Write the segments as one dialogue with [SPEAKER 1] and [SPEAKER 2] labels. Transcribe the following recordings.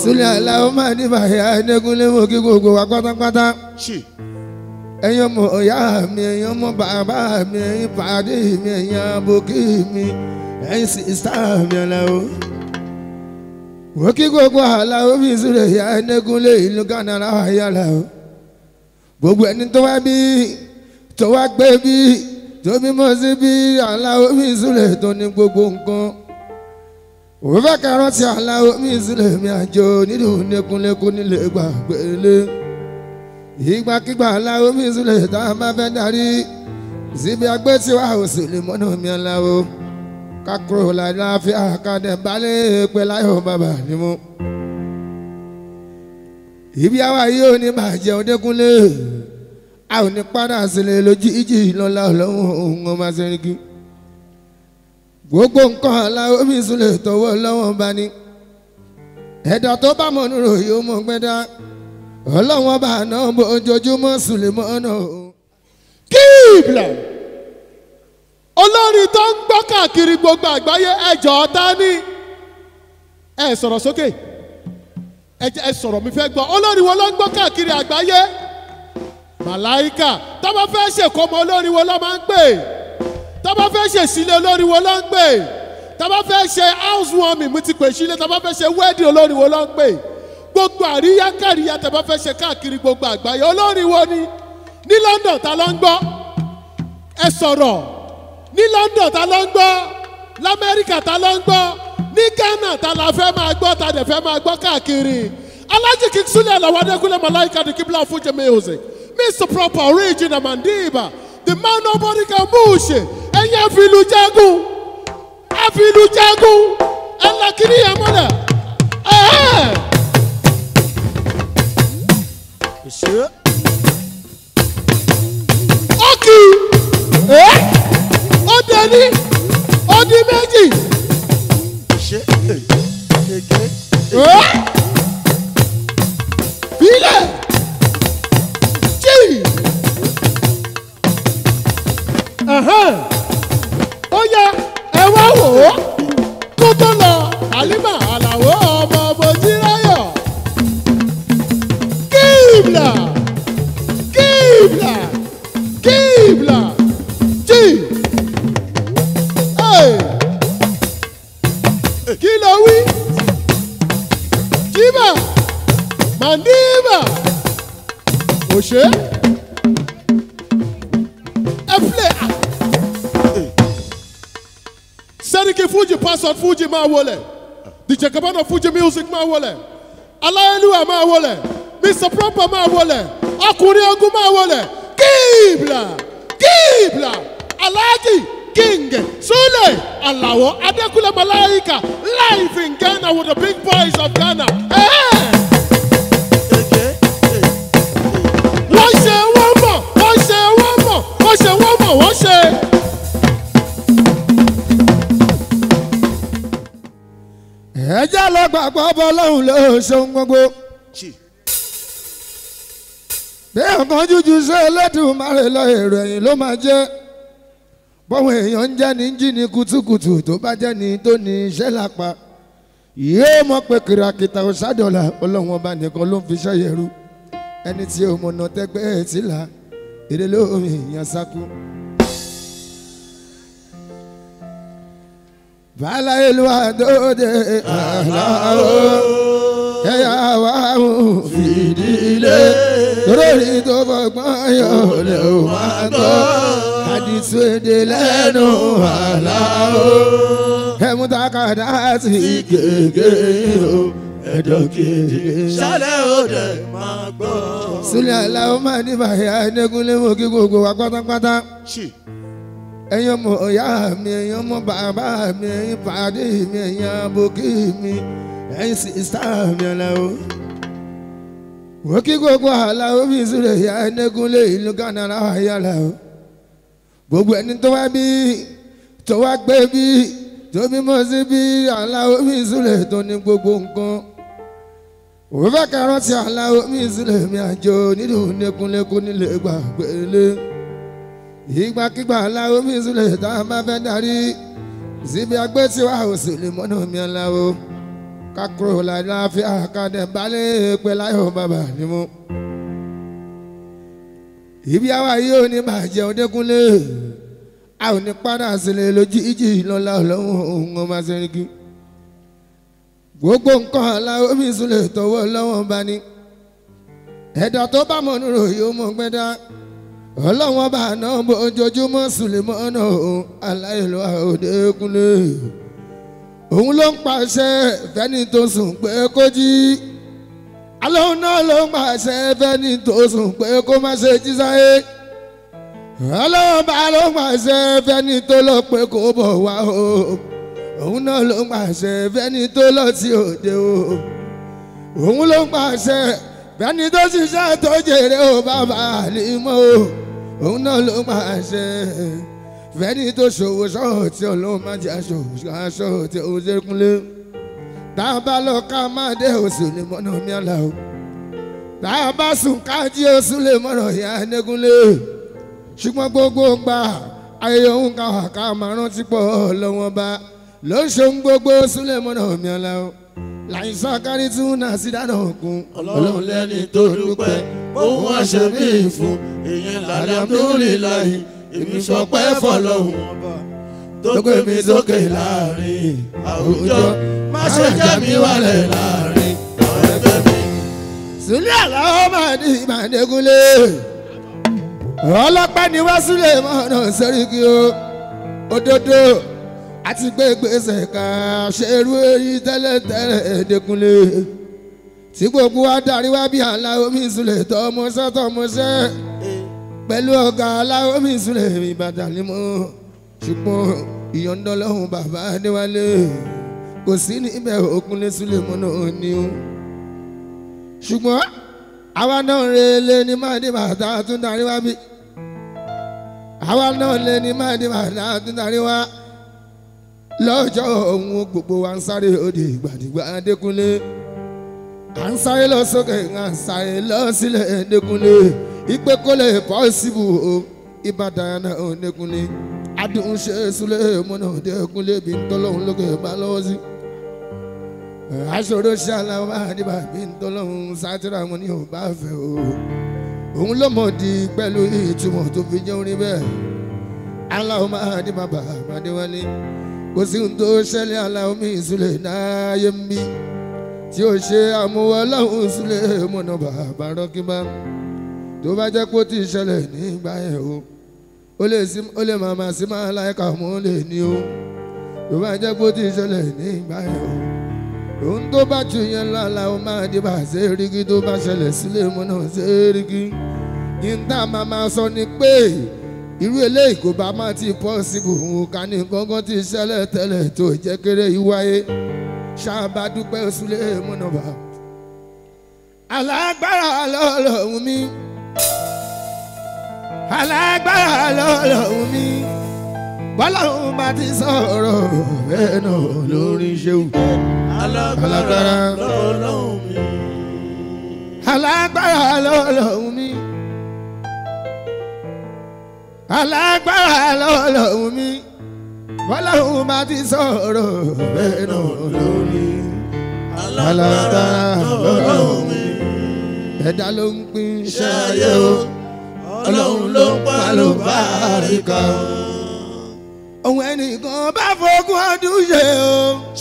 [SPEAKER 1] Súlẹ̀ aláwọ̀ máa ní bàyà ẹ̀ẹ́dẹ́gúnlé mú kí gbogbo wa pátápátá. Ẹ̀yin ọmọ ìyá mi, ẹ̀yin ọmọ bàbá mi, ẹ̀yin pàdé mi, ẹ̀yin àbòkí mi, ẹ̀yin sísá mi aláwọ̀. Wọ́n kí gbogbo aláwọ̀ bí Súlẹ̀ ìyá ẹ̀ẹ́dẹ́gúnlé ìlú Ghana láwọ̀ ayé aláwọ̀. Gbogbo ẹni tó wá bí, tó wá gbé bí, tó bímọ sí bí aláwọ̀ bí Súlẹ̀ tó ní gbogbo nǹkan. Òfẹ́ kẹrọ ti aláwọ̀ bí Súlẹ̀ mi àjò nílùú nẹkúnlẹ́kún nílé gbàgbélé. Ìgbàkígbà aláwọ̀ bí Súlẹ̀ tá a máa fẹ́ darí síbi agbé tí wàá ò sì lè mọ́nà mi aláwọ̀. Kákúrò láìláfíà kádẹ balẹ̀ pé láyọ̀ bàbá ni mo. Ibi àwa yìí ò ní bàjẹ́ ọdẹkúnlé. A ò ní padà sílẹ̀ lójíjì lọ́la ọlọ́run òun ọmọ sẹ́ríkì. Gbogbo nǹkan aláwọ̀ bí Súlẹ̀ tọwọ́ lọ́wọ́ bá ní. Ẹ̀dá tó bá mọ̀ nírò yóò mọ̀ gbẹ́dá. Ọlọ́wọ́n bá náà bó ojoojúmọ́ Súlẹ̀ mọ́ náà.
[SPEAKER 2] Kíbla olórin tó ń gbọ́ káàkiri gbogbo àgbáyé ẹjọ́ ta ni ẹ sọ̀rọ̀ sókè ẹ sọ̀rọ̀ mi fẹ́ gbọ́ olórin wo ló ń gbọ́ káàkiri àgbáyé màláìkà tó bá fẹ́ ṣèkómọ olórin wo ló máa ń pè tó bá fẹ́ ṣe sílé olórin wo ló ń pè tó bá fẹ́ ṣe house warming mo ti pè sílé tó bá fẹ́ ṣe wedding olórin wo ló ń pè gbogbo àríyá kàríyá tó bá fẹ́ ṣe káàkiri gbogbo àgbáyé olórin wo ni ní London ta ló ń gbọ́ ẹ sọ̀rọ̀ ní London ta ló ń gbọ́ l'Amẹ́ríkà ta ló ń gbọ́ ní Ghana ta la fẹ́ máa gbọ́ ta dẹ̀ fẹ́ máa gbọ́ káàkiri Alhaji King Súlẹ̀ Àlàó Adékúnlé Màláíkà the Kibla of Fuji music Mr. Proper Original Mandiba the man nobody can push ẹ̀yin àfìlú jagun ẹ̀làkìní yẹn mọ́lẹ̀ ókì ó dẹni ó di méjì filẹ̀ jí ó yá ẹ wá wò ó kó tó lọ Halima Àlàó ọmọ Mojíráyọ̀ Kíbla jí kí ló wí jíbà Mandiba òṣè ẹ play Seriki Fuji Pastor Fuji máa wọlé DJ Kabana Fuji music máa wọlé Aláyélúwà máa wọlé Mr. Proper máa wọlé ọkùnrin ogun máa wọlé Kíbla Alhaji King Súlẹ̀ Àlàó Adékúnlé Màláíkà live in Ghana with the big boys of Ghana. Wọ́n ṣe wọ́n mọ̀.
[SPEAKER 1] Ẹjẹ́ lọ gbàgbọ́ bọ́lọ́hùn ló ṣeun gbogbo. Bí ọkàn jújù ṣe Elédùmarè lọ èrò ẹ̀yìn ló máa jẹ́. Bọ́wọ́ èèyàn ń jẹ́ ní jí ní kùtùkùtù tó bá jẹ́ ní tó ní iṣẹ́ lápá. Yóò mọ̀ pé kìràkìtà ọ̀ṣádọ́là Ọlọ́run ọba nìkan ló ń fi ṣẹ́ yẹrù. Ẹni tí o mọ̀nà tẹ́gbẹ́ ẹ̀ tí là èrè lóhùn èèyàn sákú. Bàálà ìlú àdóde Àlàó ẹ̀yà wà ń fìdílé lórí tó fọgbọ́n yọ̀ lè wá gbọ́ àdìsú èdè lẹ́nu Àlàó ẹ̀mú takàdá sí gègé o ẹ̀dọ̀ kéde
[SPEAKER 3] ṣálẹ̀ òde máa gbọ́.
[SPEAKER 1] Súlẹ̀ Àlàó máa ní bàyà ẹ̀ẹ́dẹ́gúnlé mú kí gbogbo wa pátápátá. Ẹ̀yin ọmọ ìyá mi, ẹ̀yin ọmọ bàbá mi, ẹ̀yin pàdé mi, ẹ̀yin àbòkí mi, ẹ̀yin sísá mi aláwọ̀. Wọ́n kí gbogbo aláwọ̀ bí Súlẹ̀ ìyá ẹ̀ẹ́dẹ́gúnlé ìlú Ghana láwọ̀ ayé aláwọ̀. Gbogbo ẹni tó wá bí, tó wá gbé bí, tó bímọ sí bí aláwọ̀ bí Súlẹ̀ tó ní gbogbo nǹkan. Òfẹ́ kẹrọ ti aláwọ̀ bí Súlẹ̀ mi àjò nílùú nẹkúnlẹ́kún nílé gbàgbélé. Ìgbàkígbà aláwọ̀ bí Súlẹ̀ tá a máa fẹ́ darí síbi agbé tí wàá ò sì lè mọ́nà mi aláwọ̀. kakuro láàfíà kadẹ balẹ̀ pé láyọ̀ bàbá ni mo. ibi àwa yìí ò ní bàjẹ́ Ọdẹ́kúnlé a ò ní padà sílẹ̀ lójijì lọ́la ọlọ́run ọmọ Sẹ́ríkì. gbogbo nǹkan aláwọ̀ mi sùn lè tọwọ́ lọ́wọ́ bá ní. ẹ̀dá tó bá mọ̀ nírò yóò mọ̀ gbẹ́dá. ọlọ́wọ́n bá náà bó ojoojúmọ́ Sùlẹ̀mọ́ náà aláìlú Ọdẹ́kúnlé. òun ló ń pàṣẹ fẹ́ni tó sùn pé kó jí. alóhùn náà ló ń pàṣẹ fẹ́ni tó sùn pé kó má ṣe jí sáyé. ọlọ́wọ́n bá ló ń pàṣẹ fẹ́ni tó lọ pé kó bọ̀ wá o. òun náà ló ń pàṣẹ fẹ́ni tó lọ sí òde o. òun ló ń pàṣẹ fẹ́ni tó ṣiṣẹ́ tó jèrè o bàbá àlímọ́ o. òun náà ló ń pàṣẹ fẹ́ni tó ṣòwò ṣọ́ọ̀ tí Ọlọ́run má jẹ́ aṣọ tí ó ṣe kúnlé. tá a bá lọ ká má dé oṣù lè mọ́nà mi àlà o. tá a bá sùn ká jí oṣù lè mọ́nà ìyá Adékúnlé. ṣùgbọ́n gbogbo gbà ayé òun ká wà ká máa rántí pọ̀ lọ́wọ́ bá ló ń ṣe gbogbo oṣù lè mọ́nà mi àlà o. láìsàn kárí tún náà sí dáná òkun.
[SPEAKER 3] Ọlọ́run lẹ́ni tó dúpẹ́ òun wá ṣe mí fún èèyàn lálàmúlìláyì èmi sọ pé fọlọ́hún tó gbé mi sókè láàrin àwùjọ má ṣe jẹ́ mi wálẹ̀ láàrin àwọn ẹgbẹ́ mi.
[SPEAKER 1] Súlẹ̀ Àlàó máa ní Adékúnlé. ọlọ́pàá ni wá Sùlẹ̀mọ́nà Sẹ́ríkì o. òdodo àti gbé gbèsè ká ṣerú èyí tẹ́lẹ̀tẹ́lẹ̀ Adékúnlé. tí gbogbo wa darí wá bí Àlàó mi Súlẹ̀ tọmọṣẹ́ pẹ̀lú ọ̀gá Àlàó mi Súlẹ̀ Ìbàdàn ni mo. ṣùgbọ́n ìyọ̀ǹda Ọlọ́run bàbá Adéwálé kò sí níbẹ̀ Ògúnlé Sùlẹ̀mọ́nà ni o. ṣùgbọ́n àwa náà lè ní máa dé bàtà tún darí wá bí. àwa náà lè ní máa dé bàtà tún darí wá. lọ́jọ́ òun gbogbo wa ń sáré òde ìgbàdìgbà Adékúnlé. à ń sáré lọ sókè à ń sáré lọ sílẹ̀ Adékúnlé. ìpè kò lè pọ́sibù o Ìbàdàn náà Adékúnlé. adùn ṣe Sùlẹ̀mọ́nà Adékúnlé bí ń tọ́lọ́hún lókè bá lọ́wọ́ sí. aṣọ́rọ̀ ṣe Àlàó àdìbà bí ń tọ́lọ́hún sátírà wọn ni ò bá fẹ́ o. òun ló mọ̀ di pẹ̀lú ìtumọ̀ tó fi jẹun rí bẹ́ẹ̀. Àlàó àdìbà bàbá Adéwálé kò sí ohun tó ṣẹlẹ̀ Àlàó mi Súlẹ̀ náyé ń bí tí ó ṣe àmúwọ́ Ọlọ́run Sùlẹ̀mọ́nà bàbá rọ́kíbá. tó bá jẹ́ pé ó ti ṣẹlẹ̀ nígbà yẹn o ó lè máa sí máa láìka mọ́ lè ní o. tó bá jẹ́ pé ó ti ṣẹlẹ̀ nígbà yẹn o ohun tó bá jù yẹn lọ Àlàó máa dé bá Sẹ́ríkì tó bá ṣẹlẹ̀ Sùlẹ̀mọ́nà Sẹ́ríkì. yín tá a máa sọ ni pé irú eléyìí kò bá má ti pọ́sibù òun ká ní gángan ti ṣẹlẹ̀ tẹ́lẹ̀ tó jẹ́ kéré ìwáyé ṣáàbà dúpẹ́ Sùlẹ̀mọ́nà bá. alágbára lọ́lọ́run mi alágbára lọ́lọ́run mi bọ́lọ́run bá ti sọ̀rọ̀ bẹ́ẹ̀ náà lórí ṣéwù. alágbára
[SPEAKER 3] lọ́lọ́run mi.
[SPEAKER 1] alágbára lọ́lọ́run mi alágbára lọ́lọ́run mi bọ́lọ́run bá ti sọ̀rọ̀ bẹ́ẹ̀ náà lórí. alágbára lọ́lọ́run mi ẹ̀dá ló ń pín iṣẹ́ ayé o
[SPEAKER 3] Ọlọ́run ló ń pa ló bá rí kan.
[SPEAKER 1] ohun ẹnìkan bá fogún ọdún ṣe o.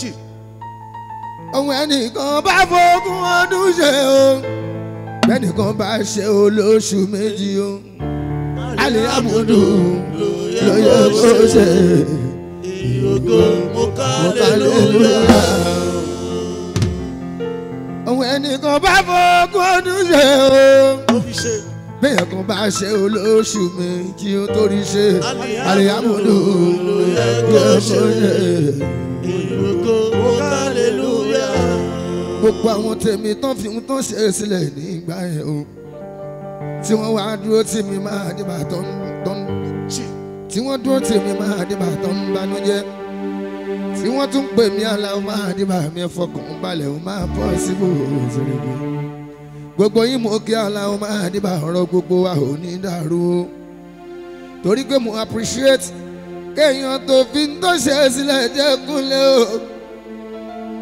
[SPEAKER 1] ohun ẹnìkan bá fogún ọdún ṣe o. bẹ́nìkan bá ṣe olóṣù méjì o. alihamudu ló yẹ kó ṣe.
[SPEAKER 3] ìyókò mo ká lélúyà.
[SPEAKER 1] ohun ẹnìkan bá fogún ọdún ṣe o. bẹ́ẹ̀ kan bá ṣe olóṣù méjì ó torí ṣe. alihamudu ló yẹ kó ṣe.
[SPEAKER 3] ìyókò mo ká lélúyà.
[SPEAKER 1] gbogbo àwọn tèmi tán fi ń tán ṣe sílẹ̀ nígbà yẹn o. tí wọ́n wá dúró tí mi máa dìbà tán tí wọ́n dúró tí mi máa dìbà tán banújẹ́. tí wọ́n tún pè mí Àlàó máa dìbà mi fọkàn balẹ̀ ó máa bọ́ síbò Sẹ́ríkì. gbogbo yín mo kí Àlàó máa dìbà ọ̀rọ̀ gbogbo wa ò ní dàrú o. torí pé mo appreciate kéèyàn tó fi ń tó ṣe sílẹ̀ Adékúnlé o.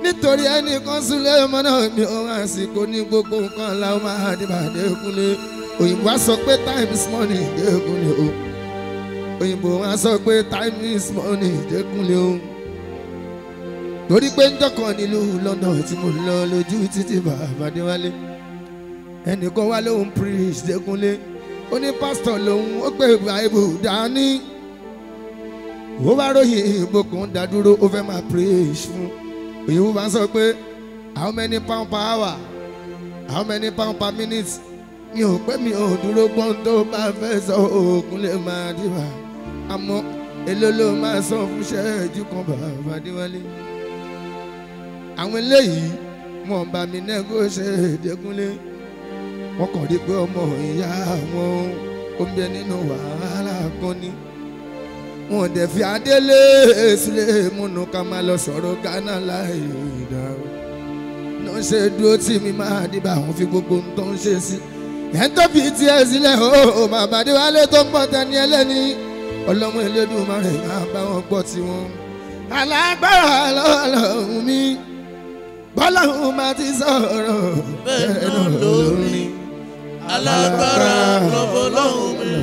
[SPEAKER 1] nítorí ẹnìkan súnlé ọmọ náà mi ò hàn sí kò ní gbogbo nǹkan làwọn máa dìbà Dékúnlé òyìnbó á sọ pé time is money Dékúnlé o òyìnbó á sọ pé time is money Dékúnlé o torí pé ń jọkàn nílùú London tí mo lọ lójú títí bàbá Adéwálé ẹnìkan wá lóhun preach Dékúnlé ó ní pásítọ̀ lòun ó gbé Bible dání ó bá ròyìn ìbò kan dádúró ó fẹ́ máa preach fún òyìnbó bá sọ pé how many pound per hour how many pound per minute mi ò pé mi ò dúró gbọ́n tó bá fẹ́ sọ òògùn lè máa dìbà àmọ́ èló ló máa sọ fún ṣẹ́ẹ̀jú kan bàbá Adéwálé àwọn eléyìí wọn bá mi negotiate Dékúnlé wọn kàn rí pé ọmọ ìyá wọn ó ń bẹ nínú wàhálà kan ní wọn dẹ̀ fi adélé sílẹ̀ múnú ká máa lọ sọ̀rọ̀ Ghana láì ìdáwó náà ṣe dúró tí mi máa dìbà àwọn fi gbogbo ń tó ń ṣe sí ẹ̀ ń tó fi tiẹ̀ sílẹ̀ ó bàbá Adéwálé tó ń pọ̀ tẹ́ni ẹlẹ́ni ọlọ́mọ Elédùmarè máa bá wọn gbọ́ tiwọn alágbára lọ́lọ́run mi bọ́láhùn máa ti sọ̀rọ̀
[SPEAKER 3] bẹ́ẹ̀ náà lórí alágbára lọ́lọ́run mi.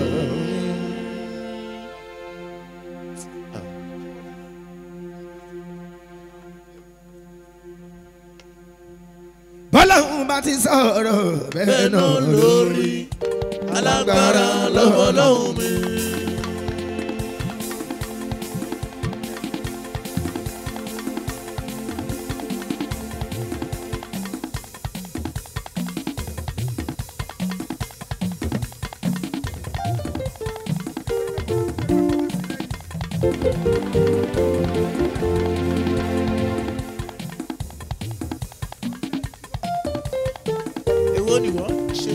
[SPEAKER 1] bọ́láhùn máa ti sọ̀rọ̀
[SPEAKER 3] bẹ́ẹ̀ náà lórí alágbára lọ́lọ́run mi. Èwo ni wọ́n ṣe?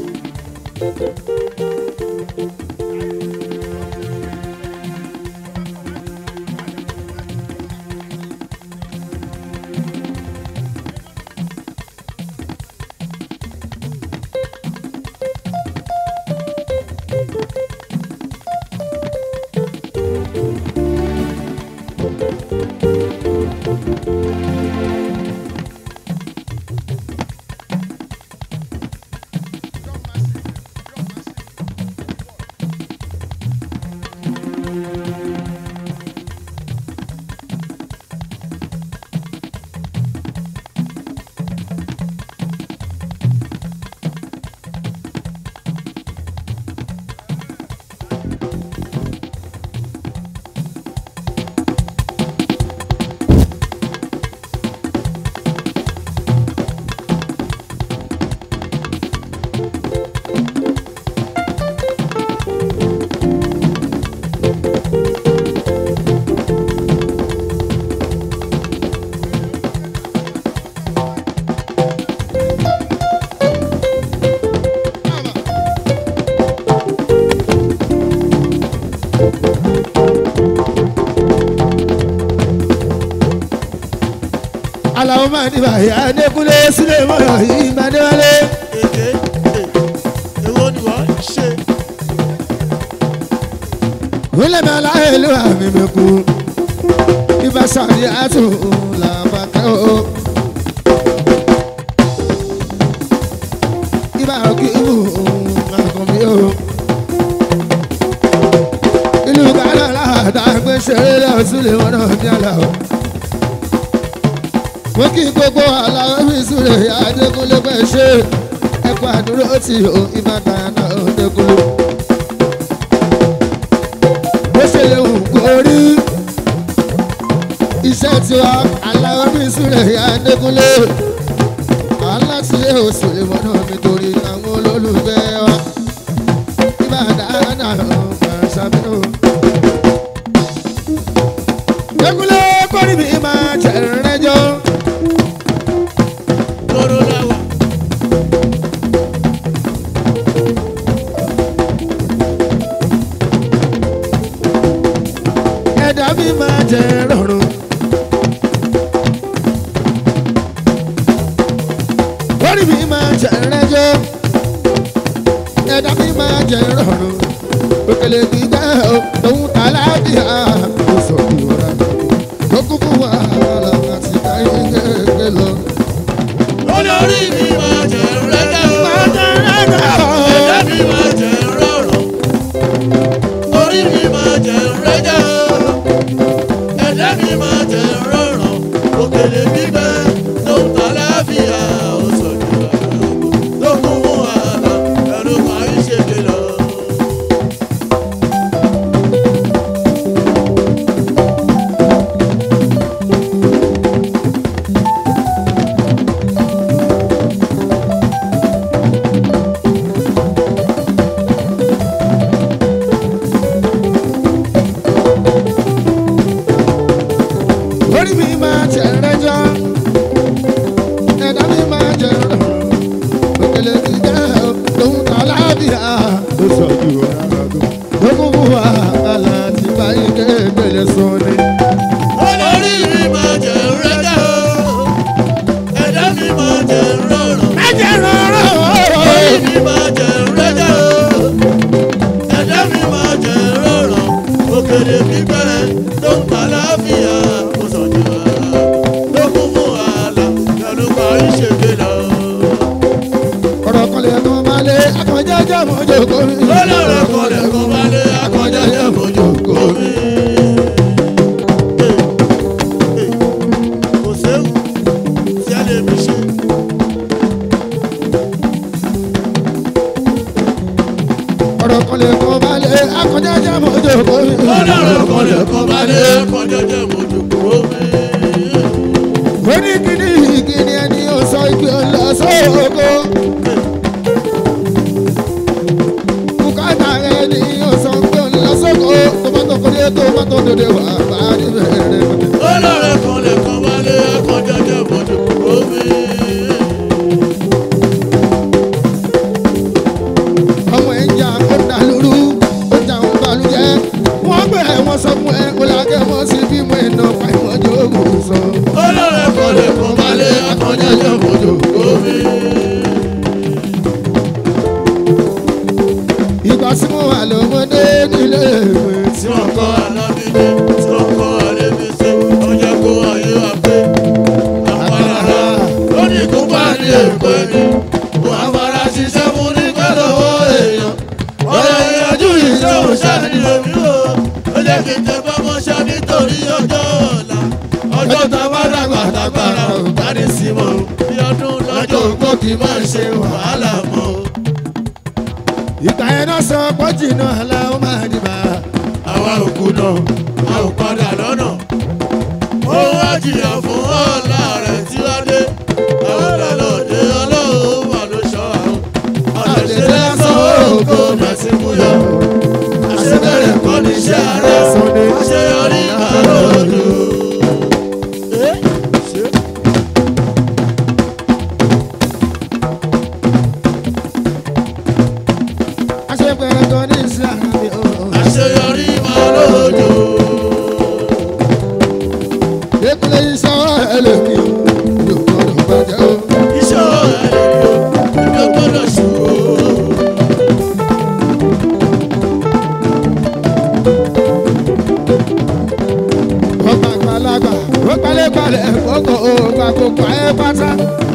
[SPEAKER 1] aláwọ̀ máa ní bàyá Dékúnlé sílẹ̀ mọ́yọ̀ yìí máa Adéwálé.
[SPEAKER 3] Èké èwo ni wọ́n ṣe?
[SPEAKER 1] wílẹ̀ mi aláyẹ̀ ló àmì mi kú ibà sàrí àtún làbàkẹ́ o ibà òkè ìbò àkànbí o ìlú Ghana láàdá ṣeré lọ́sùn lè wọ́n náà ní àlà o. mo kí gbogbo aláwọ̀ mi súnlẹ̀ Adékúnlé pẹ̀ ṣe ẹ̀kọ́ àdúró tí o ìbàdàn náà ó Dékúnlé. bó ṣe lè wù kó rí iṣẹ́ tiwa aláwọ̀ mi súnlẹ̀ Adékúnlé alátìlẹ́ oṣù lè wọ́n náà nítorí àwọn olólùfẹ́ wa ìbàdàn náà ó máa ṣàbẹ̀wò. Dékúnlé kórìí mi máa jẹ̀rẹ̀jọ́.
[SPEAKER 3] Kóró láwà.
[SPEAKER 1] Ẹ̀dá mi máa jẹ rọrùn. Kórìí mi máa jẹ̀rẹ̀jọ́. Ẹ̀dá mi máa jẹ rọrùn. Òkèlè gbígbà òun tàlàbíà ó sọ ìwọ̀ra. Ó kúkú wà láti káyé kékeré lọ. ẹ̀sùn ni.
[SPEAKER 3] olórí mi máa jẹ rẹ́jà o ẹ̀dá mi máa jẹ rọrùn.
[SPEAKER 1] ẹ̀jẹ̀ rọrùn.
[SPEAKER 3] olórí mi máa jẹ rẹ́jà o ẹ̀dá mi máa jẹ rọrùn. òkèlè gbígbẹ́ tó ń pa láfíà ó sọ ní wàrà ló kún fún wàhálà lọ́dún parí ṣègbè lọ.
[SPEAKER 1] ọ̀rọ̀ kan lè kọ́ máa lé akọ̀jẹ́jẹ́ mọ́jọ́kọ́ mi.
[SPEAKER 3] olórí kan lè kọ́ máa lé akọ̀jẹ́jẹ́ mọ́jọ́kọ́ mi. kò séwu tí a lè mi ṣe.
[SPEAKER 1] ọ̀rọ̀ kan lè kọ́ máa lé akọ̀jẹ́jẹ́ mọ́jọ́kọ́ mi.
[SPEAKER 3] olórí kan lè kọ́ máa lé akọ̀jẹ́jẹ́ mọ́jọ́kọ́ mi.
[SPEAKER 1] ó ní kíni ẹni ó sọ ìpè ọlọ́sọ̀ọ́kọ́. bùkátà rẹ̀ ni ó sọ pé ọlọ́sọ̀ọ́kọ́ tó bá tó dòde wà bá rí bẹ̀rẹ̀.
[SPEAKER 3] olórí kan lè kọ́ máa lé akọ̀jẹ́jẹ́ mọ́jọ́kọ́ mi.
[SPEAKER 1] ọmọ ẹ̀ ń jà ó dà lóru ó jà ó balùjẹ́ wọ́n gbé wọn sọ fún ẹ kó lágẹ̀ mọ́ sí bí mo ẹ̀ nà pa ìwọ́n jókòó sọ.
[SPEAKER 3] olórí kan lè kọ́ máa lé akọ̀jẹ́jẹ́ mọ́jọ́kọ́ mi.
[SPEAKER 1] ìgbà tí mo wà lọ́mọdé nílé ìwé
[SPEAKER 3] tí wọ́n kọ́ alábídé tí wọ́n kọ́ alébísé ọjọ́ kó ayé wa pé àpàlàrà ó ní kó bá ní èkó ẹni wọ́n afárá ṣiṣẹ́ fún ní pẹ́lọ́wọ́ èèyàn ọ̀rọ̀ ìyànjú ìṣe òṣàní lèmi o ó jẹ́ kí n tẹ pamọ́ṣẹ́ nítorí ọjọ́ ọ̀la ọjọ́ tá a bá dàgbà dàgbàrà ò bá ní sí mọ́ bí ọdún lọ́jọ́ ògbó kì í máa ṣe wàhálà mọ́.
[SPEAKER 1] ìgbà yẹn náà sọ pọ́jì náà la ó máa dìbà.
[SPEAKER 3] àwa òkú náà a ò padà lọ́nà ó wá jìyà fún ọ̀la rẹ̀ tí wá dé àwọn ọ̀dàlọ́dẹ ọlọ́run wà ló ṣọ́ àwọn àtẹ̀ṣe lásán òkú mẹ́sì mú yọ àṣebẹ̀rẹ̀ kọ́ ní iṣẹ́ ara àṣeyọrí àlọ́dù.
[SPEAKER 1] aṣèpẹ̀rẹ̀ kan ní ìsìlámù mi ò.
[SPEAKER 3] àṣeyọrí àlọ́dù.
[SPEAKER 1] ìpínlẹ̀ iṣẹ́ ẹlẹ́mi yóò gbọ́dọ̀ bàjẹ́ o.
[SPEAKER 3] iṣẹ́ ẹ̀rẹ́ ló gbọ́dọ̀ ṣòro.
[SPEAKER 1] ọgbà àgbàlagbà ó gbalẹ̀gbalẹ̀ gbogbo ògbà gbogbo ayé pátá.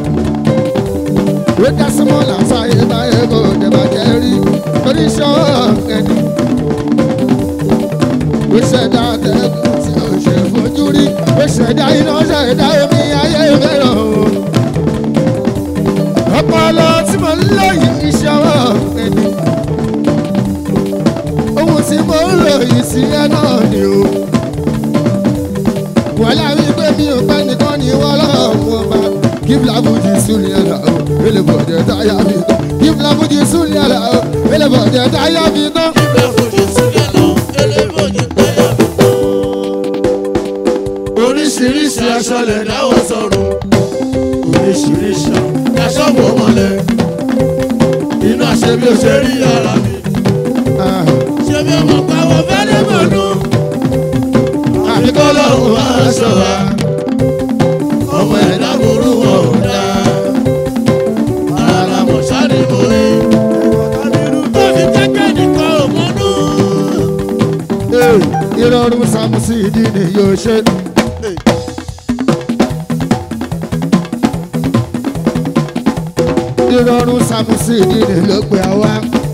[SPEAKER 1] ó dá símọ́ làṣàyè báyé kò dẹ̀bàjẹ́ rí oríṣọ́ ẹni. ó ṣẹ̀dá àtẹ̀kùn tí ó ṣe fojú rí ó ṣẹ̀dá iná ṣẹ̀dá omi ayé fẹ́ràn o. ọpọlọ tí mo ń lò yìí iṣẹ́ ọwọ́ ẹni. ohun tí mo ń lò yìí sí ẹ náà ni o. wàhálà wípé mi ò pẹ́ nìkan ní wọ́n lọ́wọ́ ọba give labuji sulli ala o ele bọ̀dẹ̀ táyà fi tán give labuji sulli ala o ele bọ̀dẹ̀ táyà fi tán.
[SPEAKER 3] ìgbà fojú sílẹ̀ lọ elébòjì táyà fi tán. oríṣiríṣi aṣọ lè dáwọ́ sọ̀rọ̀ oríṣiríṣi aṣọ wò mọ́lẹ̀ inú àṣẹ bí o ṣe rí ara mi ṣe bí ọmọ pàwọ́ fẹ́lẹ́ mọ̀nù àbíkọ́ lọ́hùn máa ṣọ́ra ọmọ ẹ̀dá burú wọn ò dá ara mọ̀ sáré mọ́ rí tó fi jẹ́kẹ́ nìkan ò mọ́nú.
[SPEAKER 1] ìrọ̀rùn Samusi ìdí ni yóò ṣe. ìrọ̀rùn Samusi ìdí ni ló pe àwa.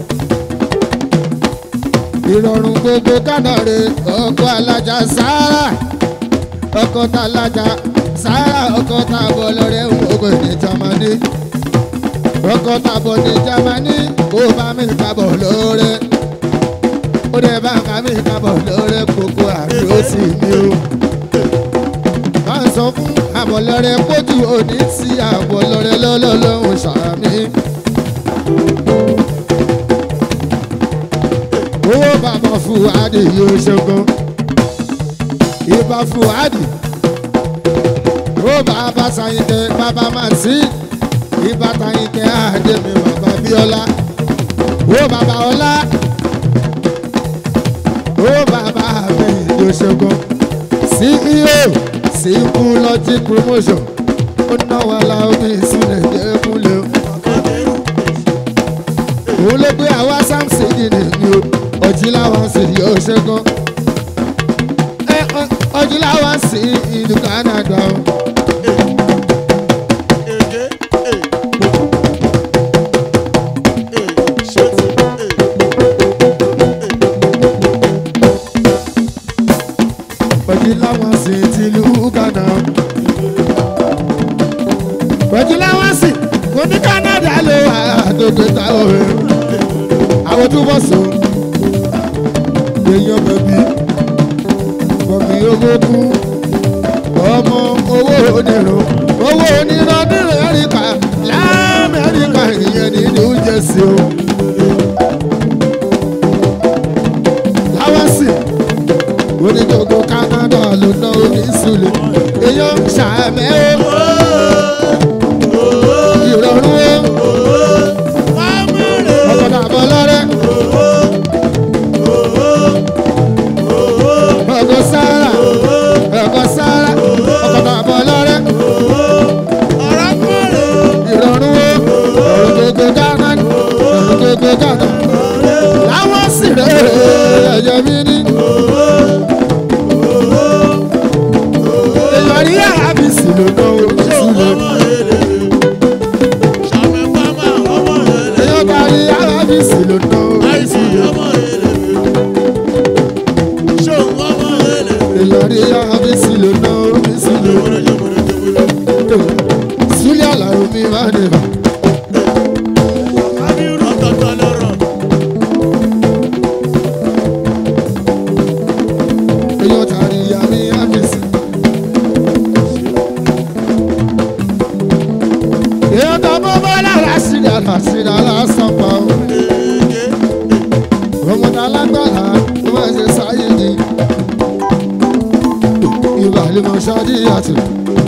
[SPEAKER 1] ìrọ̀rùn gbogbo kánàrè ọkọ̀ alájà sáárà ọkọ̀ tá alájà sáárà ọkọ̀ tá bọ̀ lọ́rẹ́ ògbógbò ní Jámánì ọkọ̀ tá bọ̀ ní Jámánì kó bá mi kábọ̀ lóore ó dẹ̀ bá ká mi kábọ̀ lóore kókó àdúró sí mi o. máa ń sọ fún àbọ̀lọ́rẹ́ pójú òní sí àbọ̀lọ́rẹ́ lọ́lọ́lọ́hùn sàmì. owó bàbá Fúadì yóò ṣogun ìbá Fúadì ó bàbá Sayìnkẹ́ bàbá Màtí ìbá Tàyìnkẹ́ àdèmí bàbá Bíọ́lá ó bàbá Ọlá ó bàbá àbẹ̀yìn yóò ṣogun. CEO Simple Logic Promotion ó náwó aláwọ̀ ìsúlẹ̀ dẹ́kunlé o. òun ló gbé àwa Samson yìí nìyí o ọjí láwọn sì yóò ṣe gan. ọjí láwọn sì ìlú Canada o. ọjí láwọn sì tìlú Ghana. ọjí láwọn sì kò ní Canada ló wà àtòkè táwọn rẹ̀. àwọn tó bọ̀ sùn èèyàn bẹ̀bí bọ̀bí owó kú ọmọ owó onírun owó onírun nínú Amẹ́ríkà l'Amẹ́ríkà ìyẹn ní New Jersey o. láwọn sì onígbogbo Canada ló ná omi ìsúlẹ̀ èèyàn ṣàmẹ́ o ìrọ̀rùn o ọ̀kadà bọ̀ lọ́rẹ́. ọkọ̀ sára ọkọ̀ àbọ̀ lọ́rẹ́. ìrọ̀rùn o òrùgbogbo Ghana láwọn sì rẹ̀ ẹ̀jẹ̀ mi ní. èèyàn rí àbísí ló náwó sílẹ̀. èèyàn kárí àbísí ló náwó sílẹ̀. Ìlọrí àbísí ló ná omi sílẹ̀. Súlẹ̀ àlàó mi máa ní bá. Èèyàn tàrí àmì àbísí. Èèyàn tó mú bọ́lá lásìdá lásán pa ó. Ọmọdé alágbára ló máa ṣe sáyé ni. Ìbàlẹ̀ mọ̀ ṣáájú àti.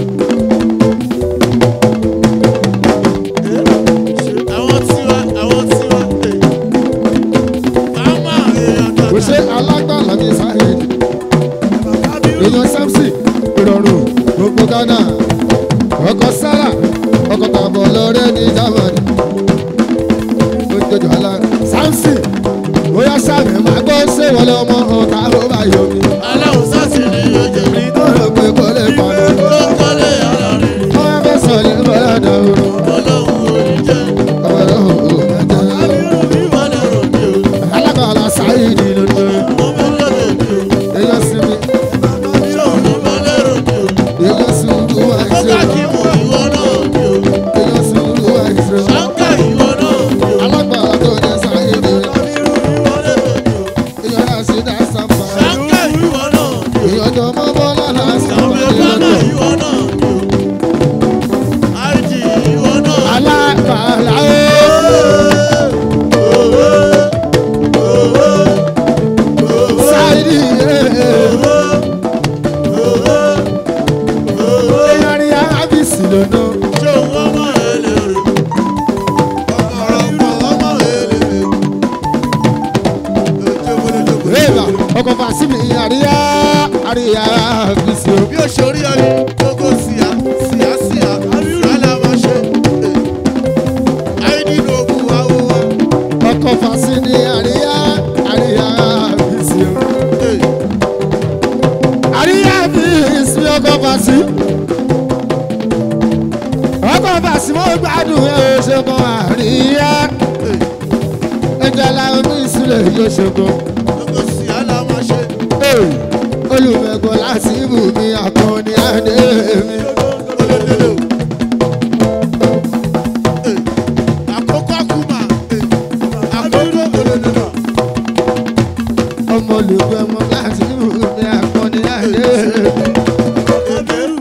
[SPEAKER 1] Kò ṣe alágbàlá ní sáyé. Èèyàn Samson ìrọ̀rùn gbogbo Ghana. Ọkọ̀ sára ọkọ̀ tàbọ̀ lọ́rẹ́ ní Germany. Ó jọjọ alá Samson bóyá sàmì máa gbọ́ ṣé wọlé ọmọ ọ̀tá ló bá yọ mi.
[SPEAKER 3] aláwọ̀ sásì ni yóò jẹ́ mi.
[SPEAKER 1] tó rò pé kò lè pa mí.
[SPEAKER 3] tó kọ́lé ara rẹ̀.
[SPEAKER 1] wọ́n fẹ́ sọ ní bọ́lá dàrú.
[SPEAKER 3] ọlọ́run ò ní jẹ́.
[SPEAKER 1] ọ̀rọ̀ ò ní jẹ́.
[SPEAKER 3] àbírù mi wà lẹ́rọ̀ mi o.
[SPEAKER 1] alágbàlá sáyidì ló dé.
[SPEAKER 3] mo fẹ́ lọ́dẹ̀ mi o.
[SPEAKER 1] èèyàn sinmi.
[SPEAKER 3] ṣé òun ló wà lẹ́rọ̀ mi o.
[SPEAKER 1] èèyàn sùúrù àìsè.
[SPEAKER 3] ọgá kí mo ìwọ náà mi o.
[SPEAKER 1] èèyàn sùúrù àìsè.
[SPEAKER 3] ṣáńkà ìwọ náà mi o.
[SPEAKER 1] alágbàlá tó ní sáyidì.
[SPEAKER 3] àbírù mi wà lẹ́rọ̀ mi o.
[SPEAKER 1] èèyàn àṣìdá sábà.
[SPEAKER 3] ṣáńkà ìwọ náà mi o.
[SPEAKER 1] èèyàn tó mọ́ bọ́lá lásán.
[SPEAKER 3] Ghana ìwọ náà mi o. àìjì ìwọ náà.
[SPEAKER 1] alágbàlá ó. sáyidì. èèyàn rí àbísí lónà.
[SPEAKER 3] ṣé òun ọmọ rẹ̀ lè rè. ọmọ rẹ̀ lè rè.
[SPEAKER 1] Rẹ́bà ọkọ̀ fàṣímì àríyá àbísí o.
[SPEAKER 3] bí o ṣe orí ọyún gbogbo síyá lálẹ́ máa ṣe àìdínú ogun awúwo.
[SPEAKER 1] ọkọ̀ fàṣímì àríyá àbísí o. àríyá àbísí ọkọ̀ fàṣí. ọkọ̀ fàṣí mo gbádùn ẹ̀ ò ṣe kan àríyá. ẹja làwọn ní ìsúlẹ̀ yóò ṣe kan.
[SPEAKER 3] gbogbo síyá la máa ṣe.
[SPEAKER 1] olùmẹ̀kọ láti ibù mi àkànní àdé mi.
[SPEAKER 3] olódélé o. àkókò àkùmà. àkókò olódélé.
[SPEAKER 1] ọmọ olùgbẹ̀mọ láti ibù mi àkànní àdé mi.
[SPEAKER 3] ẹbẹ̀rù.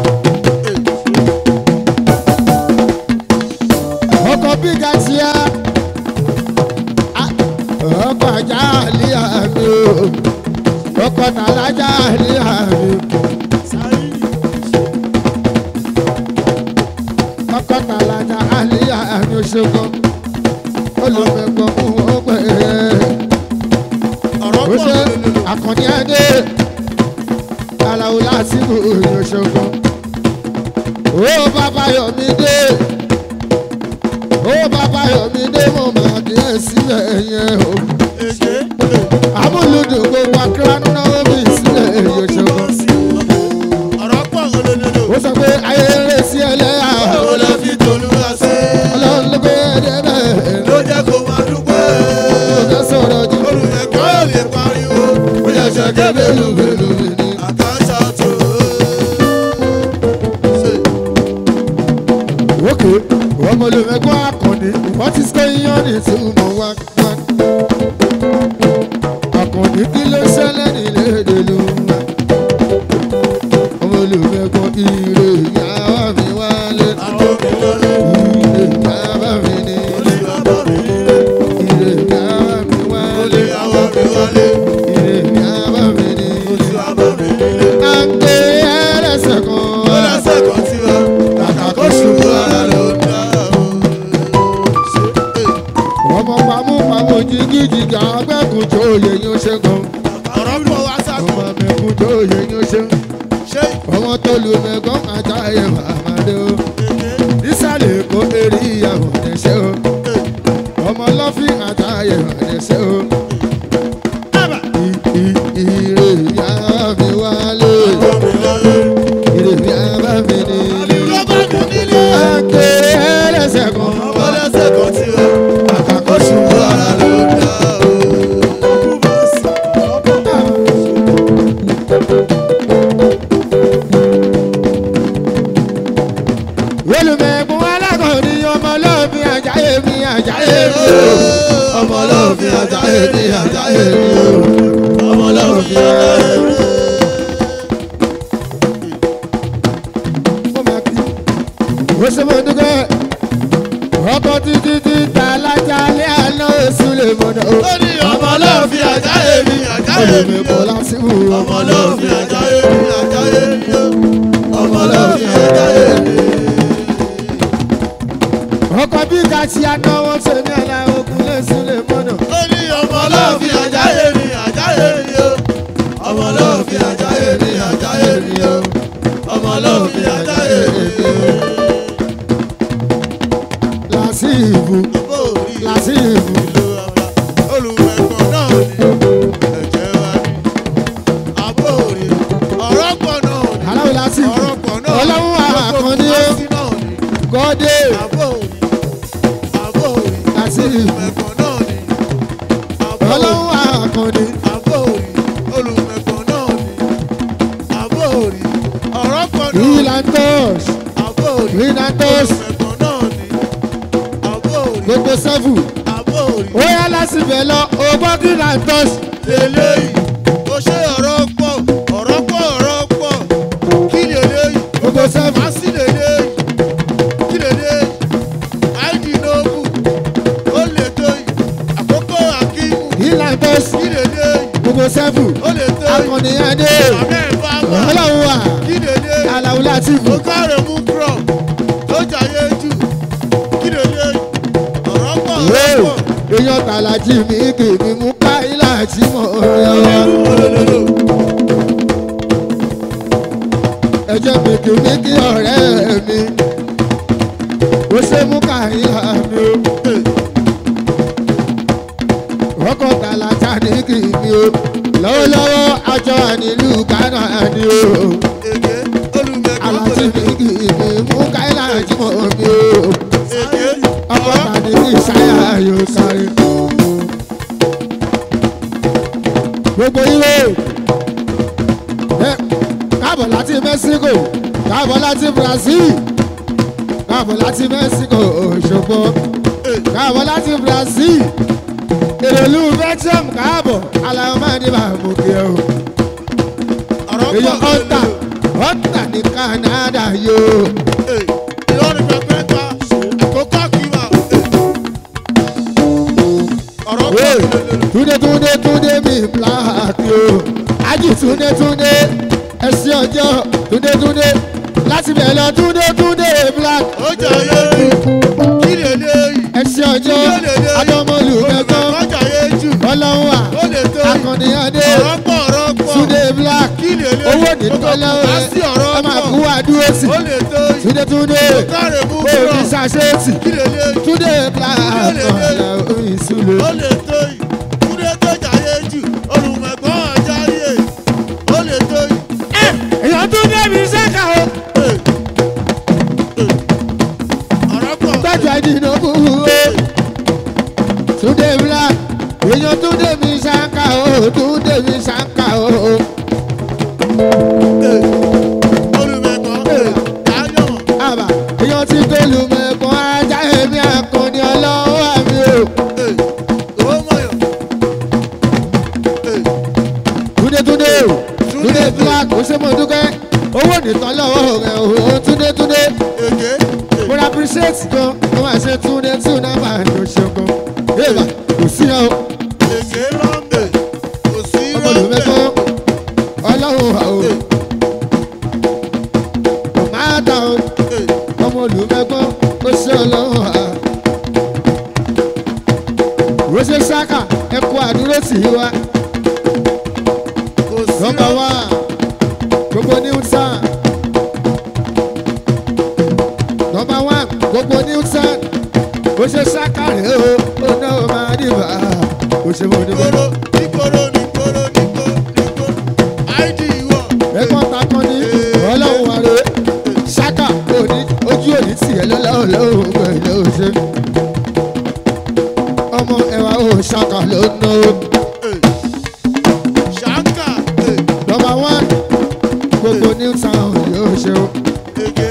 [SPEAKER 1] ọkọ̀ bíga tí a ọkọ̀ ajá àlíyá mi o ọkọ̀ tàlájà àlíyá mi ọkọ̀ tàlájà àlíyá mi ṣogbọ́n olùmẹ̀gbọ́n fún ọgbẹ́
[SPEAKER 3] ọ̀rọ̀
[SPEAKER 1] ó
[SPEAKER 3] pọ̀
[SPEAKER 1] ṣe
[SPEAKER 3] olódélé.
[SPEAKER 1] àkànní adé aláwo láti mú oyún ṣogun. Ó bàbá Yọ̀mídé, ó bàbá Yọ̀mídé mo máa kí ẹ sílẹ̀ yẹn o. Amúlùdùn gbogbo akíra náwó mi sílẹ̀ oyún ṣogun. Ó sọ pé ayé eré sí ẹlẹ́yà.
[SPEAKER 3] Àwọn lọ fi tòlúwa sí.
[SPEAKER 1] Ọlọ́run ló gbé ẹdẹ bẹ́ẹ̀.
[SPEAKER 3] Ló jẹ́ kó máa dúpẹ́.
[SPEAKER 1] Ó jẹ́ sọ̀rọ̀ jù.
[SPEAKER 3] Olùyẹ̀kọ́ lè pariwo. Ó yẹ ṣẹ́kẹ́ bẹ́lúbẹ́lú mi ní. Àkàṣà tó.
[SPEAKER 1] Ókè, ọmọ olùmẹ̀gbọ́n Àkànní, what is going on ní tí mo wá wá. Àkànní kí ló ṣẹlẹ̀ nílé èdè ló wá. Ọmọ olùmẹ̀gbọ́n ire ìyàwó mi wálé.
[SPEAKER 3] Àtòkè lọ́lẹ̀.
[SPEAKER 1] Ire ìyàwó mi ní.
[SPEAKER 3] Olùyàwó mi nílé.
[SPEAKER 1] Ire ìyàwó mi wálé.
[SPEAKER 3] Olùyàwó mi wálé.
[SPEAKER 1] Ire ìyàwó mi ní.
[SPEAKER 3] Olùyàwó mi nílé.
[SPEAKER 1] Àgbẹ̀ ẹlẹ́sẹ̀ kan.
[SPEAKER 3] Ó lẹ́sẹ̀ kan tí wá. Kàkà kó ṣubú ara ló ń dá o.
[SPEAKER 1] Ọmọ pamọ́ jìgìjìgì agbẹ́kùn tó yẹ yín ṣe gan.
[SPEAKER 3] Ọ̀rọ̀ pọ̀ wá sáko.
[SPEAKER 1] Ọmọ mẹ́kùn tó yẹ yín ṣe.
[SPEAKER 3] Ṣé
[SPEAKER 1] Ọmọ tó lu mẹ́gàn àtàyè màmádé o. Nísàlẹ̀ èkó eré ìyàwó ẹ̀ṣẹ́ o. Ọmọ lọ́fín àtàyè ẹ̀ṣẹ́ o. Ire ìyá mi wálé. Ire ìyá mi ní. Àgbẹ̀ ẹlẹ́sẹ̀ kan.
[SPEAKER 3] ó lẹ́sẹ̀ kan tí wá. Kàkà kó ṣubú ara ló ń dá o.
[SPEAKER 1] Olùmẹ̀kùn alákọ̀ọ́ni ọmọ lọ́ọ̀fin àjáyé mi àjáyé mi o.
[SPEAKER 3] Ọmọ lọ́ọ̀fin àjáyé mi àjáyé mi o. Ọmọ lọ́ọ̀fin àjáyé mi.
[SPEAKER 1] Ó ṣe mo dúpẹ́ ọkọ̀ títí tí ta lájà lé àná oṣù lè mọ̀nà o.
[SPEAKER 3] Ó ní ọmọ lọ́ọ̀fin àjáyé mi àjáyé mi o.
[SPEAKER 1] Olùmẹ̀kùn lásìkò
[SPEAKER 3] Ọmọ lọ́ọ̀fin àjáyé mi àjáyé mi o. Ọmọ lọ́ọ̀fin àjáyé mi.
[SPEAKER 1] ọkọ̀ bí kàṣí àná wọn ṣe ní ọ̀la ogun lè sùn lè mọ̀nà.
[SPEAKER 3] Ó ní ọmọ lọ́ọ̀fin àjáyé mi àjáyé mi o. Ọmọ lọ́ọ̀fin àjáyé mi àjáyé mi o. Ọmọ lọ́ọ̀fin àjáyé mi o.
[SPEAKER 1] Lásìkò lásìkò
[SPEAKER 3] Olùmẹ̀kọ̀ náà ni ẹ̀jẹ̀ wa ní. Àbóòrí ọ̀rọ̀ pọ̀ náà ni.
[SPEAKER 1] aláwọ̀ lásìkò
[SPEAKER 3] Ọ̀rọ̀ pọ̀ náà ni.
[SPEAKER 1] ọlọ́run àkànní o
[SPEAKER 3] Àbóòrí náà ni.
[SPEAKER 1] gọ́dé
[SPEAKER 3] Àbóòrí
[SPEAKER 1] lásìkò
[SPEAKER 3] Olùmẹ̀kọ̀ náà ni.
[SPEAKER 1] ọlọ́run àkànní
[SPEAKER 3] Àbóòrí Olùmẹ̀kọ̀ náà ni. Àbóòrí ọ̀rọ̀ pọ̀ náà ni.
[SPEAKER 1] Rilantos
[SPEAKER 3] Àbóòrí
[SPEAKER 1] Rilantos
[SPEAKER 3] Olùmẹ̀kọ̀ náà ni. Àbóòrí
[SPEAKER 1] gbogbo sẹ́fù
[SPEAKER 3] Àbóòrí
[SPEAKER 1] ó yá lásìbẹ̀ lọ ogbó Rilantos
[SPEAKER 3] lélẹ́yìí. Ó ṣe ọ̀rọ̀ pọ̀ kí lélẹ́yìí.
[SPEAKER 1] gbogbo sẹ́fù
[SPEAKER 3] Màsí lélẹ́yìí kí lélẹ́yìí. Àìdí nóòbù ó lè tó yìí. Àkókò Akímù
[SPEAKER 1] Rilantos
[SPEAKER 3] kí lélẹ́yìí.
[SPEAKER 1] gbogbo sẹ́fù
[SPEAKER 3] Ó lè tó yìí.
[SPEAKER 1] Àkànní adé
[SPEAKER 3] Àmẹ́ ìfáàmà
[SPEAKER 1] ọlọ́run wà
[SPEAKER 3] kí lélẹ́yìí.
[SPEAKER 1] aláwọ̀ látìkù
[SPEAKER 3] Ó kárẹ̀ mú kúrọ̀ tó jàyé jù kí lélẹ́yìí. Ọ̀rọ̀ pọ̀
[SPEAKER 1] èèyàn tàlàjì mi kì í mú káyìlá tí mo rí ọ.
[SPEAKER 3] olólùlù.
[SPEAKER 1] ẹjẹ mìkìmìkì ọ̀rẹ́ mi ó ṣe mú káyìlá mi o. ọkọ̀ tàlàjà ní kì í mi o. lọ́wọ́lọ́wọ́ àjọ nílùú Ghana ni o.
[SPEAKER 3] Èké Olùmẹ̀kọ̀
[SPEAKER 1] alájì mi kì í mú káyìlá tí mo rí o.
[SPEAKER 3] Èké
[SPEAKER 1] ọkọ̀ tàbí kì í ṣáyà yóò kárí. gbogbo ilé káàbọ̀ láti Mexico káàbọ̀ láti Brazil káàbọ̀ láti Mexico Òṣogbo káàbọ̀ láti Brazil èrèlú Belgium káàbọ̀ aláwọ̀ máa ní bàbòkè o.
[SPEAKER 3] ọ̀rọ̀
[SPEAKER 1] èèyàn
[SPEAKER 3] pọ̀
[SPEAKER 1] ọ̀tà ní Canada yóò.
[SPEAKER 3] ìlọrin pẹpẹ ta àkókò àkìmà. ọ̀rọ̀ pọ̀
[SPEAKER 1] Túndé mi black yo ají Túndé ẹsẹ̀ ọjọ́ Túndé láti bẹ̀rẹ̀ lọ Túndé black
[SPEAKER 3] ó jàyé jù kí lè léyìí.
[SPEAKER 1] ẹsẹ̀ ọjọ́ adọ́mọlù mẹ́kọ́
[SPEAKER 3] ó jàyé jù
[SPEAKER 1] ọlọ́run wà
[SPEAKER 3] ó lè tó
[SPEAKER 1] Àkànní adé
[SPEAKER 3] ọ̀rọ̀ pọ̀
[SPEAKER 1] Túndé black
[SPEAKER 3] kí lè léyìí.
[SPEAKER 1] owó ní tọ́lọ́wọ́ ẹ máa kú àdúró sí túndé túndé òní ṣàṣẹ́tì túndé pààkọ́ ọ̀la orin ìṣúlẹ̀.
[SPEAKER 3] ó lè tó yìí túndé tó jàyé jù olùmọ̀gbọ́n àjáyé ó lè tó yìí.
[SPEAKER 1] èèyàn tún débi sẹ́ka o.
[SPEAKER 3] ọ̀rọ̀ pọ̀
[SPEAKER 1] gbẹ́jọ́ ìdìnnà kúrú o. túndé black èèyàn tún débi sẹ́ka o tún débi sẹ́ka o.
[SPEAKER 3] olùmọ̀gbọ́n dájọ́
[SPEAKER 1] àbá èèyàn ti tó lùmẹ̀kọ́ ajá èmi àkànní ọlọ́wọ́ àmì o.
[SPEAKER 3] owó mọ̀yọ̀
[SPEAKER 1] túndé túndé black ó ṣe mọ̀ dúkẹ́ owó nìkan lọ́wọ́ rẹ̀ o túndé
[SPEAKER 3] èké
[SPEAKER 1] mo ra appreciate gan mo máa ṣe túndé máa ń lò ṣe gan yéèbà kò sí ọ
[SPEAKER 3] èké rọ́ǹbẹ̀ kò sí
[SPEAKER 1] ọmọ
[SPEAKER 3] rọ́ǹbẹ̀
[SPEAKER 1] olùmẹ́kọ́ ọlọ́run àwò kò máa ta o ọmọ olùmẹ́kọ́ ó ṣe ọlọ́run à rọ́ṣẹ́ ṣáká ẹ̀kọ́ àdúró tì í wá
[SPEAKER 3] kò sí
[SPEAKER 1] nọ́mbà wá gbogbo new town nọ́mbà wá gbogbo new town ó ṣe ṣáká rẹ̀ o ó náà máa dìbà ó ṣe mọ̀ nígbà.
[SPEAKER 3] nígboro áìdì ìwọ.
[SPEAKER 1] ẹ̀kọ́ ta kan ní ọlọ́run àrẹ ṣáká òní ojú òní tiẹ̀ lọ́lọ́run pẹ̀lú ṣe ọmọ ẹ̀wà ò ṣáká ló ná o.
[SPEAKER 3] ṣáká
[SPEAKER 1] nọ́mbà one gbogbo new town yóò ṣe o.
[SPEAKER 3] èké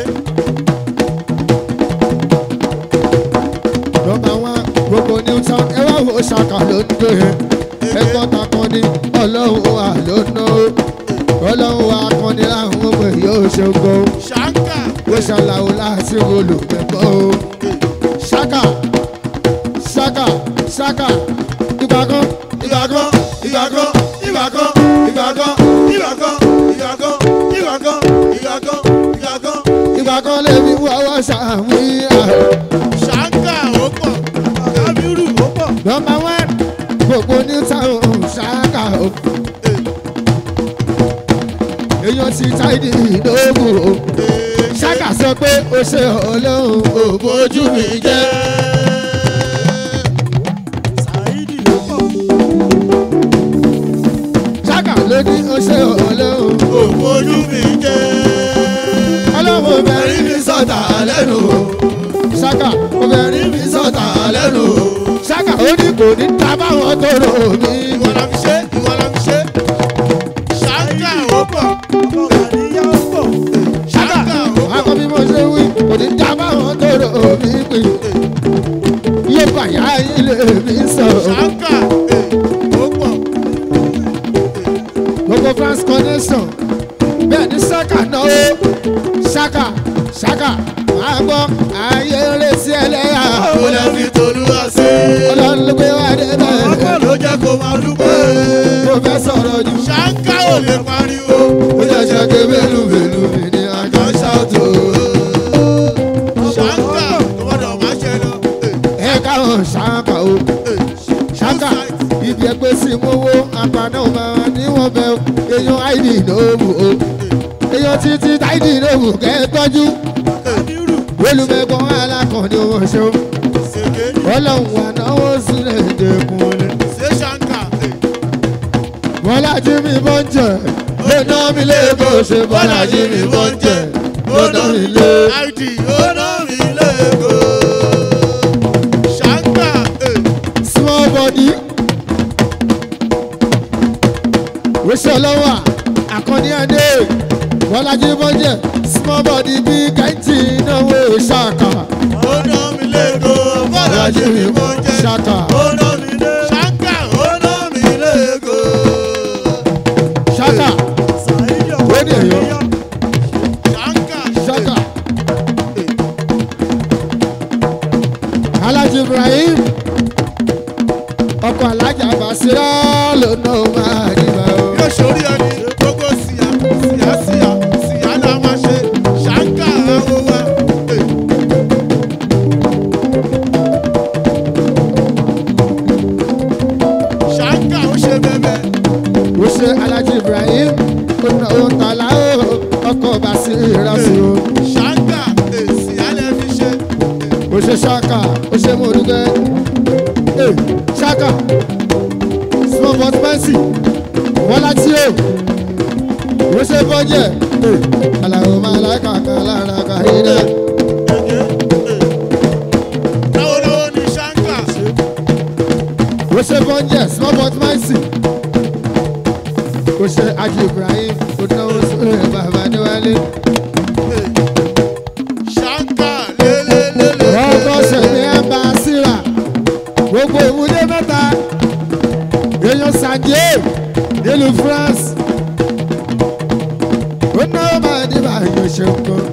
[SPEAKER 1] nọ́mbà one gbogbo new town ẹ̀wà ò ṣáká ló ń dé ẹ̀kọ́ ta kan ní ọlọ́run à ló ná o. ọlọ́run akọni láwọn ọmọ yóò ṣe gbọ́
[SPEAKER 3] ṣáká
[SPEAKER 1] ó ṣàlàó láti olùmẹ̀kọ́ o. ṣáká ṣáká ṣáká ìgbàkan
[SPEAKER 3] ìgbàkan ìgbàkan ìgbàkan ìgbàkan ìgbàkan ìgbàkan ìgbàkan ìgbàkan ìgbàkan
[SPEAKER 1] ìgbàkan lèmi wọ́wọ́ ṣàmúyà.
[SPEAKER 3] ṣáká ó pọ̀ kábírù ó pọ̀.
[SPEAKER 1] nọ́mbà one gbogbo ní táwọn ṣáká o. èèyàn ti táìdì ìdóòbò o. ṣáká sọ pé ó ṣe ọlọ́run ò bójú mi jẹ́.
[SPEAKER 3] Saidi ló pọ̀.
[SPEAKER 1] ṣáká ló ní ó ṣe ọlọ́run
[SPEAKER 3] òkú ojú mi jẹ́.
[SPEAKER 1] ọlọ́run obìnrin mi sọ̀tà lẹ́nu o. ṣáká obìnrin mi sọ̀tà lẹ́nu o. ṣáká ó ní kò ní ta báwọn tó rò mí.
[SPEAKER 3] ìwọ la fi ṣe ìwọ la fi ṣe. ṣáká ó pọ̀. ọmọ kàníyà ó pọ̀.
[SPEAKER 1] ṣáká
[SPEAKER 3] ṣáká ó pọ̀.
[SPEAKER 1] akọ bí mo ṣe wí kò ní ta báwọn tó rò mí pé yóò bàyá ilé mi sọ̀rọ̀.
[SPEAKER 3] ṣáká ó pọ̀.
[SPEAKER 1] gbogbo France connection bẹ́ẹ̀ ni ṣáká náwó ṣáká ṣáká máa gbọ́ ayé retí ẹlẹ́yà.
[SPEAKER 3] ó lè fi tolúwa sí.
[SPEAKER 1] ọlọ́run ló gbé wá débẹ̀.
[SPEAKER 3] ọkọ ló jẹ́ kó máa dúpẹ́.
[SPEAKER 1] mo fẹ́ sọ̀rọ̀ jù.
[SPEAKER 3] ṣáká ò lè pariwo.
[SPEAKER 1] ó jẹ́ ṣe ké bélúbélú mi ní àjọ ṣáàtò.
[SPEAKER 3] ṣáká tó gbọ́dọ̀ máa ṣe lọ.
[SPEAKER 1] ẹ káwọn ṣáká o. ṣáká ibi ẹgbẹ́ sí mowó àpàdé ọmọ níwọ̀n bẹ o. èèyàn àìdí ìdòwò o. èèyàn títí táìdì ìdòwò kẹ́ ẹ tọ́jú.
[SPEAKER 3] kábírù
[SPEAKER 1] olùmẹ̀kọ́ alákọ̀ọ́ni owó ṣe o.
[SPEAKER 3] ṣèké
[SPEAKER 1] ọlọ́run wà náwó sílẹ̀ dẹkùnrin.
[SPEAKER 3] ṣé ṣáká.
[SPEAKER 1] bọ́lájí mi bọ́ ń jẹ lọ́nà mi lé bó ṣe bọ́lájí mi bọ́ ń jẹ lọ́nà mi lé.
[SPEAKER 3] àìdí ọ̀nà mi lẹ́kọ̀ọ́. ṣáká
[SPEAKER 1] small body wíṣọ lọ́wọ́ àkànní adé bọ́lájí bọ́ ń jẹ small body bí kẹ́ntì náwó ṣáká.
[SPEAKER 3] ọ̀nà mi lẹ́kọ̀ọ́. bọ́lájí mi mọ̀ jẹ́.
[SPEAKER 1] ṣáká
[SPEAKER 3] ọ̀nà mi lẹ́kọ̀ọ́. ṣáká ọ̀nà mi lẹ́kọ̀ọ́.
[SPEAKER 1] ṣáká ó ní èèyàn
[SPEAKER 3] ṣáká
[SPEAKER 1] ṣáká. Alhaji Ibrahim ọkọ̀ alájà Basira lónà máa dìbà o.
[SPEAKER 3] yóò sórí ẹni gbogbo síyá síyá síyá síyá la máa ṣe ṣáká àwọn wa.
[SPEAKER 1] ṣe ṣáka ó ṣe mú olùkẹ́ ṣáka small but fancy wọ́lá tí ó ṣe bọ́jẹ̀ aláwọ̀ máa láìka kan lára kàrídà. ó ṣe bọ́jẹ̀ small but fancy ó ṣe Aji Ibrahim ó náwó sórí bàbá níwálé. ọkọ̀ ṣẹ̀mí ẹ̀ bá a síra gbogbo ìwúlé mẹ́ta èèyàn sànjé nílùú France ó náwó máa ní báyìí ṣe nǹkan.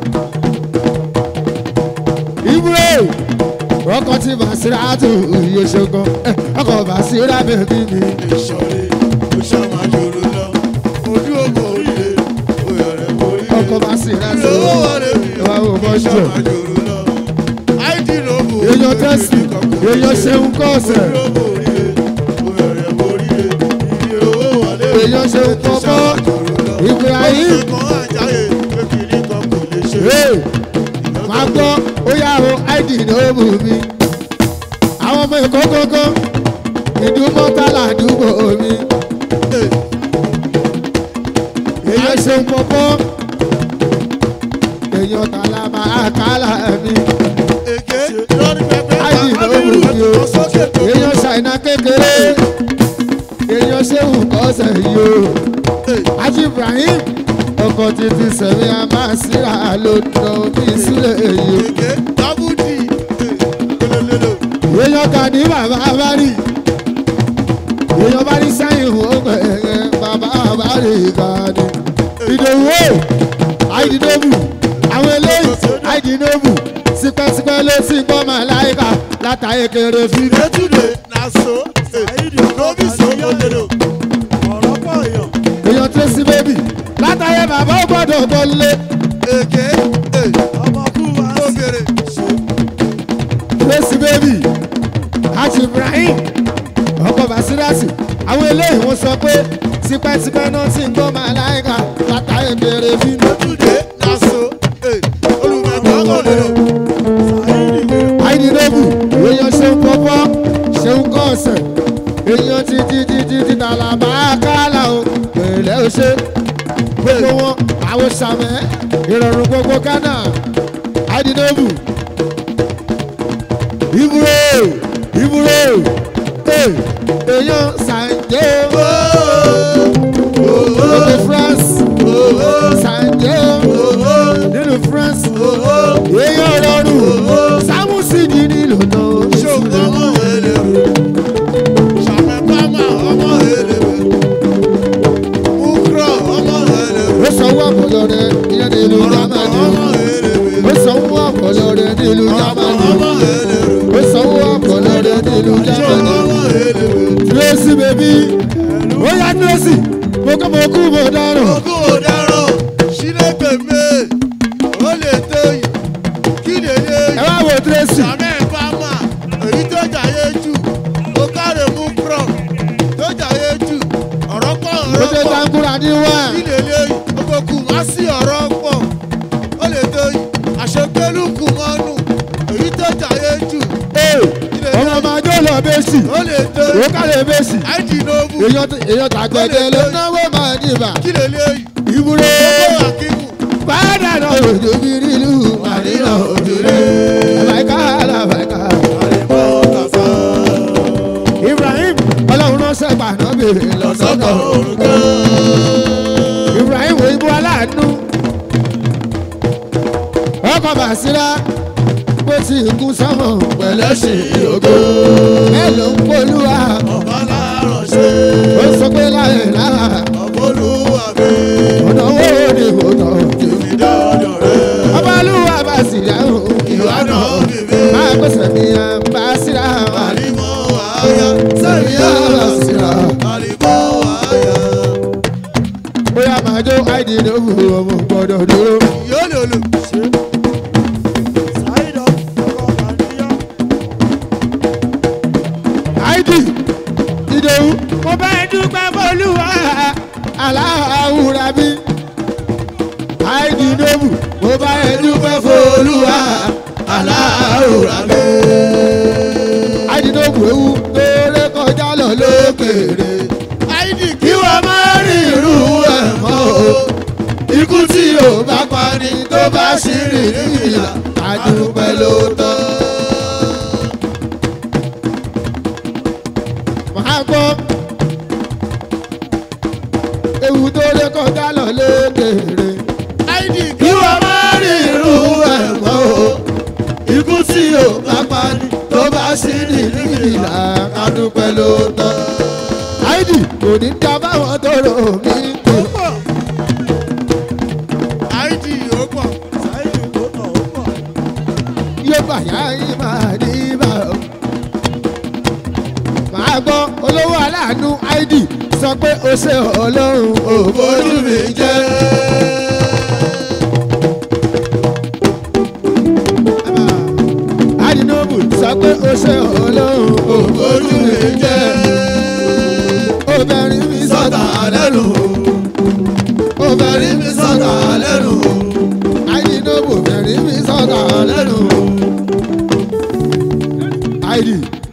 [SPEAKER 1] ibùdó ọkọ̀ tí Basira tó yóò ṣe nǹkan ọkọ̀ Basira bẹ̀bí mi.
[SPEAKER 3] ìṣọ̀rí ó ṣàmà jòrò lọ ojú ògbò òye òyọ̀rẹ̀ orí
[SPEAKER 1] ọkọ̀ Basira tó
[SPEAKER 3] ìlówó wọlé mi
[SPEAKER 1] wà ó bọ́ jù.
[SPEAKER 3] ṣàmà jòrò lọ àìdí lóbò
[SPEAKER 1] èèyàn tẹ́sí èèyàn ṣeun kọ́ ọ̀sẹ̀
[SPEAKER 3] ojú ògbò òye òyọ̀rẹ̀ orí ìlówó wọlé mi
[SPEAKER 1] èèyàn ṣeun kọ́kọ́ Ibrahim. máa gbọ́ ó yá o áìdì ní ó mú mi àwọn ọmọ Èkó gógó ìdúmọ̀tàlá àdúgbò mi èèyàn ṣeun pọ̀pọ̀ èèyàn tàlà máa kálà mi áìdì ní ó mú mi o èèyàn ṣàìná kékeré èèyàn ṣeun kọ́sẹ̀ yìí o Aji Ibrahim ọkọ̀ títí sẹ̀mí a máa síra lónà bí sílẹ̀ èyí o. èèyàn kà ní bàbá bá rí èèyàn bá ní sẹ́yìn ògbẹ̀ ẹ̀rẹ̀ bàbá bá rí ká ní. ìdòwò àìdínóbù àwọn eléyìí àìdínóbù sípẹ́sípẹ́ ló sì gbọ́ màláìka látàyè kéré fi. èèyàn tó sí bébì látàyè bàbá ó gbọ́dọ̀ gbọ́lé. Tracy baby Aji Ibrahim ọkọ̀ Basirasi àwọn eléyìí wọ́n sọ pé tipẹ́tipẹ́ náà ti ń gbọ́ màláìka látàyè kéré fi. àìdínlógún èèyàn ṣeun pọ́pọ́ ṣeun kọ́ ọ̀sẹ̀ èèyàn títí tàlàbà kálá o pẹ̀lẹ́ o ṣe gbogbo wọn àwọn sàmẹ́ ìrọ̀rùn gbogbo Ghana àìdínlógún ìbúrò èèyàn sànjé gbogbo France sànjé nínú France èèyàn rọrùn sámúsì di nílò náà. ó sanwó àpọ̀lọ́ rẹ̀ ìyẹn ní ìlú Jámánì ó sanwó àpọ̀lọ́ rẹ̀ ní ìlú Jámánì ó sanwó àpọ̀lọ́ rẹ̀ ní ìlú Jámánì. Tracy baby ó yá Tracy mo kọ́ mo kú mo dáràn.
[SPEAKER 3] sílẹ̀ gbẹ̀mẹ́ ó lè tó yìí kí lè lè yìí.
[SPEAKER 1] ẹ wá wo Tracy.
[SPEAKER 3] sàmẹ́ ìbámà èyí tó jàyé jù ó káre mú pọ̀ tó jàyé jù ọ̀rọ̀ pọ̀
[SPEAKER 1] ó ṣe tankura ní wá.
[SPEAKER 3] kí lè lè yìí gbogbo kù má sí ọ̀rọ̀ pọ̀ ó lè tó yìí àṣepẹ́lú kù mọ́nù èyí tó jàyé jù.
[SPEAKER 1] ọmọ máa jó lọ bẹ́sì
[SPEAKER 3] ó lè tó
[SPEAKER 1] ó kálẹ̀ bẹ́sì
[SPEAKER 3] àìdínlóbù
[SPEAKER 1] èèyàn tàgbẹ̀dẹ̀ ló náwó máa dìbà.
[SPEAKER 3] kí lè lè yìí
[SPEAKER 1] ìbúrò
[SPEAKER 3] gbogbo àkíkù.
[SPEAKER 1] padà náà òjò bí nílùú àríyá òjò rẹ̀ àbáyíká àlàbáyíká. Ibrahim ọlọ́run ránṣẹ́ pàná bèrè lọ́sọ̀tọ̀ òrùka. Ibrahim òyìnbó aláàánú ọkọ̀ Basira bó ti kú sọ́mọ̀ pẹ̀lẹ́ ṣe ògo mélòó ń polúwa
[SPEAKER 3] ọba láàárọ̀ ṣe
[SPEAKER 1] ó sọ pé láyé lára
[SPEAKER 3] ọbọlúwa mi
[SPEAKER 1] ọ̀nà owó ni kò tọ̀
[SPEAKER 3] tèmi dọ́dọ̀ rẹ̀
[SPEAKER 1] ọbalúwa Basira
[SPEAKER 3] ìwádà òbíbí
[SPEAKER 1] máa pèsè mi à Basira
[SPEAKER 3] àlìmọ́ àyà sẹ́mi
[SPEAKER 1] Basira
[SPEAKER 3] àlìmọ́ àyà.
[SPEAKER 1] bóyá máa jó àìdí ní òwúrò ọmọ gbọ́dọ̀ dúró.
[SPEAKER 3] yóò lè lò ṣe.
[SPEAKER 1] àìdí ìdòwú mo bá ẹ dúpẹ́ fọlúwa aláwùrà bí. àìdí ìdòwú mo bá ẹ dúpẹ́ fọlúwa
[SPEAKER 3] aláwòrán mi.
[SPEAKER 1] àìdínlógún ewu tó lé kọjá lọ lókèrè.
[SPEAKER 3] àìdí kí wọ́n má rí irú ẹ̀ mọ́ o. ikú tí ò bá pani tó bá ṣì rìn ní ìlà àdúpẹ́ ló tọ́.
[SPEAKER 1] màá gbọ́ ewu tó lé kọjá lọ lókèrè.
[SPEAKER 3] àìdí kí wọ́n má rí irú ẹ̀ mọ́ o. ikú tí ò bá pani tó bá ṣì rìn ní ìlà àdúpẹ́ ló tọ́.
[SPEAKER 1] àìdí kò ní dá báwọn tó rò mí pé.
[SPEAKER 3] àìdí ó pọ̀ àìdí ó pọ̀ ó pọ̀.
[SPEAKER 1] yóò bàyá yín máa ní bá o. màá gbọ́ olówó aláàánú àìdí sọ pé o ṣe ọlọ́run ò
[SPEAKER 3] ojú mi jẹ́.
[SPEAKER 1] àdínóbù sọ pé o ṣe ọlọ́run ò
[SPEAKER 3] ojú mi jẹ́.
[SPEAKER 1] obìnrin mi sọ̀tà lẹ́nu.
[SPEAKER 3] obìnrin mi sọ̀tà lẹ́nu.
[SPEAKER 1] àdínóbù obìnrin mi sọ̀tà lẹ́nu. àìdí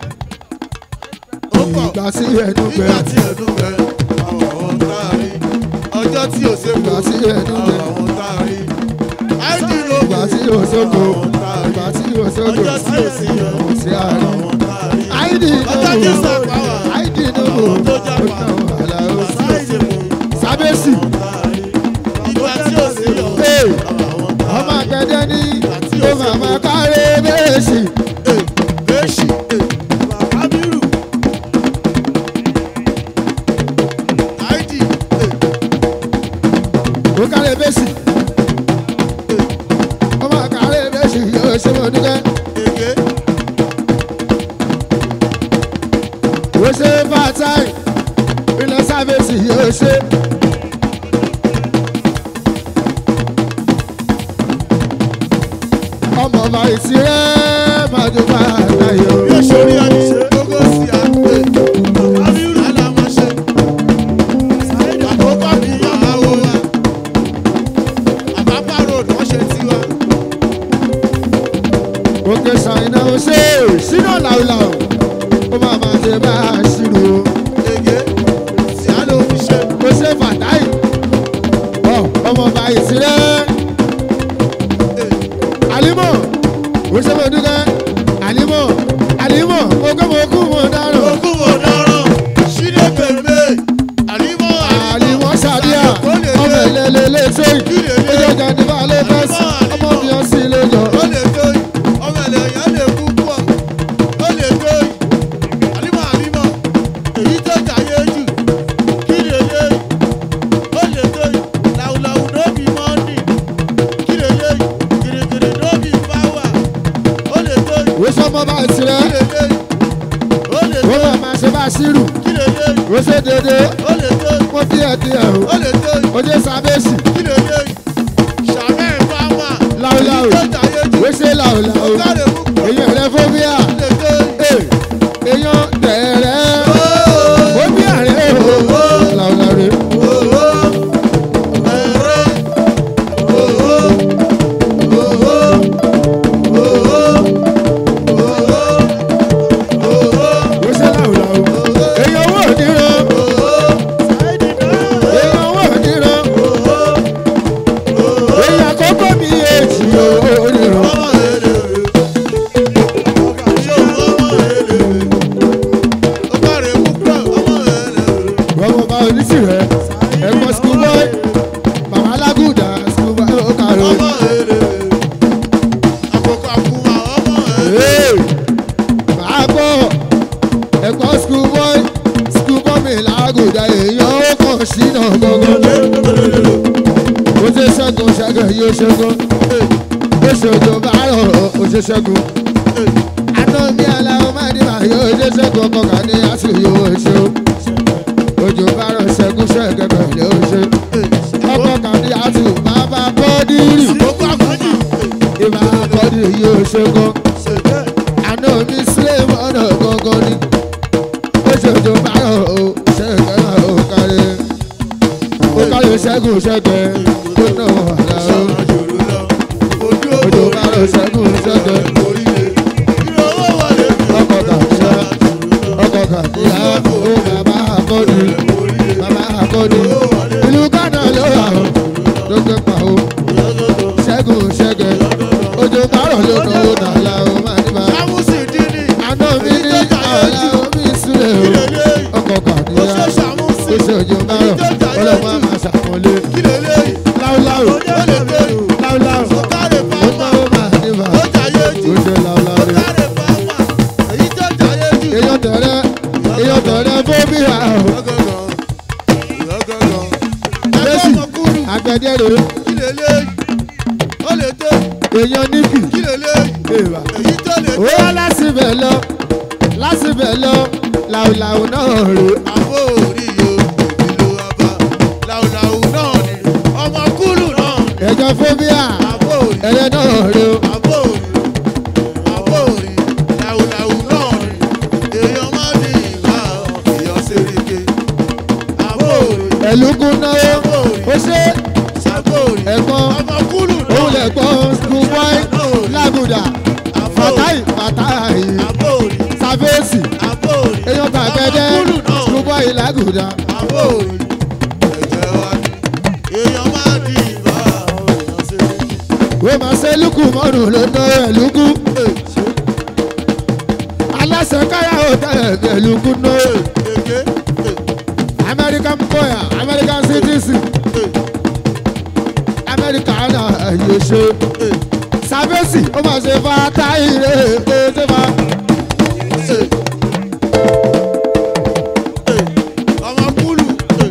[SPEAKER 3] ó pọ̀
[SPEAKER 1] ìgbà sí ẹnu gbẹ.
[SPEAKER 3] nígbà tí ẹnu gbẹ àwọn ohun tá a rí. ọjọ́ tí ò ṣe
[SPEAKER 1] ìgbà
[SPEAKER 3] kú
[SPEAKER 1] sí ẹnu gbẹ.
[SPEAKER 3] àwọn ohun tá a rí. àìdí ló
[SPEAKER 1] ìgbà tí ò sóko. ìgbà tí ò sóko.
[SPEAKER 3] ọjọ́ tí ò sí yọ
[SPEAKER 1] kò sí àárẹ̀.
[SPEAKER 3] àwọn ohun tá a rí.
[SPEAKER 1] àìdí
[SPEAKER 3] ọjọ́ tí
[SPEAKER 1] nóbù
[SPEAKER 3] sàpá wà
[SPEAKER 1] àìdí nóbù
[SPEAKER 3] àwọn tó jápa
[SPEAKER 1] àlàó
[SPEAKER 3] àsáìsè mú
[SPEAKER 1] sábẹ́sì.
[SPEAKER 3] àwọn tá a rí. ìgbà tí ò sí yọ
[SPEAKER 1] Hey!
[SPEAKER 3] àwọn ohun tá a
[SPEAKER 1] ọmọ
[SPEAKER 3] rí.
[SPEAKER 1] àgbẹ̀dẹ ní ó màmá kárẹ́ bẹ́ẹ̀sì.
[SPEAKER 3] Èṣì Kábírù àìdí
[SPEAKER 1] ó kárẹ́ bẹ́ẹ̀sì. ọmọ kárẹ́ bẹ́ẹ̀sì yóò ṣe mọ̀ dúkẹ́.
[SPEAKER 3] èké
[SPEAKER 1] ó ṣe fàtáì ilẹ̀ sábẹ́sì yóò ṣe. ọmọ ọba ìsirẹ́ máa jó bá àgbáyé o.
[SPEAKER 3] yóò ṣorí àdìsẹ́ gbogbo sí àgbẹ̀ Kábírù alámọ̀ṣẹ́ àkókò mi ìyàwó wa àbábá road wọ́n ṣe tiwa
[SPEAKER 1] òkè ṣàìnà ó ṣe sínú làwùlàwù ó máa máa ṣe bá a ṣírò o.
[SPEAKER 3] èké sí àlọ́ òfiṣẹ́
[SPEAKER 1] ó ṣe fàtáì ọmọ ọba ìsirẹ́. àlímọ̀ ó ṣe mọ̀ dúkẹ́. àlímọ̀ ogómọ̀kú mọ̀ dáràn.
[SPEAKER 3] ogún mọ̀ dáràn ṣídé pèmè àlímọ̀
[SPEAKER 1] àlímọ̀ ṣàdíà ọmọ ẹlẹ́lẹ́lẹ́ sẹ́yìn ẹjọ́ jàdíbà ló fẹ́ sí ọmọ mi ọ̀ sí lójọ́.
[SPEAKER 3] ó lè tó yìí ọmọ ẹlẹ́yìn lè kú pọ̀ ó lè tó yìí àlímọ̀ èyí tó jàyé jù kí lè lé yìí ó lè tó yìí làwùlàwù ló bí mọ́ndì kí lè lé yìí gìrìgìrì ló bí báwà ó lè tó yìí
[SPEAKER 1] ó ṣe ọmọ bá ìsirẹ́.
[SPEAKER 3] kí lè lé yìí ó lè
[SPEAKER 1] ó
[SPEAKER 3] tó
[SPEAKER 1] máa máa ṣe bá a ṣírù.
[SPEAKER 3] kí lè lé yìí
[SPEAKER 1] ó ṣe dédé
[SPEAKER 3] ó lè tó yìí
[SPEAKER 1] mo díẹ̀ o.
[SPEAKER 3] ó lè tó yìí
[SPEAKER 1] ó ṣe sábẹ́sì
[SPEAKER 3] kí lè lé yìí ṣàmẹ́ ìfáwà
[SPEAKER 1] láwùláwù
[SPEAKER 3] èyí tó jàyé jù
[SPEAKER 1] ó ṣe làwùláwù
[SPEAKER 3] káre mú pọ̀
[SPEAKER 1] èyàn rẹ fóbíà
[SPEAKER 3] ó lè tó yìí.
[SPEAKER 1] èyàn tẹ̀rẹ̀ fóbíà rẹ o làwùláwù rẹ. ó ṣe làwùláwù èyàn owó òdìrán èyàn owó òdìrán èyàn àkọ́kọ́ mi èjì owó òdìrán. ọmọ bá oníṣì rẹ ẹ̀gbọ́n school boy màmá alágùdà school boy ó kàrò. màá gbọ́ ẹ̀gbọ́n school boy mi lágùdà èèyàn ó kàn sínú gbọ̀ngàn. ó ṣe ṣẹ́gun ṣẹ́gun yóò ṣẹ́gun ó ṣòjò bá rọ̀ ó ṣe ṣẹ́gun. àná mi aláwọ̀ máa ní màá yóò ṣe ṣẹ́gun ọkọ̀ kà ní àṣìyò ṣe o. òjò bá rọ̀ ṣẹ́gun ṣẹ́gun pẹ̀lú ṣe. ọkọ̀ kà ní àṣìyò máa bá bọ́dírì. ìbá bọ́dírì yóò ṣẹ́gun. àná mi sílẹ̀ mọ́nà gangan ni. ó ṣòjò bá rọ̀ ó ṣẹ́gun ó kárí. ó kárí ṣẹ́gun ṣẹ́gun tó náà wà láàárọ̀. òjò bá rọ̀ ṣẹ́gun ṣẹ́gun.
[SPEAKER 3] lè lé ó lè tó
[SPEAKER 1] èèyàn níkì
[SPEAKER 3] kí lè lé
[SPEAKER 1] èèwà.
[SPEAKER 3] èyí tó lè tó.
[SPEAKER 1] ó lásìbẹ̀ lọ làwùlàwù náà rè.
[SPEAKER 3] àbó orí yo ìlú ọba làwùlàwù náà ni ọmọ kúlù náà ni.
[SPEAKER 1] ẹ̀jọ̀ fóbíà
[SPEAKER 3] àbó orí
[SPEAKER 1] ẹ̀rẹ́ náà rè.
[SPEAKER 3] àbó orí làwùlàwù náà ni èèyàn má ní ìgbà èèyàn ṣèrékè. àbó orí
[SPEAKER 1] ẹ̀lúkú náà ó ṣe
[SPEAKER 3] ṣàbó orí
[SPEAKER 1] ẹ̀gbọ́n
[SPEAKER 3] ọmọ kúlù náà
[SPEAKER 1] òun lẹ̀gbọ́n schoolboy lágùdà fàtáì
[SPEAKER 3] àbó orí
[SPEAKER 1] sàfẹ́sì
[SPEAKER 3] àbó orí
[SPEAKER 1] èèyàn tàgbẹ́dẹ́
[SPEAKER 3] ọmọ kúlù náà.
[SPEAKER 1] schoolboy lágùdà.
[SPEAKER 3] àbó orí ẹ̀jẹ̀ wa ni èèyàn má ní ìgbà èèyàn ṣèrékè.
[SPEAKER 1] ó máa ṣe lúkù mọ́rùn ló ná ẹ̀lúkú. aláṣẹ káyà hòtẹ́ẹ̀lì ẹ̀lúkú náà. American boy, American citizen, American yóò ṣe. Sàfẹ́sì ó máa ṣe fata ire ṣe fa.
[SPEAKER 3] ọmọ kúlù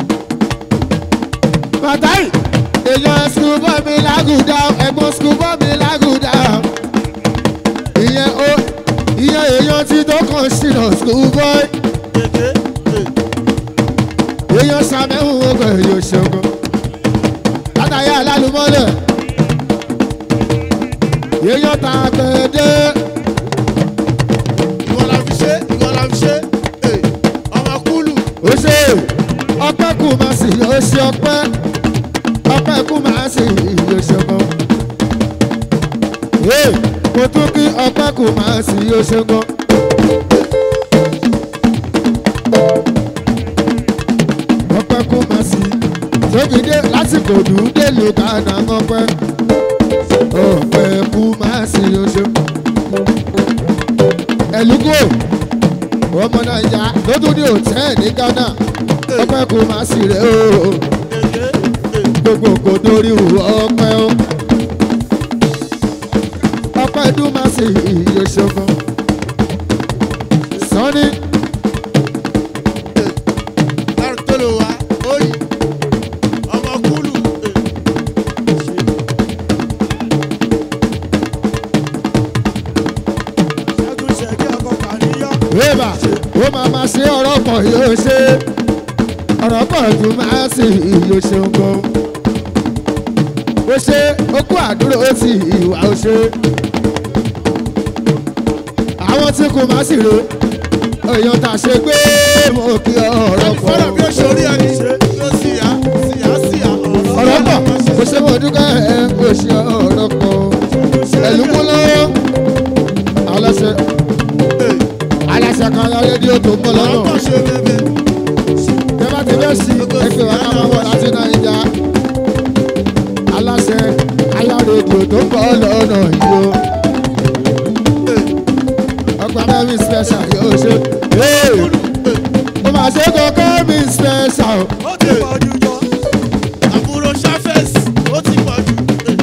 [SPEAKER 1] Fatai èèyàn schoolboy mi lágùdá ẹ̀gbọ́n schoolboy mi lágùdá. Ìyẹn èèyàn tí tó kàn ṣìnà schoolboy. Èèyàn sàmẹ́hùn ọgbà èèyàn ṣẹ́gun. Látàyà alálùmọ́lẹ̀. Èèyàn ta gbẹ̀dẹ́.
[SPEAKER 3] ìwọ la fi ṣe ọmọ kúlù
[SPEAKER 1] Ó ṣe ọpẹ́ kù máa sì yóò ṣe ọpẹ́ kù máa sì yóò ṣe gan. Mo tún kí ọpẹ́ kù máa sì yóò ṣe gan. Ọpẹ́ kù máa sì tókìdé lásìkò dùdé ló dáná ọpẹ́ kù máa sì yóò ṣe. Ẹ̀lúkò ọmọ Naija ló tún ní hòtẹ́ẹ̀lì ní Ghana ọpẹ́ kò má sí rẹ̀ o gbogbo kò dórí ọpẹ́ o ọpẹ́ dún má sí iye ṣogun Sunny
[SPEAKER 3] lárú tó lò wá oyi ọmọ kúlù ṣẹ́gun ṣẹ́gi ọkọ̀ kàníyàn.
[SPEAKER 1] rébà ó máa ṣe ọ̀rọ̀ pọ̀ yóò ṣe ọ̀rọ̀ pọ̀ dún má sí iye ṣogun ó ṣe okú àdúró ó sì ìwà ó ṣe àwọn tí kò má sí ro èèyàn tà ṣe gbé mo kí ọ̀rọ̀ pọ̀
[SPEAKER 3] fọ́nà bí ó ṣe orí ẹni yóò sì yá
[SPEAKER 1] ọ̀rọ̀ pọ̀ kò ṣe mo dúkẹ́ ẹ̀ kò ṣe ọ̀rọ̀ pọ̀ ẹ̀lúkú lọ́wọ́ aláṣẹ kan lọ rédíò tó ń bọ̀ lọ́nà
[SPEAKER 3] ọ̀pọ̀ ṣe bẹ́ẹ̀
[SPEAKER 1] tẹ́ bá ti fẹ́ sí ẹgbẹ́ wa ká máa bọ̀ láti Naija aláṣẹ alárédíò tó ń bọ̀ lọ́nà yìí o ọgbà mẹ́rin special yóò ṣe ó máa ṣe kọ́kọ́ mi special
[SPEAKER 3] ó ti pọ̀ jù jọ àbúrò ṣáfẹ́sì ó ti pọ̀ jù.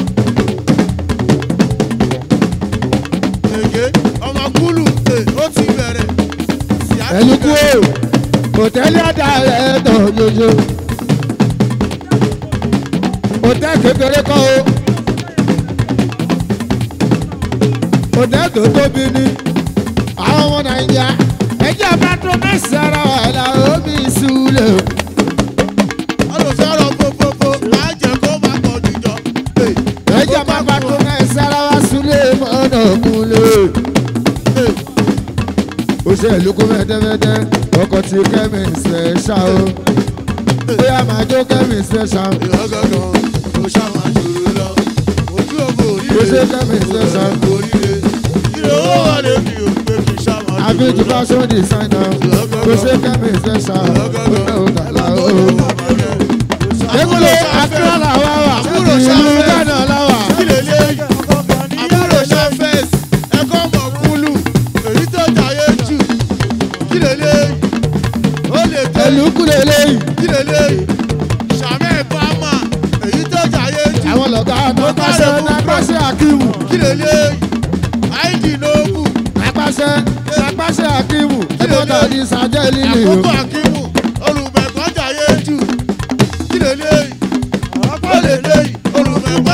[SPEAKER 3] èyí ọmọ kúlù ó ti bẹ̀rẹ̀.
[SPEAKER 1] ẹ̀lúkú o hòtẹ́ẹ̀lì àdá rẹ̀ tọ̀ yóyó hòtẹ́ẹ̀lì kékeré kọ́ o hòtẹ́ẹ̀lì tó tóbi ni àwọn ọmọ Nàìjíríà ẹjẹ́ bá tó mẹ́sàn-án ara wà láwọn mi súlẹ̀ o.
[SPEAKER 3] olùfẹ́ràn fòfòfò máa jẹ́ kó máa pọ̀ jù jọ.
[SPEAKER 1] ẹjẹ́ bá tó mẹ́sàn-án ara wà súlẹ̀ mọ́nà kúlẹ̀. ó ṣe ìlúkú mẹ́tẹ́mẹ́tẹ́ ọkọ̀ tí kẹ́mi ṣẹ̀ṣà o bóyá máa jó kẹ́mi ṣẹ̀ṣà.
[SPEAKER 3] ìrọ́gọ́gàn ó ṣàwọn àṣòro lọ ojú ọmọ
[SPEAKER 1] ó ṣe
[SPEAKER 3] òrìrè
[SPEAKER 1] kẹ́mi ṣẹ̀ṣà.
[SPEAKER 3] òrìrè ìrọ̀wọ́ wà lẹ́bi òpè fi ṣàwọn
[SPEAKER 1] àfi
[SPEAKER 3] àṣòro
[SPEAKER 1] ju
[SPEAKER 3] lọ.
[SPEAKER 1] fashion designer ó ṣe kẹ́mi ṣẹ̀ṣà ó dàlá o. Ekule akíra làwa wà ìlú Ghana làwà.
[SPEAKER 3] àbúrò ṣàfẹ́sì ẹ̀kọ́ mọ̀ kúlù èyí tó jayé jù kí lélẹ́yìn ó lè tó
[SPEAKER 1] Ẹ̀lúkú lélẹ́yìn.
[SPEAKER 3] kí lélẹ́yìn ṣàmẹ́ bámà èyí tó jayé jù
[SPEAKER 1] Àwọn lọ̀gá nàpàṣẹ Akíìmù.
[SPEAKER 3] kí lélẹ́yìn àìdì nóòbù
[SPEAKER 1] Nàpàṣẹ Akíìmù. Ẹ̀gbọ́n náà ní sàjẹ́ lílì o.
[SPEAKER 3] àkókò akímù olùbẹ̀kọ́ jayé jù kí lélẹ́yìn ó lélẹ́yìn olùbẹ̀kọ́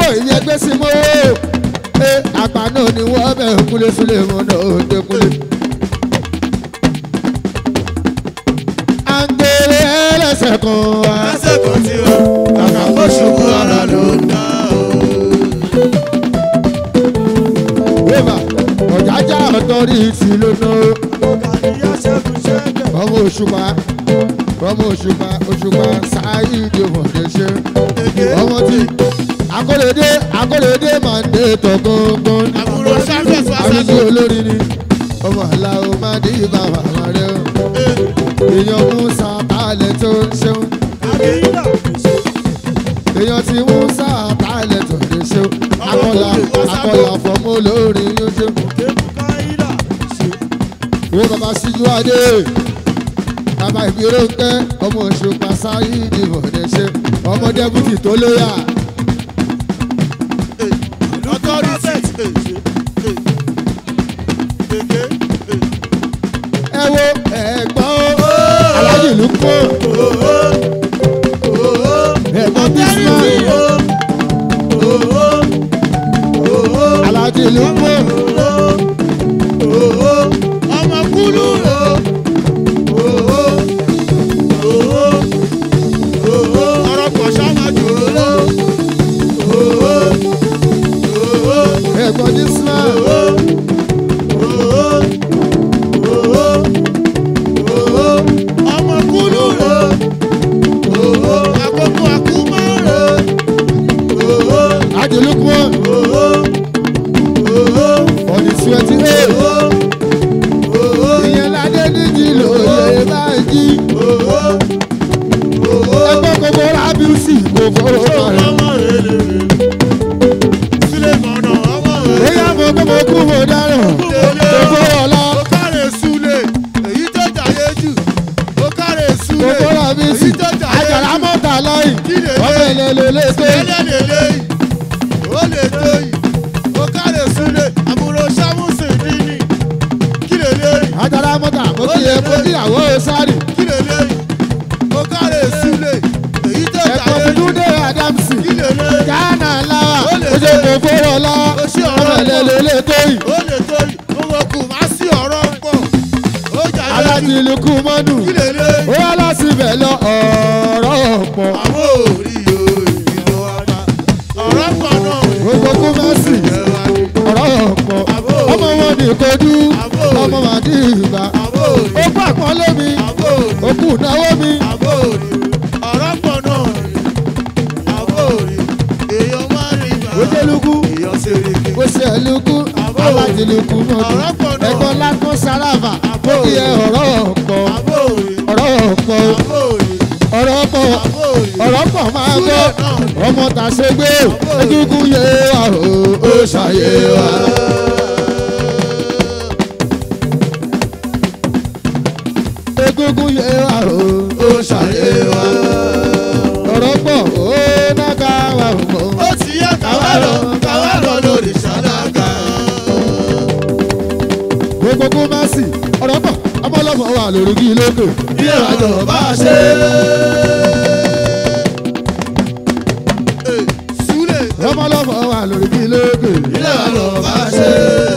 [SPEAKER 1] ìyẹn gbé sí mọ́ àgbà náà ni wọ́n bẹ̀ kúlé sílé wọn náà ó dé kúlé. à ń gbèrè ẹlẹ́sẹ̀ kan wá.
[SPEAKER 3] ẹsẹ̀ kan tí ó kàkà kó ṣubú ara ló ń dá o.
[SPEAKER 1] wíwà ọ̀jájá ọ̀tọ́rí ìtì lónà.
[SPEAKER 3] ìyá ṣẹ́gun ṣẹ́gun.
[SPEAKER 1] ọmọ òṣùpá òṣùpá sáyidé mọ̀dẹ́ṣẹ́ ọmọ tí akóredé máa ń dé tọ̀gbọ̀ngbọ̀n ní.
[SPEAKER 3] àbúrò ṣáfẹ́ fún
[SPEAKER 1] àbísí olórí ni ọmọ aláwo máa dé bàbá rẹ o. èèyàn Musa tálẹ̀ tó ń ṣeun. èèyàn tí Musa tálẹ̀ tó ń ṣeun. akọ́là fọmọ olórí yóò ṣeun. wo bàbá síjú adé bàbá ìbíró ń kẹ́ ọmọ òṣùpá sáyidé mọ̀dẹ́ṣẹ́ ọmọ dẹ́bùtì tó lóyà. ẹ wo ẹ̀gbọ́n alájì ló kó ẹ̀gbọ́n bísímà alájì ló kó
[SPEAKER 3] ọmọ kúlù ọ̀rọ̀ pọ̀ ṣáwájú
[SPEAKER 1] ẹ̀gbọ́n bísímà.
[SPEAKER 3] ọmọ kúlù àkókò àkúmọ̀
[SPEAKER 1] Adelukun on the 28th ìyẹn ládé níjì lóye báyìí ẹgbẹ́ gbogbo rábíùsì gbogbo rẹ̀ bóyá mo gbé mo kú mo dáràn gbogbo ọ̀la gbogbo rábíùsì àjàrà mọ́ta láì ọmọ ìlẹ̀lẹ̀ tó
[SPEAKER 3] ó lè tó yìí ó káre súlẹ̀ àbúrò sámúsì nínú kí lè léyìí.
[SPEAKER 1] àjàrà mọ́ta mo kí ẹ kó kíyàwó sáré.
[SPEAKER 3] kí lè léyìí ó káre súlẹ̀ èyí tó
[SPEAKER 1] ẹ̀kọ́ fìdúndé Adamsi
[SPEAKER 3] kí lè léyìí.
[SPEAKER 1] Ghana láwà
[SPEAKER 3] Ó lè
[SPEAKER 1] oṣù kò fọ́rọ̀ lọ ọmọ ìlẹ̀lẹ̀ tó yìí.
[SPEAKER 3] ó lè tó yìí owó kù má sí ọ̀rọ̀ pọ̀ ó jà lẹ́yìn.
[SPEAKER 1] alájí lukú mọ́nù
[SPEAKER 3] kí lè léyìí.
[SPEAKER 1] ó wá lọ́sibẹ̀ lọ ọ̀rọ̀ pọ̀.
[SPEAKER 3] àwọn òrí yóò ìlú wa ta ọ̀rọ̀ pọ̀ náà.
[SPEAKER 1] gbogbo kú mẹ́sì ọ̀rọ̀ pọ̀ ọmọ wọn ní kojú ọmọ màdí ìgbà ó kú àpọ́nlé mi ó kú náwó mi.
[SPEAKER 3] ọ̀rọ̀ pọ̀ náà àbórí èèyàn máa rí ìgbà
[SPEAKER 1] ó jẹ́ lukú
[SPEAKER 3] èèyàn ṣe rí kí.
[SPEAKER 1] ó ṣe lukú alájí lukú mọ́nù ẹ̀gbọ́n lákún sáráfà ó kí ẹ ọ̀rọ̀ pọ̀ ọ̀rọ̀ pọ̀ ọ̀rọ̀ pọ̀ ọ̀rọ̀ pọ̀ máa gbọ́ ọmọ tà ṣe gbé ojúkú yé wa ó ṣàyé wa. Egúngún yé wa ó ṣàyé wa. ọ̀rọ̀ pọ̀ ó nága wa mọ̀.
[SPEAKER 3] ó ti yẹ káwá lọ lórí ṣáláńgá.
[SPEAKER 1] gbogbo mẹ́sì ọ̀rọ̀ pọ̀ ọmọlọ́mọ wà lórí kí lókè.
[SPEAKER 3] bí ìrìnàjò bá ṣe. súlẹ̀
[SPEAKER 1] ọmọlọ́mọ wà lórí kí lókè.
[SPEAKER 3] bí ìrìnàjò bá ṣe.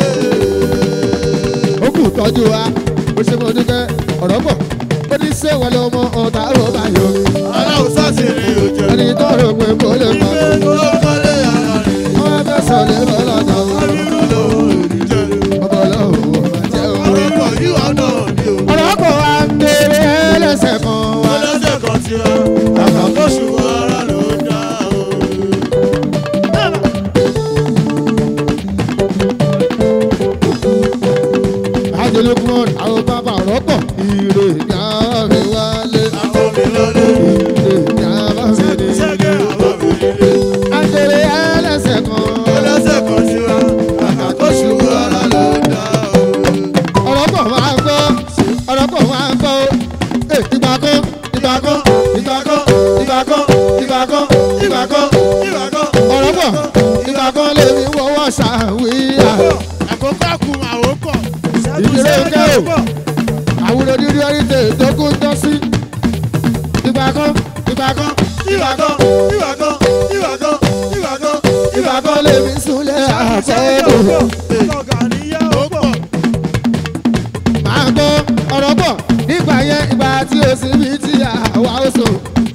[SPEAKER 1] ó kù tọ́jú wa ó ṣe mọ́ dúkẹ́ ọ̀rọ̀ pọ̀ ó ní ṣé wọlé ọmọ ọ̀tá ló bá yọ.
[SPEAKER 3] aláwọ̀ sáàsì rí ojú.
[SPEAKER 1] ẹni tó rò pé kò lè pa.
[SPEAKER 3] ìgbé ló kọ́lé ara rẹ̀.
[SPEAKER 1] wọ́n fẹ́ sọ̀lẹ̀ lọ́lọ́dọ̀
[SPEAKER 3] abirú lòun ò ní jẹ́.
[SPEAKER 1] ọmọlọ́wọ́ àjẹ́ òun.
[SPEAKER 3] ọ̀rọ̀ pọ̀ yíwá náà ni o.
[SPEAKER 1] ọ̀rọ̀ pọ̀ wa ń bèrè ẹlẹ́sẹ̀ kan wá.
[SPEAKER 3] ọlọ́sẹ̀ kan ti ra kàkà kó ṣùgbọ́n ara ló ń dá o.
[SPEAKER 1] Adelukun àwọn bàbá ọ̀rọ̀ pọ̀ ire ní àárẹ̀ wálé.
[SPEAKER 3] àbọ̀ mi lọ́lé.
[SPEAKER 1] ire ní àárẹ̀ ní.
[SPEAKER 3] ṣẹ́gẹ́ àbọ̀ mi nílé.
[SPEAKER 1] Àjèrè ẹlẹ́sẹ̀ kan.
[SPEAKER 3] ọlọ́sẹ̀ kan ti ra kàkà kó ṣùgbọ́n ara ló ń dá o.
[SPEAKER 1] ọ̀rọ̀ pọ̀ máa ń gbọ́ ọ̀rọ̀ pọ̀ máa ń gbọ́ o. ìgbà kan ìgbà kan ìgbà kan ìgbà kan ìgbà kan ìgbà kan
[SPEAKER 3] ìwà kan.
[SPEAKER 1] ọ̀rọ̀ pọ̀ ìgbà kan lèmi wọ́wọ́ ṣàwíyà.
[SPEAKER 3] àkókò àkùn àwòkọ̀.
[SPEAKER 1] ìdílé kẹ́ o àwùjọ dídí orí tè tó kú tọ́ sí. ìgbà kan ìgbà kan
[SPEAKER 3] ìwà kan ìwà kan ìwà kan ìwà kan ìwà
[SPEAKER 1] ìgbà kan lèmi súnlẹ̀ àfẹ́kù. máa gbọ́ ọ̀rọ̀ bọ̀ nígbà yẹn ìgbà tí o sì bí tí àwa ó sùn.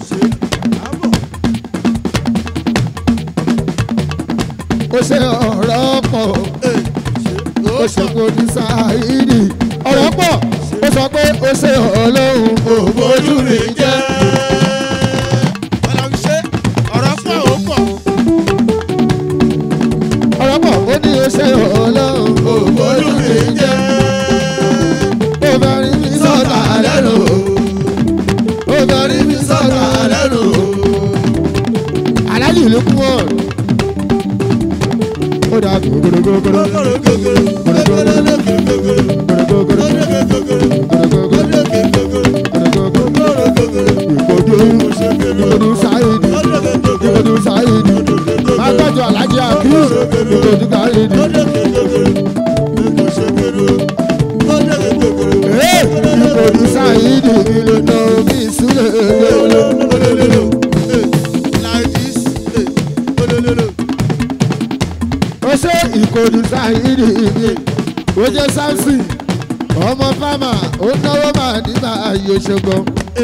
[SPEAKER 1] ó ṣe ọ̀rọ̀ pọ̀ ó ṣe pòdùsà ìdí ọ̀rọ̀ pọ̀ ó sọ pé ó ṣe ọlọ́run òbójú mi jẹ́. ọ̀rọ̀ pọ̀ ó ní ó ṣe ọlọ́run òbójú mi jẹ́. ó bá rí mi sọ̀tà lẹ́nu ó bá rí mi sọ̀tà lẹ́nu. aláàjì ló kú wọn. ó dà gbogbogbò. ìkòdú sáyidi máa gbọ́jọ alájí àbíyù ìkòdú sáyidi. ìkòdú sáyidi mi ló ná omi ìsúlẹ̀ ó ṣe ìkòdú sáyidi mi ó jẹ́ Samson ọmọ fámà ó náwó máa nígbà ayé ṣogbọ́n.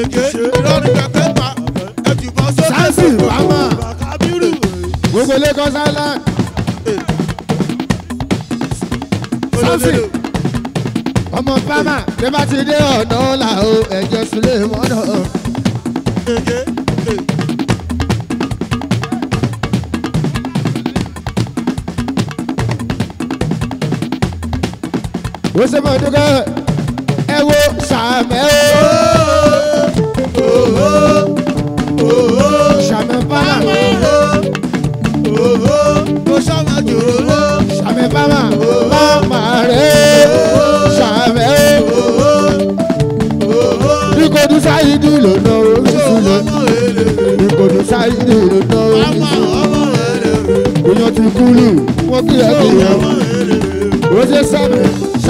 [SPEAKER 1] Samson fámà gbogbo Lagos Island. Samson ọmọ fámà tẹ bá ti dé ọ̀nà ọ̀la o ẹ̀jẹ̀ sílé mọ́nà. ó ṣe mọ̀ dúkẹ́ ẹ wo sàmẹ́ o sàmẹ́ fámà sàmẹ́ fámà fámà rẹ̀ sàmẹ́ ìkòdú sáyidi ló ná oríṣiríṣi ìkòdú sáyidi ló ná oríṣiríṣi èèyàn ti kúlù wọ́n kí ẹ kí ẹ ó ṣe sàmẹ́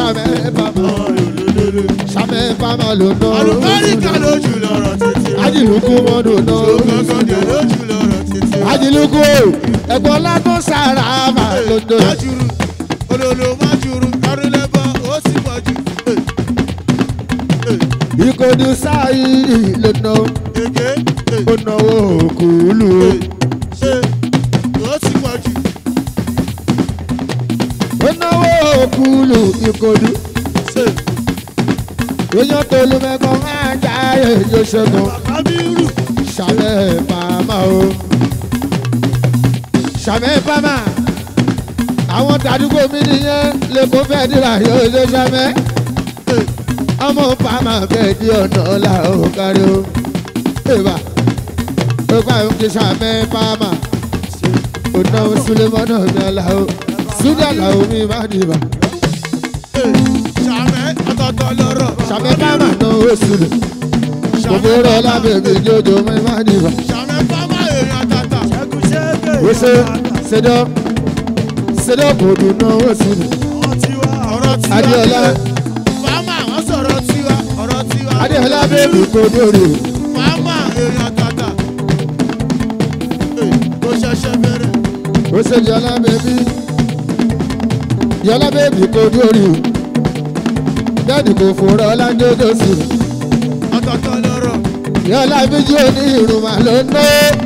[SPEAKER 1] sàmẹ́ fámà ló ná
[SPEAKER 3] àlùbáríkà lójú lọ́rọ̀ títí.
[SPEAKER 1] ajílùkù mọ́dún náà
[SPEAKER 3] Sọ́kọ̀sọ́dẹ̀ lójú lọ́rọ̀ títí.
[SPEAKER 1] ajílùkù ẹ̀gbọ́n látún sára mà lódò.
[SPEAKER 3] Májúrú olólo májúrú arúlẹ́bọ̀ ó sì pọ̀jù.
[SPEAKER 1] ìkòdú sáyidi ló ná
[SPEAKER 3] Èké
[SPEAKER 1] ó náwó òkúlù.
[SPEAKER 3] ṣe ó sì pọ̀jù.
[SPEAKER 1] ó náwó òkúlù ìkòdú.
[SPEAKER 3] Ṣe
[SPEAKER 1] èèyàn tó lu mẹ́kàn máa jáde yóò ṣẹ́gun.
[SPEAKER 3] Kábírù
[SPEAKER 1] sàmẹ́ fámà o sàmẹ́ fámà àwọn tàdúgbò mi nìyẹn lẹ́kọ̀ọ́ fẹ́ẹ́ dìrà yóò ṣe sàmẹ́. ọmọ fámà fẹ́ẹ́ di ọ̀nà ọ̀la ò kárí o. ìbá ó bá ń kí sàmẹ́ fámà ó náwó Sulemọ́nà mi ọ̀la o Súdà làwọn mi má dìbà.
[SPEAKER 3] ṣàmẹ́ ọ̀tọ̀ọ̀tọ̀ lọ́rọ̀.
[SPEAKER 1] sàmẹ́ fámà náwó Sùlẹ̀ gbogbo rẹ̀ lábẹ́bí jòjò mi má dìbà.
[SPEAKER 3] Ṣàmẹ́ fámà èèyàn tàtà.
[SPEAKER 1] ó ṣe ṣẹdọ̀ kò dùn náwó Sùlẹ̀.
[SPEAKER 3] Ọ̀rọ̀ tiwa.
[SPEAKER 1] Adéọlá
[SPEAKER 3] Fámà wọ́n sọ̀rọ̀ tiwa. Ọ̀rọ̀ tiwa.
[SPEAKER 1] Adéọlá bébì kò dòrò.
[SPEAKER 3] Fámà èèyàn tàtà. Ó ṣẹ̀ṣẹ̀ bẹ̀rẹ̀.
[SPEAKER 1] ó ṣe yọlá bébì kò dòrò. dáàdì kò fòrò ọlájọ́jọ́ sí.
[SPEAKER 3] Ọ̀tọ̀ọ̀tọ̀ lọ́rọ̀.
[SPEAKER 1] yọlá bíjú ní ìrùmà ló ná.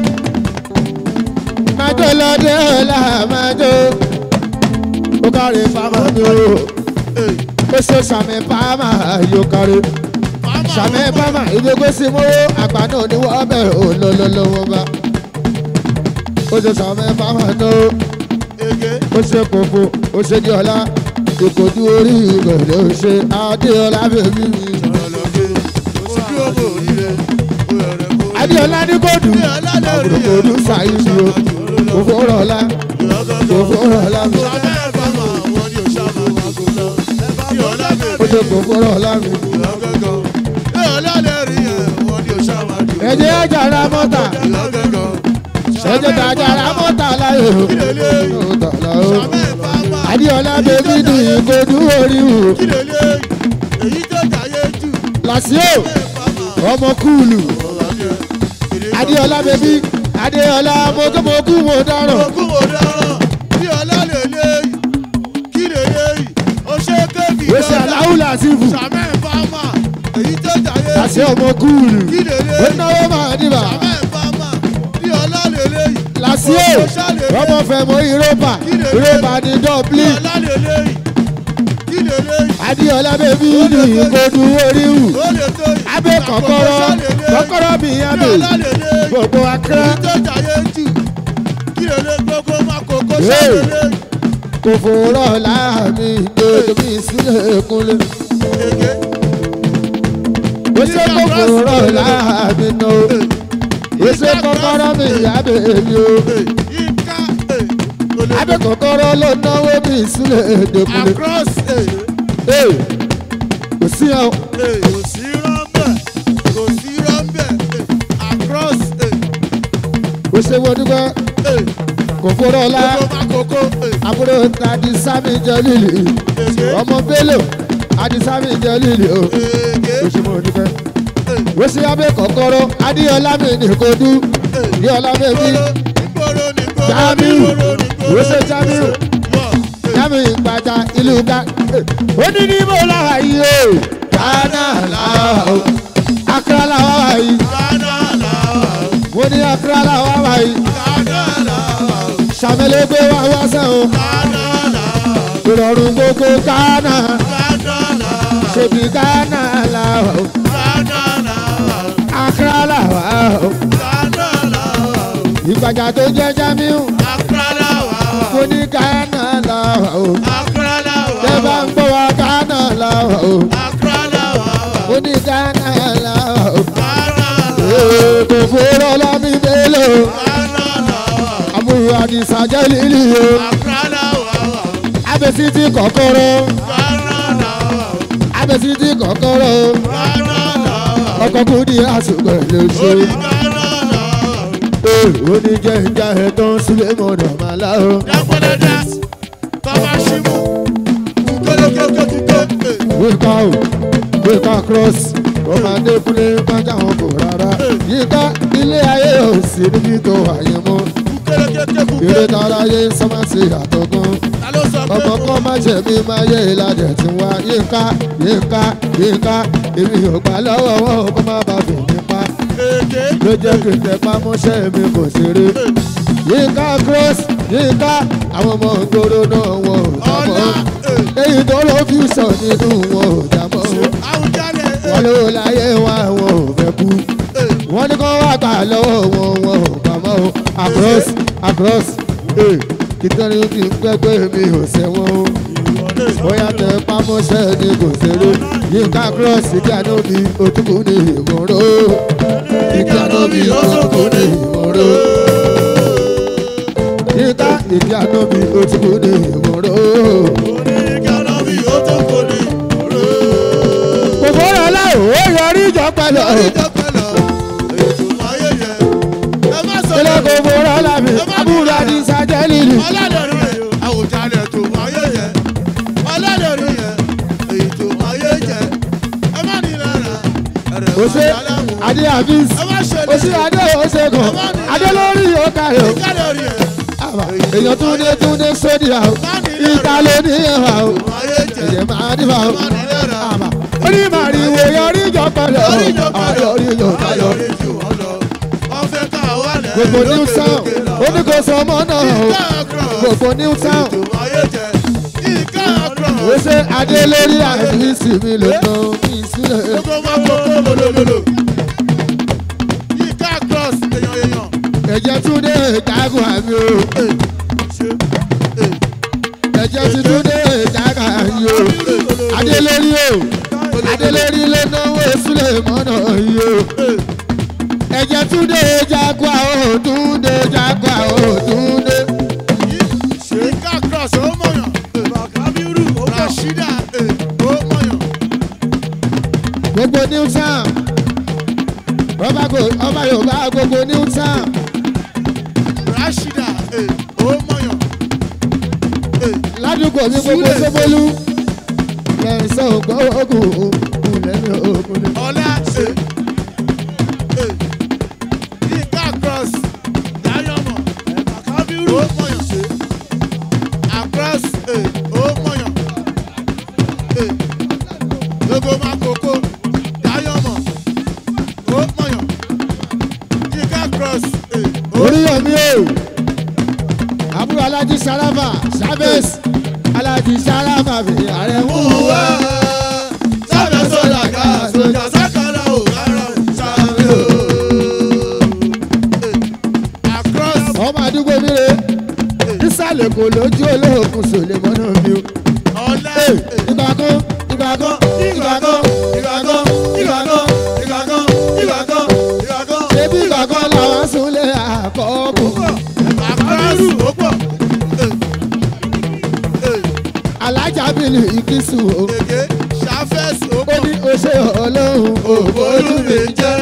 [SPEAKER 1] májò lọ́dẹ ọ̀la májò. ó kárí fámà mi o. ó ṣe sàmì fámà yóò kárí. sàmì fámà ìdókòó sí mọ́wọ́ àgbà náà ni wọ́n bẹ̀ ò lọ́lọ́lọ́wọ́ bá. ó ṣe sàmì fámà náà.
[SPEAKER 3] Èké
[SPEAKER 1] ó ṣe kòkó ó ṣe di ọlá ìkòjú orí ìbẹ̀rẹ̀ ó ṣe Adéọlá bèbí mi.
[SPEAKER 3] sọ̀rọ̀ lọ́gbẹ́. Ojú òbò oríire.
[SPEAKER 1] Adéọlá ní kóòdù àbúrò kóòdù ṣàyíṣi o kò fọ́rọ̀ ọ̀la kò fọ́rọ̀ ọ̀la mi.
[SPEAKER 3] Ṣàmẹ́ fámà wọ́n ní òṣàmà wàgò lọ. Tí ọ̀la
[SPEAKER 1] ó
[SPEAKER 3] bèbè.
[SPEAKER 1] ṣe kò fọ́rọ̀ ọ̀la mi.
[SPEAKER 3] Ìlọ́gẹ́gàn. Tí ọ̀la lẹ́rìí ẹ̀ wọ́n ní òṣàmà jù.
[SPEAKER 1] ẹ̀jẹ̀ àjàrà mọ́tà
[SPEAKER 3] Ìlọ́gẹ́gàn.
[SPEAKER 1] ẹ̀jẹ̀ àjàrà mọ́tà láyò mọ́tà láyò.
[SPEAKER 3] Ṣàmẹ́ fámà.
[SPEAKER 1] Adéọlá bèbí ní ìkòjú orí wò
[SPEAKER 3] Kí lè lé èyí tó jàyé jù.
[SPEAKER 1] làṣíò
[SPEAKER 3] Fámà.
[SPEAKER 1] ọmọ kúùlù. Adéọlá bèbí Adéọlá mọ́kúmọ́kú mo dáràn.
[SPEAKER 3] Ogún mo dáràn.
[SPEAKER 1] làṣẹ ọmọ kúrú
[SPEAKER 3] kí lélẹ̀
[SPEAKER 1] ó náwó máa dìbà
[SPEAKER 3] sàmẹ́ ìfàmà bí ọlá lélẹ̀ yìí
[SPEAKER 1] làṣẹ ọmọ fẹmọ ìrọba ìrọba ní dublin
[SPEAKER 3] ọlá lélẹ̀ yìí kí lélẹ̀ yìí
[SPEAKER 1] adiola bẹbí ní ìkọdù oríwù
[SPEAKER 3] ó lè tó yìí
[SPEAKER 1] abẹ kọ́kọ́rọ́ bìyànjú
[SPEAKER 3] ọlá lélẹ̀ yìí
[SPEAKER 1] gbogbo akẹrẹ
[SPEAKER 3] tó jàyé jù kí lélẹ̀ gbogbo má kókó sálélẹ̀ yìí.
[SPEAKER 1] kò fòrọ̀ láàmì lómi sílẹ̀ kúnlẹ̀.
[SPEAKER 3] Ege.
[SPEAKER 1] ó ṣe kò fòrọ̀ láàmì nà ó. ó ṣe kọ́kọ́rọ́ mi yábẹ̀ èmi o.
[SPEAKER 3] Yínká.
[SPEAKER 1] abẹ kọ́kọ́rọ́ ló náwó mi sílẹ̀ dẹkùnlẹ̀.
[SPEAKER 3] Across.
[SPEAKER 1] kò sí ọ.
[SPEAKER 3] Kò sí rọ́mbẹ̀. Kò sí rọ́mbẹ̀. Across.
[SPEAKER 1] ó ṣe wọ́n dúpẹ́. kò fòrọ̀ lá.
[SPEAKER 3] Gbogbo má kókó.
[SPEAKER 1] àbúrò tàdí sámi jẹ lílì.
[SPEAKER 3] Ege.
[SPEAKER 1] ọmọ bello adisami jẹ lílì o.
[SPEAKER 3] Ege.
[SPEAKER 1] ó ṣe wọ́n dúpẹ́. ó ṣe abẹ kọ́kọ́rọ́ adiola mi nìkodu. adiola mi bí.
[SPEAKER 3] Nígboro nígboro.
[SPEAKER 1] Jamiu.
[SPEAKER 3] Nígboro nígboro.
[SPEAKER 1] ó ṣe Jamiu. Jamiu ìpàjà ìlú ga. ó ní ní mo lára yìí o. Ghana làwà o. Accra làwà yìí.
[SPEAKER 3] Ghana làwà o.
[SPEAKER 1] mo ní Accra làwà yìí.
[SPEAKER 3] Ghana làwà o.
[SPEAKER 1] sàmẹ́lẹ́ gbé wá wá sẹ́ o.
[SPEAKER 3] Ghana làwà o.
[SPEAKER 1] ìrọ̀rùn gbogbo Ghana.
[SPEAKER 3] Ghana làwà o.
[SPEAKER 1] ṣèbí Ghana làwà o.
[SPEAKER 3] Ghana làwà o.
[SPEAKER 1] Accra làwà o.
[SPEAKER 3] Ghana làwà o.
[SPEAKER 1] ìpàjà tó jẹ́ Jamiu.
[SPEAKER 3] Accra làwà o.
[SPEAKER 1] mo ní Ghana làwà o.
[SPEAKER 3] Accra làwà o.
[SPEAKER 1] tẹ́ bá ń gbọ́ wa Ghana làwà o.
[SPEAKER 3] Accra làwà o.
[SPEAKER 1] mo ní Ghana làwà o.
[SPEAKER 3] Ghana làwà o.
[SPEAKER 1] kò fòrò lámì délé o.
[SPEAKER 3] Ghana làwà o.
[SPEAKER 1] àbúrò àdìsá jẹ́ lílì o.
[SPEAKER 3] Accra làwà o.
[SPEAKER 1] abẹ́sí ti kọ́kọ́rọ́.
[SPEAKER 3] Ghana làwà o.
[SPEAKER 1] abẹ́sí ti kọ́kọ́rọ́.
[SPEAKER 3] Ghana làwà o.
[SPEAKER 1] ọkọ̀ kúndì àsùnbẹ̀ lè ṣe.
[SPEAKER 3] Orí Ghana làwà o.
[SPEAKER 1] oníjẹ ìjà ẹ̀tọ́ sílé mọ̀nà màlá o.
[SPEAKER 3] Dápẹ́lẹ́ dá. Bàbá Ṣímù. Kúkúlókèkúkú.
[SPEAKER 1] wíkà o wíkà cross ọmọ adékúnlé bájà wọn kò rárá. yíká ilé ayé ò sí níbi tó àyè mọ́.
[SPEAKER 3] Kúkúlókèkúkú.
[SPEAKER 1] eré tara yé sọ́mọ́ sí àtọ̀gún.
[SPEAKER 3] Ta ló sọ pé
[SPEAKER 1] ọmọ kan má ṣe mí máa yé ìlàjẹ̀ tí wá. yíká èmi ò gbà lọ́wọ́ wọn kó má bàa bẹ̀ nípa.
[SPEAKER 3] èké?
[SPEAKER 1] ló jẹ́ kí n tẹpá mọ́ṣẹ́ mi kò ṣeré. yíká cross yíká àwọn ọmọ ìgboro náà wọn ò
[SPEAKER 3] Ọlá.
[SPEAKER 1] jábọ́. èyí tó ló fi sọ nínú wọn ò jábọ́.
[SPEAKER 3] Àwùjalè.
[SPEAKER 1] wọ́n ló láyé wa wọn ò fẹ́ kú. wọ́n ní kó wá gbà lọ́wọ́ wọn wọn ò pamọ́ o. across kìtẹ́rì kì í pẹ́pẹ́ mi ò sẹ́wọ́n o. bóyá tẹ pámọ́ṣẹ́ ni kò ṣeré. yíká cross ìjánu mi òtúkù ní ìmọ̀ró. ìjánu mi òtúkù ní ìmọ̀ró. yíká ìjánu mi òtúkù ní ìmọ̀ró.
[SPEAKER 3] Oníkànnàbí ó tó kò ní.
[SPEAKER 1] gbogbo ọ̀rọ̀ láò ó yọrí ìjọ pẹ̀lú.
[SPEAKER 3] Ìjọpẹ̀lọ̀. Ètò ayé yẹ. Ẹ má sọ
[SPEAKER 1] ilé gbogbo ọ̀rọ̀ làbí abúlé àdìsá jẹ́ lílì.
[SPEAKER 3] Ọlọ́dọ̀rí yẹ. Àwùjalè tó ayé yẹ. Ọlọ́dọ̀rí yẹ. Ètò ayé yẹ. Ẹ má ní lára. Ẹ̀rẹ̀
[SPEAKER 1] Ose
[SPEAKER 3] wà láwọn.
[SPEAKER 1] Adé Hafiz
[SPEAKER 3] Ẹ má ṣe
[SPEAKER 1] Ose Adé Osegun Adé lórí ọ̀kàrẹ̀ o.
[SPEAKER 3] Ìkàlórí yẹ.
[SPEAKER 1] Èèyàn túndé sódì à o. Ìta ló ní ẹ̀wà o.
[SPEAKER 3] Ayé jẹ.
[SPEAKER 1] Ẹ̀jẹ̀ máa dìbà o.
[SPEAKER 3] Ẹ má ní lára.
[SPEAKER 1] Orí màrìwò yọrí ìjọ pẹ̀lú o. Àwọn yọrí ìjọ pẹ̀lú o. Gbogbo new sound ó ní kò sọ ọmọ náà o. Gbogbo new sound Ose Adé lórí àìsí mi ló tán mí sílẹ̀. Ẹ̀jẹ̀ túndé ìjágun àmì o. Ẹ̀jẹ̀ ti túndé ìjágun àmì o. Adé lórí o. Adé lórí ló náwó sílẹ̀ mọ́nà yìí o. Ẹ̀jẹ̀ túndé ìjágun àwọn túndé ìjágun àwọn túndé. Gbogbo new town. Ọba Yorùbá gbogbo new town.
[SPEAKER 3] Rashida, ó mọ̀yàn.
[SPEAKER 1] Ládùúgbò mi gbogbo Sóbólú. Lẹ́sọ̀ ògbó ogun òkun lẹ́nu òkun ni.
[SPEAKER 3] Ọlá, Yínká cross, Dáyọ̀mọ̀, Kábírù, ó mọ̀yàn ṣe. Across, ó mọ̀yàn. Gbogbo máa kókó, Dáyọ̀mọ̀,
[SPEAKER 1] Síkírù Alájí Sarafa Chavez Alájí Sarafa fi ààrẹ mú wá.
[SPEAKER 3] Sábẹ́ sọ̀dà ká sọ̀dà sákàlà ò rárá sábẹ́ o.
[SPEAKER 1] Ọmọ àdúgbò mi rè nísàlẹ̀ kò lójú olóògùn sòlè mọ́nà mi o.
[SPEAKER 3] Ọ̀la
[SPEAKER 1] Ìgbà kan ìgbà kan ìgbà kan ìgbà kan ìgbà kan ìgbà kan ìgbà kan
[SPEAKER 3] ìgbà kan.
[SPEAKER 1] ṣébí ìgbà kan làwọn súnlé àkọ́kọ́.
[SPEAKER 3] Àkọ́rù ó pọ̀.
[SPEAKER 1] Alájà bìlì ìkísù o.
[SPEAKER 3] Gègé ṣàfẹ́sì ó
[SPEAKER 1] Ó
[SPEAKER 3] pọ̀.
[SPEAKER 1] ní oṣé ọlọ́run
[SPEAKER 3] Òbólú mi jẹ́.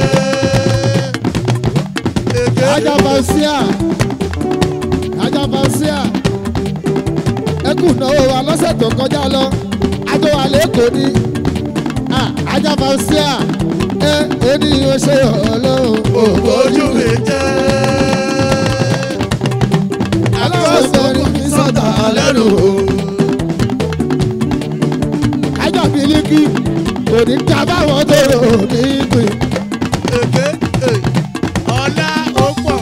[SPEAKER 3] Gègé
[SPEAKER 1] Ajá Fansia Ajá Fansia ẹkùn náwó wa lọ́sẹ̀ tó kọjá lọ ajọ́ wa lẹ́kọ̀ọ́ ní Ajá Fansia ó ní oṣé ọlọ́run
[SPEAKER 3] òbólú mi jẹ́.
[SPEAKER 1] aláwọ̀sọ̀rí mi sọ̀tà lẹ́nu Ajá Bílíkì kò ní ká báwọn tó rò ní ìpín.
[SPEAKER 3] Gègé ọ̀la ó pọ̀.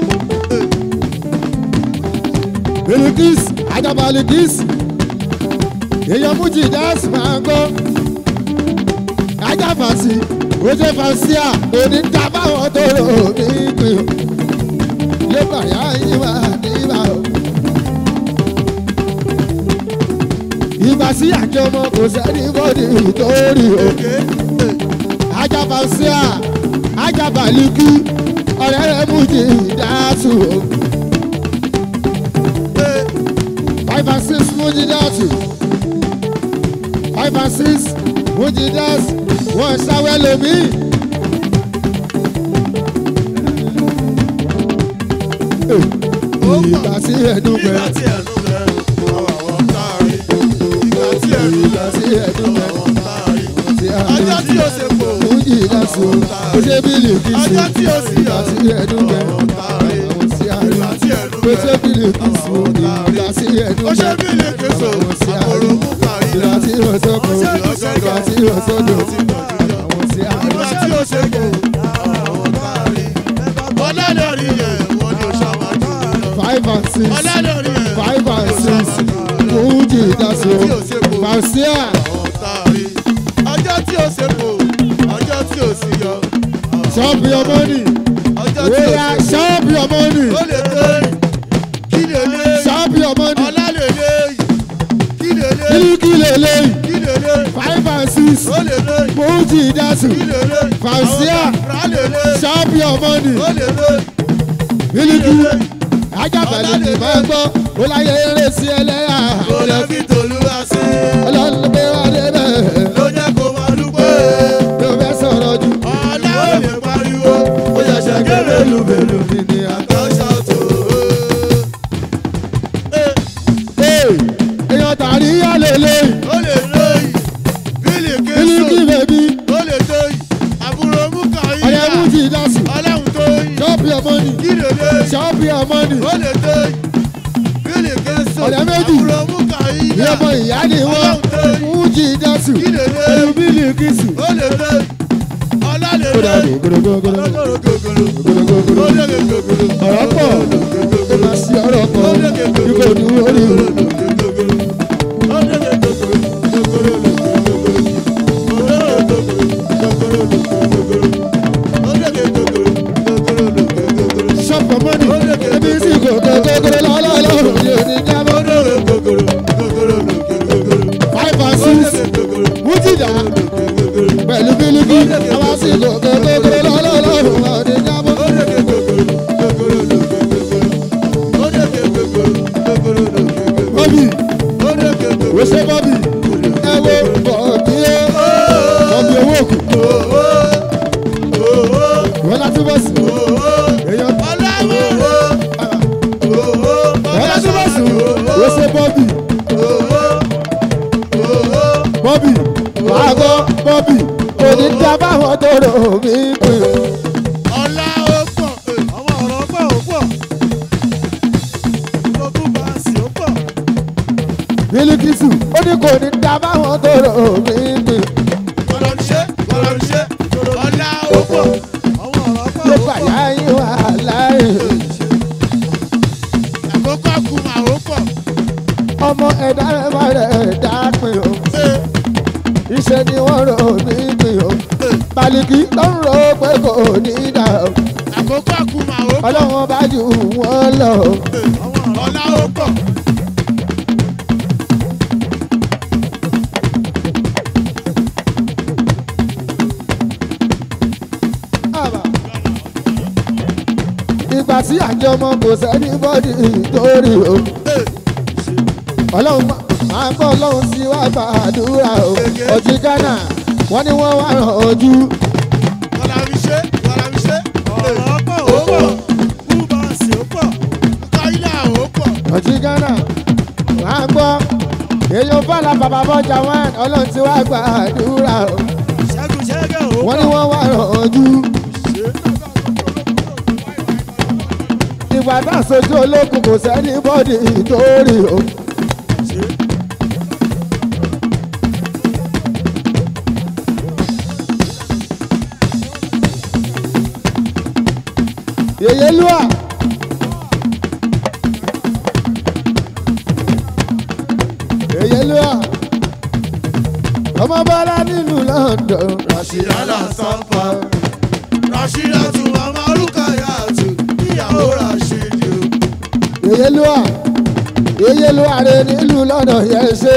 [SPEAKER 1] Bilikis Ajá Bilikis èèyàn mújì dáàsì máa ń gbọ́ Ajá Fansi oṣù Fansia òní ká báwọn tó rò ní ìpín o lébà yá yín wà níbà o. Ìgbà sí àjọ ọmọ kò sẹ́ni bọ́dì torí o. Ajá Fansia Ajá Biliki ọ̀rẹ́ rẹ̀ mújì dáàsì o. 5 and 6 Mujidatu 5 and 6 Mujidas wọ́n ṣàwẹ́ lómi. Ìgbà tí ẹnu
[SPEAKER 3] Ìgbà
[SPEAKER 1] bẹ̀rẹ̀
[SPEAKER 3] tí ẹnu bẹ̀rẹ̀ àwọn táàrí. Ìgbà tí ẹnu bẹ̀rẹ̀ àwọn táàrí. Ọjọ́ tí ó ṣe pò.
[SPEAKER 1] Mujidatu oṣù Bílíkì
[SPEAKER 3] Ọjọ́ tí ó sì yọ.
[SPEAKER 1] ìgbà tí ẹnu bẹ̀rẹ̀
[SPEAKER 3] Àwọn táàrí.
[SPEAKER 1] àwọn sí àárín
[SPEAKER 3] Ìgbà tí ẹnu
[SPEAKER 1] oṣù
[SPEAKER 3] bẹ̀rẹ̀
[SPEAKER 1] Bílíkì
[SPEAKER 3] àwọn táàrí.
[SPEAKER 1] ìgbà tí ẹnu
[SPEAKER 3] Ó ṣe
[SPEAKER 1] bẹ̀rẹ̀
[SPEAKER 3] bí ilé késo.
[SPEAKER 1] àwọn sí àárín
[SPEAKER 3] Àkòròmú kàrí.
[SPEAKER 1] ìgbà tí ó sọ́kọ̀ ìgbà tí ó sọ́dọ̀ àwọn sí àárín.
[SPEAKER 3] Ìgbà tí ó ṣe pò. Àwọn táàrí. Ọlọ́lọ́rí yẹn wọ́n ní oṣù àmàjù.
[SPEAKER 1] 5 and 6
[SPEAKER 3] Ọlọ́lọ́rí yẹn.
[SPEAKER 1] 5 and 6 Mujidatu Fansia
[SPEAKER 3] Àwọn táàrí. Ọjọ́ tí ó ṣe pò. Ọjọ́ tí ó sì yọ.
[SPEAKER 1] shop your money
[SPEAKER 3] Ọjọ́ tí ó
[SPEAKER 1] oya
[SPEAKER 3] ṣe pò.
[SPEAKER 1] shop your money
[SPEAKER 3] Ó lè tẹ́ kí lè lé.
[SPEAKER 1] shop your money
[SPEAKER 3] Ọlá lè lé. Kí lè lé.
[SPEAKER 1] Bílíkì lélẹ́yìn
[SPEAKER 3] Kí lè lé.
[SPEAKER 1] 5 and 6
[SPEAKER 3] Ó lè lé.
[SPEAKER 1] Mujidatu
[SPEAKER 3] Kí lè lé.
[SPEAKER 1] Fansia
[SPEAKER 3] Ra lè lé.
[SPEAKER 1] shop your money
[SPEAKER 3] Ó lè lé.
[SPEAKER 1] Bílíkì Ajá Biliki máa gbọ́ ó láyé eré sí ẹlẹ́yà
[SPEAKER 3] Kò lè fi tòlúwa sí.
[SPEAKER 1] ọlọ́run gbé wá débẹ̀
[SPEAKER 3] Ló jẹ́ kó máa dúpẹ́.
[SPEAKER 1] ló fẹ́ sọ̀rọ̀ jù
[SPEAKER 3] Ọlá ò lè pariwo. Ó ṣẹ̀ṣẹ̀ kéré lùbẹ̀lù.
[SPEAKER 1] ní
[SPEAKER 3] Àkọ́ṣà tó.
[SPEAKER 1] èèyàn tàrí yá lélẹ́yìn
[SPEAKER 3] Ó lè lóyìn. Bílíkì
[SPEAKER 1] Bílíkì
[SPEAKER 3] sùn.
[SPEAKER 1] bèbí
[SPEAKER 3] Ó lè tóyìn. Àbúrò mú kàyí.
[SPEAKER 1] ọ̀rẹ́ Mujidatu
[SPEAKER 3] Ọlọ́run tóyìn.
[SPEAKER 1] shop your money
[SPEAKER 3] Kí lè lé.
[SPEAKER 1] shop your money
[SPEAKER 3] Ó lè tóyìn. Bílíkì sùn.
[SPEAKER 1] Ọ̀rẹ́ méjì.
[SPEAKER 3] Àbúrò mú kàyí.
[SPEAKER 1] ní ọmọ ìyá ni wọ́n Mujidatu
[SPEAKER 3] Kí lè lé.
[SPEAKER 1] pẹ̀lú Bílíkì sùn.
[SPEAKER 3] Ó lè lé. Ọlá lè
[SPEAKER 1] Kódà
[SPEAKER 3] lé.
[SPEAKER 1] gògòrògògòrò
[SPEAKER 3] Ọlọ́run gògòrò.
[SPEAKER 1] gògòrògògòrò
[SPEAKER 3] Ó lè gògòrò.
[SPEAKER 1] ọ̀rọ̀ pọ̀ ó máa ṣe ọ̀rọ̀ pọ̀ ikú òní orí shop your money ebi sì gògòrò lọ́lọ́lọ́rùn ní oníjàmbá 5 and 6 Mujida pẹ̀lú Bílíkì àwọn sì gògòrò lọ́lọ́lọ́rùn ní oníjàmbá. Bọ́bì wo ṣe Bọ́bì ẹ wo Bọ̀bí Bọ̀bí owó òkú wọ́n láti bọ̀ sí èèyàn wọ́n láti bọ̀ sí wo ṣe Bọ́bì Bọ́bì wàá gbọ́ Bọ́bì kò ní dá báwọn tó rò mí pé
[SPEAKER 3] Ọlá ó pọ̀, àwọn ọ̀rọ̀ pọ̀ ó pọ̀, gbogbo bá a sì ó pọ̀.
[SPEAKER 1] Bílíkì sùn ó ní kò ní dá báwọn tó rò mí pé
[SPEAKER 3] Ọlọ́runṣẹ́, ọlọ́runṣẹ́, ọlá ó pọ̀, àwọn ọ̀rọ̀ pọ̀
[SPEAKER 1] ló
[SPEAKER 3] ó pọ̀.
[SPEAKER 1] bàyá yín wà láàyè.
[SPEAKER 3] Àkókò àkùmà ó pọ̀.
[SPEAKER 1] ọmọ ẹ̀dá ẹ̀fà rẹ̀ ẹ̀dá pin o. iṣẹ́ ni wọ́n rò ní pin o. Baliki ló ń ro pé kò ní dà o.
[SPEAKER 3] Àkókò àkùmà ó pọ̀.
[SPEAKER 1] Ọlọ́run bá jù wọ́n lọ o.
[SPEAKER 3] Ọlá ó pọ̀.
[SPEAKER 1] Ìgbà tí àjọmọ kò sẹ́ni bọ́dì torí o. Ọlọ́run máa kọ́ ọlọ́run sí wá gbàdúrà o. Ọtí Ghana wọ́n ní wọ́n wá ràn ojú.
[SPEAKER 3] Bọ́lá mi ṣe, bọ́lá mi ṣe. Ọ̀rọ̀ pọ̀ ó pọ̀. Kúbọ̀sì ó pọ̀. Káyílà ó pọ̀.
[SPEAKER 1] Ọtí Ghana máa gbọ́. Èèyàn Fàlà bàbá bọ́jà wọn ọlọ́run sí wá gbàdúrà o.
[SPEAKER 3] Ṣẹ́gun ṣẹ́gẹ̀ ó pọ̀.
[SPEAKER 1] Wọ́n ní wọ́n wá ràn ojú. Ìgbà tá a sojú olókùn kò sẹ́ni bọ́dì torí o. Yèyélúà Yèyélúà ọmọ bọ́lá nílùú London.
[SPEAKER 3] Rashida Lasampa. Rashida tu mama Rukayatu. Ìyàwó Rashidi o.
[SPEAKER 1] Yèyélúà Yèyélúà rẹ̀ nílùú London yẹn ṣe.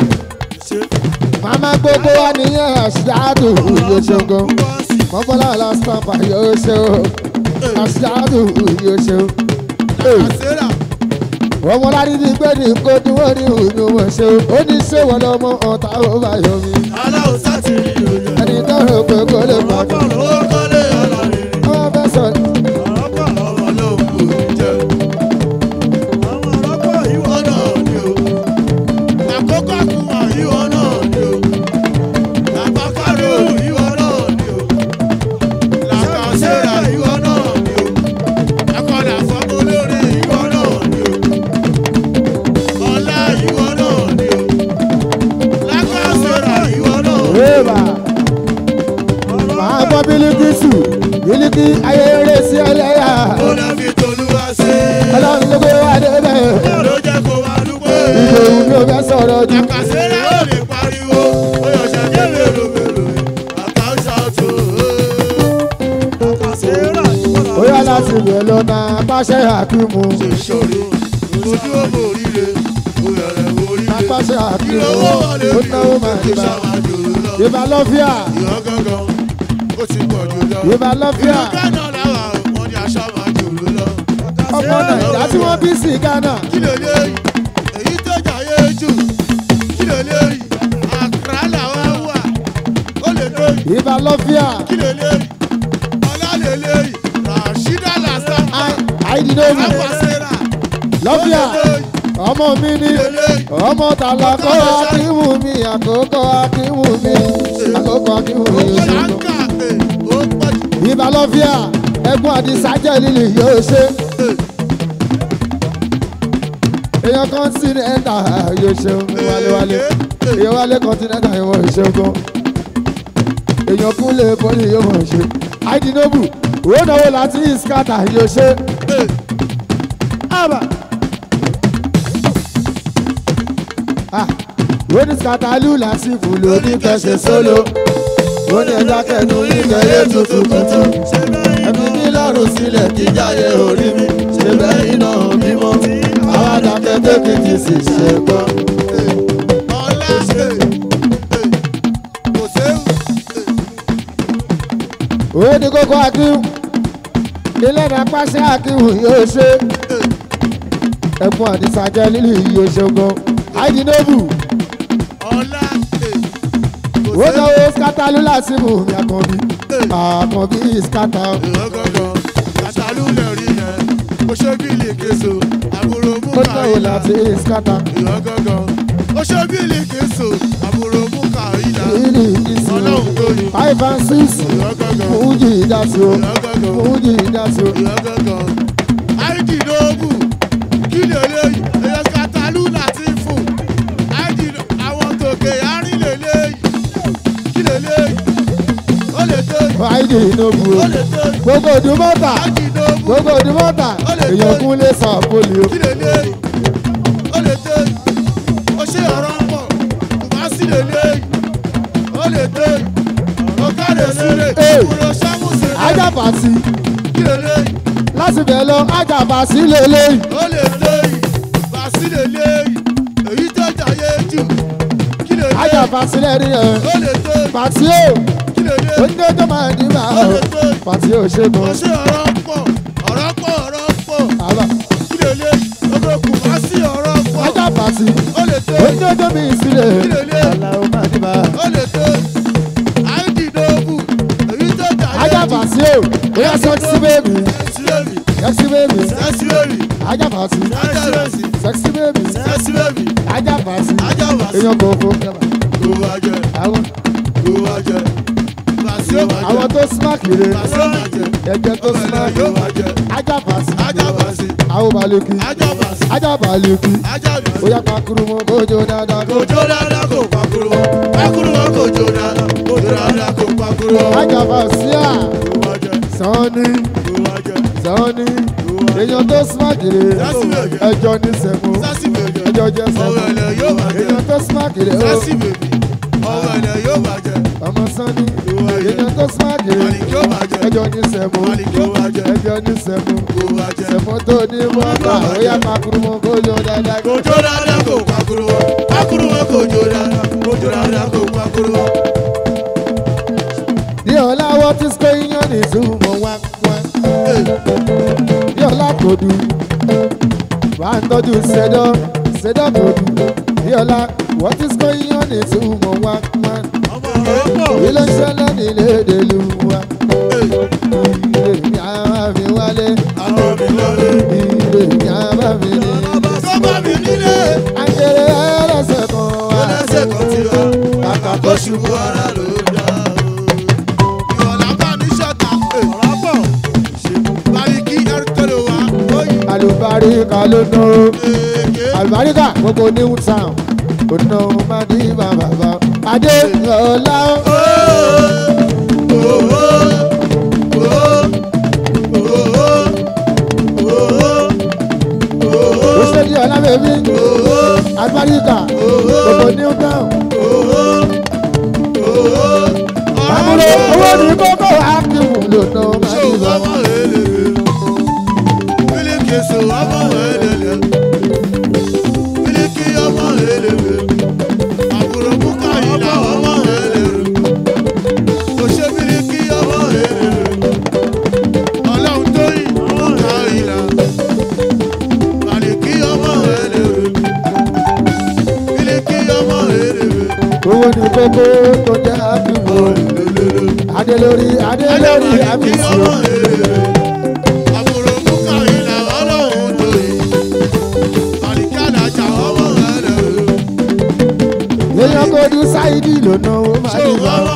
[SPEAKER 1] Màmá gbogbo wa nìyẹn àṣìṣàdù yóò ṣe gan. Mọ́bọ́lá Lasampa yóò ṣe o. Àṣìṣàdù yóò ṣe o.
[SPEAKER 3] Àṣẹ́rà.
[SPEAKER 1] Ọmọ láti ní pé ní kó tí wọ́n ní ìlú wọn ṣe o. Ó ní ṣé wọ́n lọ́mọ ọ̀tá ó bá yọ mí.
[SPEAKER 3] Aláwọ̀ sátìrì òyìn.
[SPEAKER 1] Ẹni tó rò pé kó lè pa mí.
[SPEAKER 3] Ọ̀pọ̀ ló kọ́lé ọlọ́rin.
[SPEAKER 1] Ọmọ fẹ́ sọ
[SPEAKER 3] Ọ̀pọ̀ ọmọ ló ń kú jẹ. Àwọn ọ̀rọ̀pọ̀ ìwọ náà ni o. Àkókò àkùmà ìwọ náà ni o. Àbákárò ìwọ náà ni o. Làkàṣẹ́rà ìwọ náà ni o. Akọ̀dà fọ́mọ lórí ìwọ náà ni o. Ọlá ìwọ náà ni o. Làkàṣẹ́rà ìwọ náà ni o.
[SPEAKER 1] rèébà. Màá gbọ́ Bílíkísù Bílíkí ayẹyẹ sí ẹlẹ́yà.
[SPEAKER 3] Ó lọ fi tolúwa ṣe.
[SPEAKER 1] Ọlọ́run ló gbé wá débẹ̀.
[SPEAKER 3] Ló jẹ́ kó máa dúpẹ́.
[SPEAKER 1] Ìdòwú ló fẹ́ sọ̀rọ̀ jù.
[SPEAKER 3] Àkàṣẹ́rà ò lè pariwo. Ó yọ ṣẹ́jẹ́ mélòó mélòó. Àkàṣà tó. Àkàṣẹ́rà ìwọ́n
[SPEAKER 1] Ó yá láti bẹ̀ lọ́nà apáṣẹ àkímù.
[SPEAKER 3] ṣe ṣòro. Ojú ọmọ oríire. Ó yẹrẹ oríire.
[SPEAKER 1] Apáṣẹ àkímù.
[SPEAKER 3] Ìlọ́wọ́ wọlé
[SPEAKER 1] Ó
[SPEAKER 3] mi.
[SPEAKER 1] náwó máa
[SPEAKER 3] Ó
[SPEAKER 1] dìbà.
[SPEAKER 3] ṣàmàjò lọ.
[SPEAKER 1] Ìbà lọ́fíà.
[SPEAKER 3] Ìyọ́ gángan. Ó ti pọ̀ jù lọ.
[SPEAKER 1] Ìbà lọ́fíà.
[SPEAKER 3] Ìlú Ghana làwà wọn ni aṣàmàjò lọ.
[SPEAKER 1] Ọmọ Nàìjíríà tí wọ́n bí sí Ghana.
[SPEAKER 3] Kí ló lè rí? Èyí tó jàyé jù. Kí ló lè rí? Àkàrà làwọn wà. Ó lè lórí.
[SPEAKER 1] Ìbà lọ́fíà.
[SPEAKER 3] Kí ló lè rí? Ọlá lè lè rí. Rashida Lasampa.
[SPEAKER 1] Àìdídóòmù.
[SPEAKER 3] Àpàṣẹ́rà.
[SPEAKER 1] Lọ́fíà. Ọmọ mi ní. Ọmọ tàlàkọ́ akíwù mi. Àkókò akíwù mi. Àkókò akíwù mi.
[SPEAKER 3] Ṣáńkà ó pọ̀ jù.
[SPEAKER 1] Ìbà lọ́fíà. Ẹ̀gbọ́n Àdìsá jẹ́ lílì yóò ṣe. Èèyàn kọ́ńtínẹ́ńtà yóò ṣeun wálé. Èèyàn wálé kọ́ńtínẹ́ńtà yóò wọ́n ṣeun gan. Èèyàn kúnlẹ̀ pọ́lì yóò wọ́n ṣe. Àìdínóbù owó náwó láti ìskátà yóò ṣe. Àbà. Lóní skátà lù lásìkò lóní kẹsẹ̀ sólò. Lóní ẹja kẹnu ìgbẹ́lẹ̀ tuntun tuntun. Ẹ̀mí mi lọ́rùn sílẹ̀ kí jáde orí mi. Ṣé bẹ́ẹ̀ iná mímọ́? Àwọn àdàkẹ́ tẹ́kìtì sì ṣe gbọ́.
[SPEAKER 3] Ọlá kò séwu.
[SPEAKER 1] Òwe ni kókó akíwù. Ilé ní apáṣẹ akíwù yóò ṣe. Ẹ̀gbọ́n Àdìsá jẹ́ lílì yóò ṣe gan. Àìdínóbù.
[SPEAKER 3] Ọlá kò
[SPEAKER 1] Ó
[SPEAKER 3] séwu.
[SPEAKER 1] náwó skátà lúlà símù mi àkànbí. Àkànbí skátà.
[SPEAKER 3] Ìwọ́n gangan. Kàtàlú lè rí yẹn. Ó ṣe bílì késo. Àbúrò mú
[SPEAKER 1] Ó náwó
[SPEAKER 3] kàrílà.
[SPEAKER 1] láti skátà.
[SPEAKER 3] Ìwọ́n gangan. Ó ṣe bílì késo. Àbúrò mú kàrílà.
[SPEAKER 1] Lílì ìsìn.
[SPEAKER 3] Ọlọ́run tó yin.
[SPEAKER 1] 5 and 6.
[SPEAKER 3] Ìwọ́n gangan.
[SPEAKER 1] Fújì ìdásí o.
[SPEAKER 3] Ìwọ́n gangan.
[SPEAKER 1] Fújì ìdásí o.
[SPEAKER 3] Ìwọ́n gangan. Áìdì lóògùn. Kí lè léyìí? Èyàn Kàtàlú láti fún. Áìdì àwọn tòkè àárín lè léyìí. Kí lè léyìí? Ó lè tó yìí.
[SPEAKER 1] Àìdínóbù o.
[SPEAKER 3] Ó lè tó yìí.
[SPEAKER 1] Gbogbo òdùmọ́tà.
[SPEAKER 3] Áìdì lóògùn.
[SPEAKER 1] Gbogbo òdùmọ́tà. Èèyàn kúnlé sàpòlì o.
[SPEAKER 3] Kí lè léyìí?
[SPEAKER 1] bàṣí lélẹ́yìn.
[SPEAKER 3] ó lè léyìí bàṣí lè léyìí èyí tó jàyé jù kí lè léyìí
[SPEAKER 1] ajá bàṣí lẹ́rìí ẹ̀.
[SPEAKER 3] ó lè léyìí
[SPEAKER 1] bàṣí o
[SPEAKER 3] kí lè léyìí
[SPEAKER 1] oúnjẹ tó máa ní bá
[SPEAKER 3] ó
[SPEAKER 1] o.
[SPEAKER 3] lè léyìí
[SPEAKER 1] bàṣí o ṣe mọ́.
[SPEAKER 3] ó ṣe ọ̀rọ̀ pọ̀ ọ̀rọ̀ pọ̀ ọ̀rọ̀ pọ̀
[SPEAKER 1] àbá
[SPEAKER 3] kí lè léyìí ọgbẹ́ kù bá sí ọ̀rọ̀ pọ̀
[SPEAKER 1] ajá bàṣí
[SPEAKER 3] ó lè léyìí
[SPEAKER 1] oúnjẹ tó mi sílẹ̀.
[SPEAKER 3] kí lè léyìí
[SPEAKER 1] aláwo máa ní bá.
[SPEAKER 3] ó lè léyìí àìdí dóòbù èyí tó jàyé
[SPEAKER 1] ajá
[SPEAKER 3] jù
[SPEAKER 1] bàṣí o bóyá sẹ́ksì bèbí
[SPEAKER 3] sílẹ̀mì
[SPEAKER 1] sẹ́ksì bèbí
[SPEAKER 3] sẹ́sílẹ̀mì
[SPEAKER 1] ajá bàṣí
[SPEAKER 3] ájàbàṣì
[SPEAKER 1] sẹ́ksì bèbí
[SPEAKER 3] sẹ́sílẹ̀mì
[SPEAKER 1] ajá bàṣí
[SPEAKER 3] ájàbàṣì
[SPEAKER 1] èèyàn kò fò.
[SPEAKER 3] kò wá jẹ
[SPEAKER 1] àwọn
[SPEAKER 3] kò wá jẹ bàṣí ó wá jẹ
[SPEAKER 1] àwọn tó smáàkì rè
[SPEAKER 3] bàṣí ó wá jẹ
[SPEAKER 1] ẹgbẹ́ tó
[SPEAKER 3] ọ̀rẹ́
[SPEAKER 1] smáàkì
[SPEAKER 3] yóò wá jẹ
[SPEAKER 1] ajá bàṣí
[SPEAKER 3] ájàbàṣì
[SPEAKER 1] àwọn balùkì
[SPEAKER 3] ájàbàṣì
[SPEAKER 1] ajá balùkì
[SPEAKER 3] ájàbàṣì.
[SPEAKER 1] bóyá pakuru mọ bójú dáadáa kó.
[SPEAKER 3] Kòjó dáadáa kò pakuru wọn. Pakuru wọn kòjó dáadáa. Kòjó dáadáa kò pakuru wọn.
[SPEAKER 1] ajá bàṣí à
[SPEAKER 3] Kò wá jẹ,
[SPEAKER 1] sanni
[SPEAKER 3] kò wá jẹ.
[SPEAKER 1] sanni èèyàn tó smáàkì rè ẹjọ́ ní sẹ́mu
[SPEAKER 3] Sásì bèbè.
[SPEAKER 1] ẹjọ́ jẹ́ sẹ́mu
[SPEAKER 3] Ọwọ́ ẹ̀lẹ̀ yóò wá jẹ.
[SPEAKER 1] èèyàn tó smáàkì rè ó
[SPEAKER 3] Sásì bèbè. Ọwọ́ ẹ̀lẹ̀ yóò wá jẹ.
[SPEAKER 1] ọmọ sanni èèyàn tó smáàkì rè
[SPEAKER 3] Màlìkí ó wá jẹ.
[SPEAKER 1] ẹjọ́ ní sẹ́mu
[SPEAKER 3] Màlìkí ó wá jẹ.
[SPEAKER 1] ẹjọ́ ní sẹ́mu
[SPEAKER 3] Kò wá jẹ.
[SPEAKER 1] sẹ́mu tó ní mọ́tà bóyá pakuru mọ bójú dáadáa kó.
[SPEAKER 3] Kòjó dáadáa kò pakuru wọn. Pakuru wọn kòjó dáadáa. Kòjó dáadáa kò pakuru wọn.
[SPEAKER 1] bí ọlá wọ́n ti sọ iyán ní ìtumọ̀ wá wá. bí ọlá kò dùn wà á tọ́jú sẹ́dọ̀ sẹ́dọ̀ kò dùn. bí ọlá wọ́n ti sọ iyán ní ìtumọ̀ wá wá.
[SPEAKER 3] Ọmọ ọ̀rọ̀ pọ̀.
[SPEAKER 1] bí ló ń ṣẹlẹ̀ nílé èdèlú wa. ilé mi àbá mi wálé.
[SPEAKER 3] Àwọn mi lọlé.
[SPEAKER 1] ilé mi àbá mi ní.
[SPEAKER 3] Sọ́gbà mi nílé.
[SPEAKER 1] àjẹrẹ ẹlẹ́sẹ̀ kan wá.
[SPEAKER 3] Ẹlẹ́sẹ̀ kan ti wá. Kàkà tó ṣubú ara ló dá o. Ìwọ̀lá bá ní ṣọ́ta. Ọ̀rọ̀ pọ̀. Bàríkì ẹ̀rítọ́lẹ̀ wa.
[SPEAKER 1] àlùbáríkà ló ná o.
[SPEAKER 3] Èké.
[SPEAKER 1] àlùbáríkà gbogbo new town. ònà ọmọdé bàbá adé ọlá o. ó ṣe di ọlá bèbí. àlùbáríkà gbogbo new town. àbúrò owó ní kókó akíwù ló ná ọmọdé bàbá. owó ní kókó tó jẹ́ akíwù. adé lórí àbísí o. èèyàn kò dùn sáìdì ló ná ọmọdé bàbá.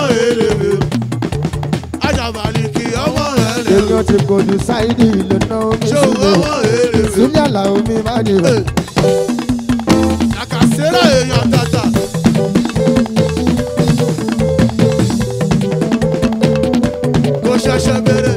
[SPEAKER 1] èèyàn ti kò dùn sáìdì ló ná ọmọdé bàbá. sílẹ̀ làwọn mi máa ní bàbá.
[SPEAKER 3] Àkàsẹ́rà èèyàn tata. Kò ṣẹ̀ṣẹ̀ bẹ̀rẹ̀.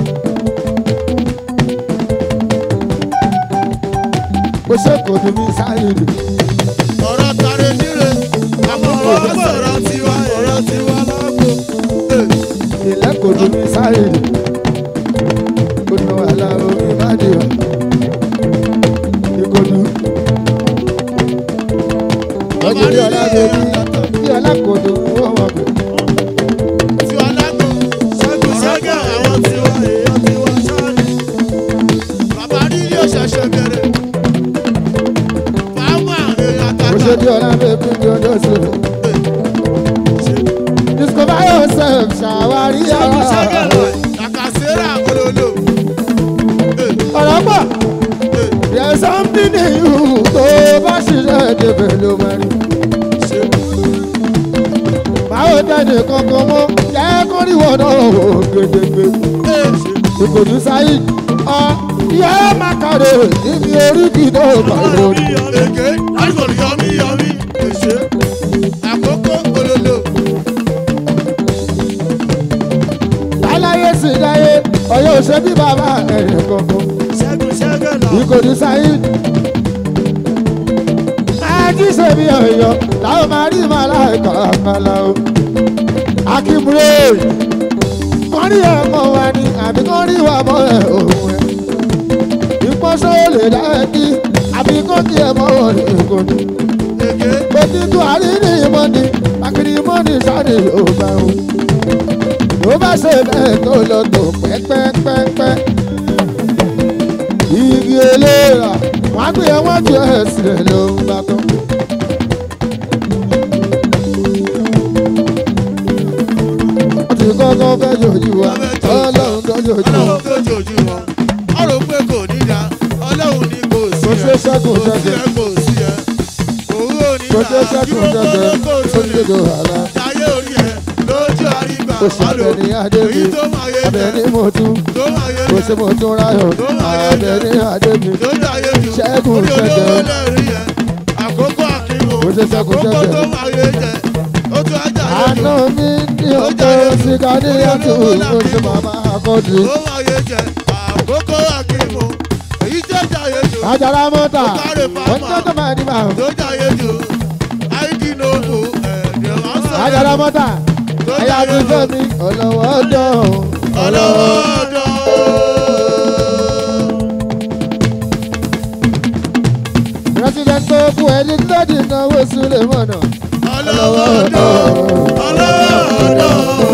[SPEAKER 1] ó ṣe kò dùn mí sáìdì.
[SPEAKER 3] Ọ̀rọ̀ tàrẹ níre. Àmọ́ ọ̀rọ̀ sọ̀rọ̀ tiwa lọ́gbọ̀.
[SPEAKER 1] ilẹ̀ kò dùn mí sáìdì. ó ná àlà omi máa ní bàbá. ìkòdù. ọjọ́ bí ọlá bèbí bí ọlá kò dùn wọ́n wọ̀ pé.
[SPEAKER 3] Tiwa lágbo. Ṣẹ́gun àwọn tiwa èèyàn tiwa ṣáàlì. Bàbá nílé ó ṣẹ̀ṣẹ̀ bẹ̀rẹ̀. Fáwọn èèyàn
[SPEAKER 1] ó ṣe
[SPEAKER 3] tata.
[SPEAKER 1] bí ọlá bèbí bí ọjọ́ sí i. discover yourself ṣàwárí ara.
[SPEAKER 3] Àkàsẹ́rà olólo.
[SPEAKER 1] ọ̀rọ̀ pọ̀ there's something in you tó bá ṣiṣẹ́ débẹ̀ ló máa rí. báwo tẹ̀lé kankan mọ́ jẹ́ kó rí wọ́n náà wò gédégbé. ìkòdú sáyé ọ yóò máa kàrè níbi oríkì tó bá lórí.
[SPEAKER 3] Èké láìpọ̀lù yọmí èṣe. Àkókò olólo.
[SPEAKER 1] láláyé sì dáyé ọ̀yọ́ òṣè bí bàbá ẹ̀rẹ̀ kankan. ìkòdú sáyé ajíṣe bí ọ̀yọ́ táwọn máa rí màlá ìkọ̀ọ̀kanlá o. akímúrè kọ́rí ẹ̀mọ́ wa ni àbí kọ́rí wà mọ́ ẹ̀ òun ẹ̀. ipò ọmọ sọ́wọ́ lè dá ẹ kí àbí kó tiẹ̀ mọ́wọ́ lè kó ní. Òtítù àríní ìmọ̀ni àkìrí ìmọ̀ni sáré ló bá wù. Ló bá ṣe bẹ́ẹ̀ tó lọ tó pẹ́pẹ́pẹ́pẹ́. Igi eléra wọ́n á gbé ẹwọ́n ju ẹ̀ sílẹ̀ ló ń bá tán. Wọ́n ti kọ́kọ́ fẹ́ jòjú wa ọlọ́run tó jòjú wa.
[SPEAKER 3] Ọlọ́run tó jòjú wọn ọ̀rọ̀ pé kò ní da ọlọ́run ní kò sí
[SPEAKER 1] Kò ṣe ṣẹ́kù
[SPEAKER 3] kò sí
[SPEAKER 1] ṣẹ́kẹ̀.
[SPEAKER 3] ẹ kò sí ẹ òun ò ní
[SPEAKER 1] Kò ṣe
[SPEAKER 3] da
[SPEAKER 1] ṣẹ́kù
[SPEAKER 3] dúró
[SPEAKER 1] ṣẹ́kẹ̀.
[SPEAKER 3] kó
[SPEAKER 1] Ó ní dodo àlá.
[SPEAKER 3] láyé orí ẹ lójú àrígbà
[SPEAKER 1] Kò ṣe
[SPEAKER 3] wàlò
[SPEAKER 1] Abẹ́ní Adébí.
[SPEAKER 3] èyí tó máa yé jẹ
[SPEAKER 1] Abẹ́ní Mọ̀tú.
[SPEAKER 3] tó máa yé
[SPEAKER 1] Kò
[SPEAKER 3] jẹ
[SPEAKER 1] ṣe Mọ̀tú ráyọ̀. Abẹ́ní Adébí.
[SPEAKER 3] tó dáyé jù
[SPEAKER 1] Ṣẹ́gun
[SPEAKER 3] orí olówó
[SPEAKER 1] ṣẹ́kẹ̀.
[SPEAKER 3] lẹ́rìí yẹn àkókò àkíwò
[SPEAKER 1] Kò ṣe ṣẹ́kù
[SPEAKER 3] àkókò
[SPEAKER 1] ṣẹ́kẹ̀.
[SPEAKER 3] tó máa yé jẹ ó tún ajá yé jù
[SPEAKER 1] Àná mi ní ọjọ́ síga ní ọtún oṣù màmá akọ́dù.
[SPEAKER 3] tó máa yé jẹ àkókò àkíwò èyí tó dáyé jù
[SPEAKER 1] Àjàrà mọ́tà.
[SPEAKER 3] Ó káre fámà.
[SPEAKER 1] Wọ́n tó tó máa ní màá.
[SPEAKER 3] tó dáyé jù àìdí nóòbù ẹ̀ẹ́dẹ̀ máa ń sọ̀rọ̀
[SPEAKER 1] Àjàrà mọ́tà.
[SPEAKER 3] tó
[SPEAKER 1] Ẹ̀yà
[SPEAKER 3] dáyé
[SPEAKER 1] ti
[SPEAKER 3] jù
[SPEAKER 1] fẹ́ mi ọlọ́wọ́ dán.
[SPEAKER 3] ọlọ́wọ́ ọ̀dọ́.
[SPEAKER 1] President tó kú ẹni lọ́dì náwó sílẹ̀ mọ́nà.
[SPEAKER 3] ọlọ́wọ́ ọ̀dọ́ ọlọ́wọ́ ọ̀dọ́.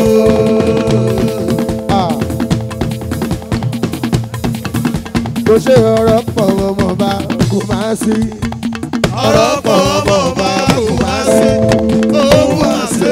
[SPEAKER 1] Kò ṣe ọ̀rọ̀ pọ̀ ọmọ bá kò máa sí.
[SPEAKER 3] ọ̀rọ̀ pọ̀ ọmọ ọba kò máa sí owó àṣẹ.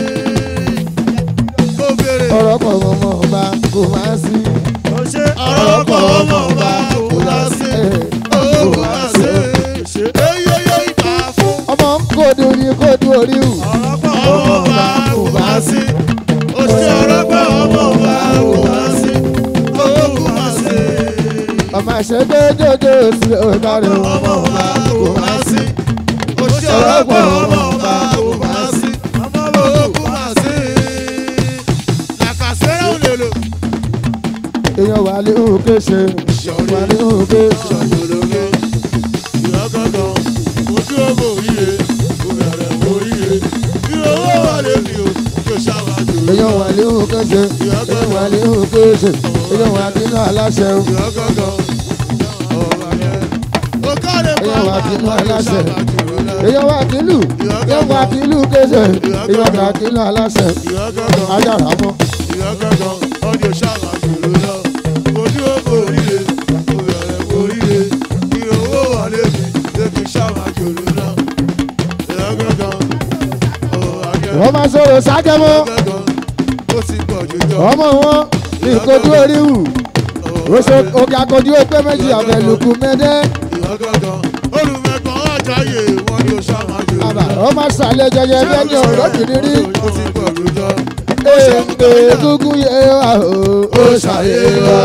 [SPEAKER 3] ó béèrè
[SPEAKER 1] Ọ̀rọ̀ pọ̀ ọmọ bá kò máa sí.
[SPEAKER 3] ọ̀rọ̀ pọ̀ ọmọ ọba kò máa sí owó àṣẹ. eyeye ìgbà fún
[SPEAKER 1] Ọmọ ń kódu ní kódu oríwù.
[SPEAKER 3] ọmọ ọba kò máa sí. ó ṣe ọ̀rọ̀ pọ̀ ọmọ ọba kò máa sí owó àṣẹ.
[SPEAKER 1] Ọmọ àṣẹ dédédé sí ọ̀gáre
[SPEAKER 3] ọmọ ọba kò máa sí. ó ṣe ọ̀rọ̀ pọ̀ ọmọ ọba kò máa sí owó àṣẹ. làkàṣẹ́rẹ́ ò lè lò.
[SPEAKER 1] èèyàn wà ní òkè ṣe. Wà ní òkè ṣe.
[SPEAKER 3] ṣàjòlóge ìrọ́gọ́gọ́ ojú ọmọ òríye òbẹ̀rẹ̀ òríye ìrọ̀wọ́ wà lẹ́bi o kò ṣàwájú.
[SPEAKER 1] Èèyàn wà ní òkè ṣe. Èèyàn wà ní òkè ṣe. Èèyàn wà nínú aláṣẹ o.
[SPEAKER 3] ìrọ́gọ́gọ́ ọ̀rọ̀ yẹn ó kárẹ̀
[SPEAKER 1] Èèyàn wà nínú aláṣẹ.
[SPEAKER 3] ṣàwájú.
[SPEAKER 1] Èèyàn wà nílù. Èèyàn wà nílù kéṣe. Èèyàn wà nínú aláṣẹ.
[SPEAKER 3] ìrọ́gọ́gọ́
[SPEAKER 1] Ajára mọ́.
[SPEAKER 3] ìrọ́gọ́gọ́ ọdún ṣàwájú lọ ojú ọmọ òríye òbẹ̀rẹ̀ òríye ìrọ̀wọ́ wà lẹ́bi lẹ́bi ṣàwájú lọ ìrọ́gọ́gọ́ ọ̀rọ̀ yẹn.
[SPEAKER 1] Wọ́n máa sọ̀rọ̀ ságẹ́mọ́.
[SPEAKER 3] ó ti pọ̀ jù jọ.
[SPEAKER 1] Ọmọ wọn ní ìkojú oríwù. Oṣù òkè akọjú ó pé méjì àbẹ̀lùkù mẹ́dẹ́.
[SPEAKER 3] ìyọ́gọ́gọ́ olùmẹ̀gbọ́n àjáyé wọn ni ó ṣàmájú.
[SPEAKER 1] Àbà wọ́n máa ṣàlẹ̀ jẹjẹ lẹ́ni ọ̀rọ̀ kìíní.
[SPEAKER 3] ó ti pọ̀ jù jọ.
[SPEAKER 1] Egungun yé wa o, ó ṣàyè wa.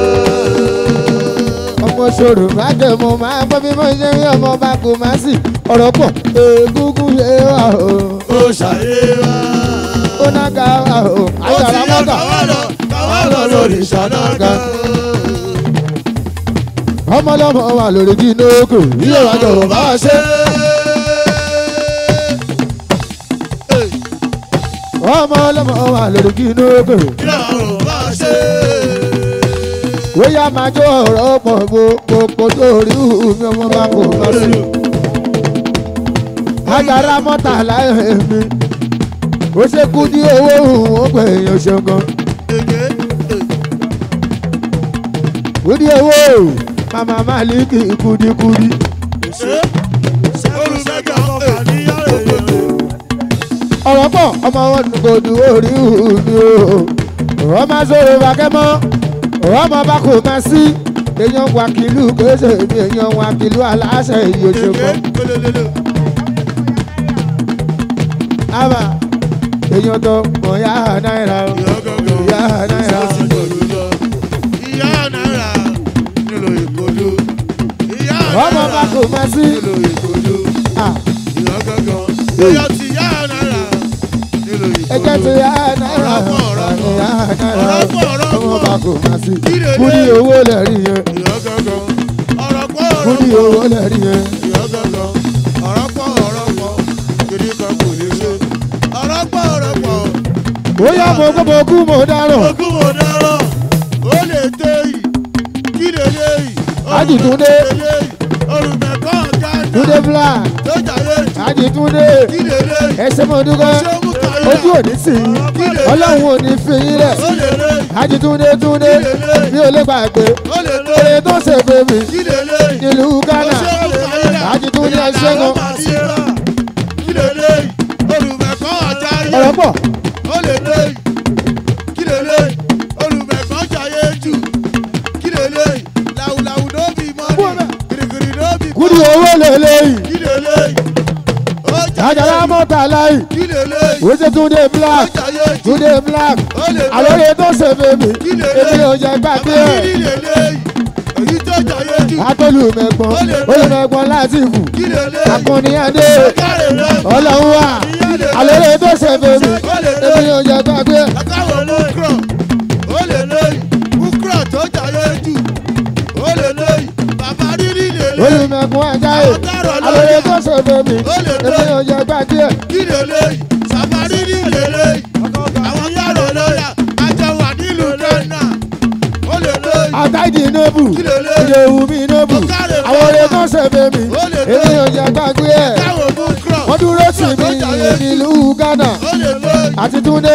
[SPEAKER 1] Ọmọ ṣòro má jẹ mo máa gbọ́ bí mo ṣe rí ọmọ bá kò má sí ọ̀rọ̀ pọ̀. Egungun yé wa o,
[SPEAKER 3] ó ṣàyè wá.
[SPEAKER 1] ó ná ga wa o.
[SPEAKER 3] ó ti
[SPEAKER 1] Àjàrà
[SPEAKER 3] yọ
[SPEAKER 1] mọ́tà.
[SPEAKER 3] káwá lọ lórí ìṣàdága.
[SPEAKER 1] Ọmọ ọlọ́mọ wà lórí kí nóòkù. Ilé wa jọ̀rọ̀ bá wa ṣe. Ọmọ ọlọ́mọ wà lórí kí nóòkù.
[SPEAKER 3] kí làwọn ò bá ṣe.
[SPEAKER 1] Bóyá máa jó ọ̀rọ̀ pọ̀ gbogbo lórí omi ọmọ bá kò lọ sí. Àjàrà mọ́tà láyé mi. Ó ṣe kú ní owó òun pé èèyàn ṣe gan.
[SPEAKER 3] Ege,
[SPEAKER 1] Kú ní owó màmá Málíkì kúdíkúdí.
[SPEAKER 3] olùmẹ̀gbọ́n ọkọ̀ níyàrá èèyàn.
[SPEAKER 1] Ọ̀rọ̀ pọ̀ ọmọ wọn kò dùn orí omi o. Ọ̀rọ̀ máa sọ̀rọ̀ bàkẹ́mọ́. Ọ̀rọ̀ ọmọ bá kò máa sí. Èèyàn wà kìlú kéṣe mi èèyàn wà kìlú aláṣẹ ìyó ṣe gan. Àbà èèyàn tó mọ̀ yá náírà o. Yá náírà o.
[SPEAKER 3] Ìyá náírà nílò ìkojú.
[SPEAKER 1] Ọmọ bá kò máa sí.
[SPEAKER 3] Nílò ìkojú.
[SPEAKER 1] Ah,
[SPEAKER 3] Ìyá gángan. Ìyá ti yá náírà nílò ìkojú.
[SPEAKER 1] ẹjẹ́ ti yá náírà o. Yá náírà o. Ọmọ bá kò máa sí. Kúdí owó lẹ́rìí yẹn.
[SPEAKER 3] Ìyá gángan. Ọ̀rọ̀ pọ̀
[SPEAKER 1] Kúdí owó lẹ́rìí yẹn.
[SPEAKER 3] Ìyá gángan. Ọ̀rọ̀ pọ̀ kiri kan kò lè ṣe. Ọ̀rọ̀ pọ̀.
[SPEAKER 1] Bóyá mo gbọ́ mo kú mo dáràn.
[SPEAKER 3] Ogún mo dáràn. Ó lè dé yìí. Kí lè dé yìí.
[SPEAKER 1] Haji Túndé
[SPEAKER 3] olùmẹ̀kọ́ Ghana
[SPEAKER 1] Túndé Black
[SPEAKER 3] tó jàyè jù
[SPEAKER 1] Haji Túndé
[SPEAKER 3] kí lélẹ̀
[SPEAKER 1] ẹsẹ̀ mọ̀ dúkọ́ ojú òní sí i ọlọ́run ò ní fi yín rẹ̀
[SPEAKER 3] ó lélẹ̀
[SPEAKER 1] Haji Túndé Túndé mi ò lè gbàgbé
[SPEAKER 3] ó lélẹ̀
[SPEAKER 1] èrè tó ṣe bèbí
[SPEAKER 3] kí lélẹ̀
[SPEAKER 1] nílùú Ghana Haji Túndé ẹsẹ̀ kan
[SPEAKER 3] kí lélẹ̀ olùmẹ̀kọ́ Àjàyè
[SPEAKER 1] ọ̀rọ̀ pọ̀
[SPEAKER 3] ó lélẹ̀ kí lélẹ̀ olùmẹ̀kọ́ jàyè jù kí lélẹ̀ làwùlàwù ló bí mọ́ni gírígírí ló bí
[SPEAKER 1] kúrú owó lélẹ́yìí
[SPEAKER 3] kí lélẹ̀ ó
[SPEAKER 1] Àjàlá mọ́tà láyìí
[SPEAKER 3] kí lélẹ̀
[SPEAKER 1] ó ṣe Túndé Black
[SPEAKER 3] jàyè jù
[SPEAKER 1] Túndé Black
[SPEAKER 3] ó lélẹ̀
[SPEAKER 1] àlóye tó ṣe bèbí èmi ò jẹ́ gbàgbé ẹ̀.
[SPEAKER 3] kí lélẹ̀ èyí tó jàyè jù
[SPEAKER 1] atolùmẹ̀gbọ́n olùmẹ̀gbọ́n láti fù
[SPEAKER 3] kí lélẹ̀
[SPEAKER 1] akọniyàndé
[SPEAKER 3] káre lọ
[SPEAKER 1] ọlọ́run wà àlóye tó ṣe bèbí èmi ò jẹ́ gbàgbé ẹ̀.
[SPEAKER 3] àtàwọn mukro ó lélẹ̀ mukro tó jàyè jù ó lélẹ̀ bàbá rírì lélẹ̀
[SPEAKER 1] olùmẹ̀gbọ́n Àjàyè àlóye tó ṣe bèbí èmi ò jẹ́ gbàgbé ẹ̀.
[SPEAKER 3] kí lélẹ̀ bàbá rírì lélẹ̀ àwọn yàrá lọ́yà àjọ wà nílùú Ghana ó lélẹ̀
[SPEAKER 1] àtàjì nóbù ìyẹ̀wù mi nóbù àlóye tó ṣe bèbí èmi ò jẹ́ gbàgbé ẹ̀.
[SPEAKER 3] àtàwọn mukro
[SPEAKER 1] wọ́n dúró sí mi nílùú Ghana
[SPEAKER 3] ó lélẹ̀
[SPEAKER 1] àti Túndé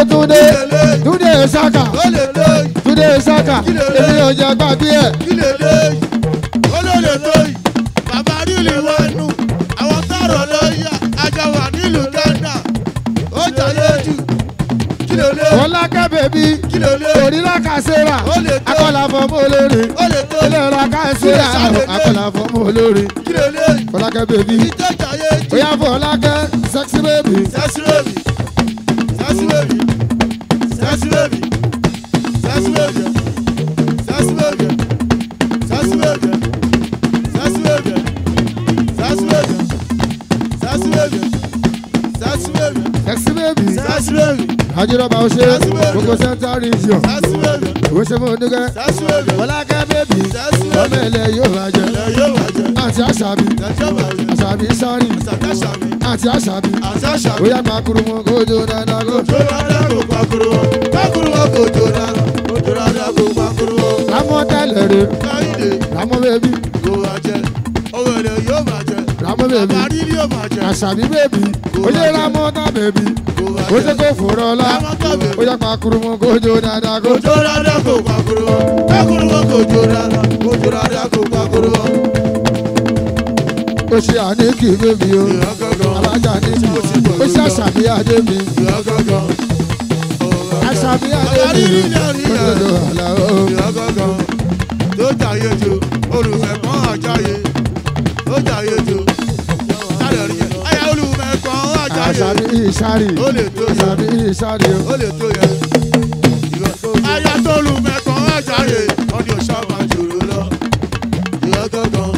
[SPEAKER 1] Túndé Saka
[SPEAKER 3] ó lélẹ̀.
[SPEAKER 1] Túndé Saka èmi ò jẹ́ gbàgbé ẹ̀.
[SPEAKER 3] kí lè lè olóòlè tó yìí bàbá nílùú wa nù àwọn tọrọ lọ́yà àjọ wà nílùú Ghana ó jàyè jù kí lè lè
[SPEAKER 1] Fọlákẹ́ bèbí
[SPEAKER 3] kí lè lè
[SPEAKER 1] òrìlà kàṣẹ́rà
[SPEAKER 3] ó lè tó
[SPEAKER 1] akọ́là fọmọ olórí
[SPEAKER 3] ó lè tó
[SPEAKER 1] olóra kàṣẹ́rà akọ́là fọmọ olórí
[SPEAKER 3] kí lè lè
[SPEAKER 1] Fọlákẹ́ bèbí
[SPEAKER 3] ìjọ jàyè jù
[SPEAKER 1] oya Fọlákẹ́ sexy baby
[SPEAKER 3] sẹ́síwèbì sẹ́síwèbì sẹ́síwèbì sẹ́síwèbì sẹ́síwèbì sẹ́síwèbì sẹ́síwèbì sẹ́síwèbì sẹ́síwèbì sẹ́síwèbì
[SPEAKER 1] sexy baby
[SPEAKER 3] sẹ́síwèbì
[SPEAKER 1] ajírọ́bà ọṣẹ gbogbo central region
[SPEAKER 3] sẹ́síwèbì
[SPEAKER 1] oṣù mọ̀ọ́dúnkẹ́
[SPEAKER 3] sẹ́síwèbì
[SPEAKER 1] Fọlákẹ́ bèbí ọmọ ilẹ̀ yóò bàjẹ́
[SPEAKER 3] ilẹ̀ yóò bàjẹ́
[SPEAKER 1] àti àṣàbí
[SPEAKER 3] ẹ̀jẹ̀ bàjẹ́
[SPEAKER 1] àṣàbí sáré
[SPEAKER 3] àṣàkáṣàmì
[SPEAKER 1] àti àṣàbí
[SPEAKER 3] àṣàṣàmì
[SPEAKER 1] oya pàkúrú mọ́ kójú dáadáa kó.
[SPEAKER 3] tó dáadáa kò pàkúrú wọn pàkúrú wọn kò tó dáadáa kò pàkúrú wọn.
[SPEAKER 1] lámọ́ tẹ́lẹ̀ rẹ̀
[SPEAKER 3] káyìdé
[SPEAKER 1] lámọ́ bèbí
[SPEAKER 3] kò bàjẹ́ owó èlé yóò bàjẹ́
[SPEAKER 1] lámọ́ bèbí
[SPEAKER 3] bàbá rírí yóò bàjẹ́
[SPEAKER 1] àṣàbí bèbí oye lámọ́ tá bèbí
[SPEAKER 3] kò
[SPEAKER 1] ó ṣe
[SPEAKER 3] bàjẹ́
[SPEAKER 1] kó fòrọ̀ ọlá oya pàkúrú mọ́ kójú dáadáa kó.
[SPEAKER 3] kò tó dáadáa kò pàkúrú wọn pàkúrú wọn kò tó dáadáa kò pàkúrú wọn.
[SPEAKER 1] ó ṣe àníkì bèbí o
[SPEAKER 3] ìyá gángan
[SPEAKER 1] alájà níkì ó ṣe àṣàbí adé mi
[SPEAKER 3] ìyá gángan
[SPEAKER 1] àṣàbí
[SPEAKER 3] bàbá
[SPEAKER 1] adé mi
[SPEAKER 3] rírí lẹ́rìí
[SPEAKER 1] ó
[SPEAKER 3] yẹn.
[SPEAKER 1] ṣe àlà o.
[SPEAKER 3] ìyá gángan tó jàyè jù olùmẹ̀kọ́ Àjàyè tó jàyè jù sáré rí yẹn àyà olùmẹ̀kọ́ Àjàyè
[SPEAKER 1] àṣàbí ìṣàrí
[SPEAKER 3] ó lè tó yẹ
[SPEAKER 1] àṣàbí ìṣàrí o.
[SPEAKER 3] ó lè tó yẹ àyà tó olùmẹ̀kọ́ Àjàyè wọ́n ní oṣù àwọn àjòrò lọ ìyá gángan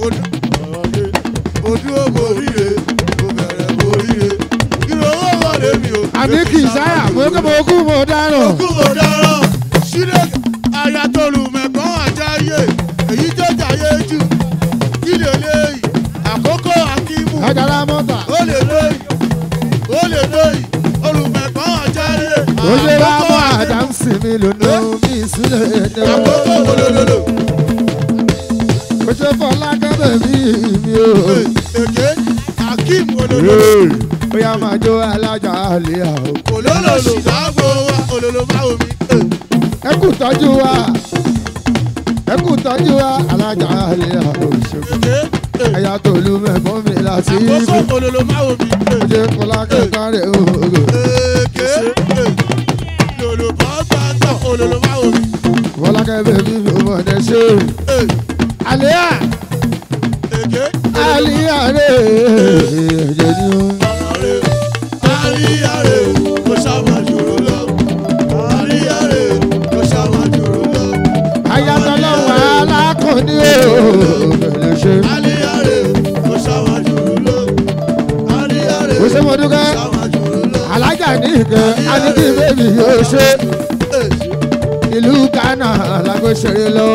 [SPEAKER 3] ojú ó boríire ó bẹ̀rẹ̀ boríire ìrọ̀wọ́ wọlé mi o.
[SPEAKER 1] àníkì ìṣáyà mo kí mo kú mo dáràn.
[SPEAKER 3] Ògùn mo dáràn sílẹ̀ ayatolùmẹ̀kọ́ Àjàyè èyí tó jàyè jù kí lè léyìí àkókò akímù
[SPEAKER 1] Àjàlá mọ́tà
[SPEAKER 3] ó lè léyìí olùmẹ̀kọ́ Àjàyè
[SPEAKER 1] ó ṣe lámọ́ àdámsì mi lónà mi ìsúlẹ̀ ẹ̀dẹ̀.
[SPEAKER 3] àkókò olólòlò
[SPEAKER 1] ó ṣe Fọlákẹ́ bèbí mi o.
[SPEAKER 3] èké akímù olólòlò
[SPEAKER 1] ó yá máa jó alájà àlè àwọn.
[SPEAKER 3] olólò ṣìdáàbò wa olólò máa wò mí.
[SPEAKER 1] ẹ kú tọ́jú wa alájà àlè àwọn òṣèlú. ẹ̀yà tòlú mẹ́gbọ́n mi láti ibi.
[SPEAKER 3] àkókò olólò máa wò mí.
[SPEAKER 1] ó ṣe Fọlákẹ́ kárẹ̀ òògùn.
[SPEAKER 3] èké olólò bá gbàgbà olólò máa wò mí.
[SPEAKER 1] Fọlákẹ́ bèbí mi ò mọ̀ ẹ́ ṣe. àlẹ́yà
[SPEAKER 3] èké
[SPEAKER 1] àlẹ́yà rẹ̀ ẹ̀jẹ̀ ni ó.
[SPEAKER 3] àríyáre kò sábà jùlọ lọ àríyáre kò sábà jùlọ lọ
[SPEAKER 1] ayatollah alákọ̀ọ́ni o bẹ̀rẹ̀ ṣe.
[SPEAKER 3] àríyáre kò sábà jùlọ lọ àríyáre
[SPEAKER 1] ó ṣe mo dúkẹ́
[SPEAKER 3] kò sábà jùlọ lọ.
[SPEAKER 1] alájà ní ìkẹ́ anìkí bèbí yóò ṣe. ìlú Ghana alágbèsèré lọ.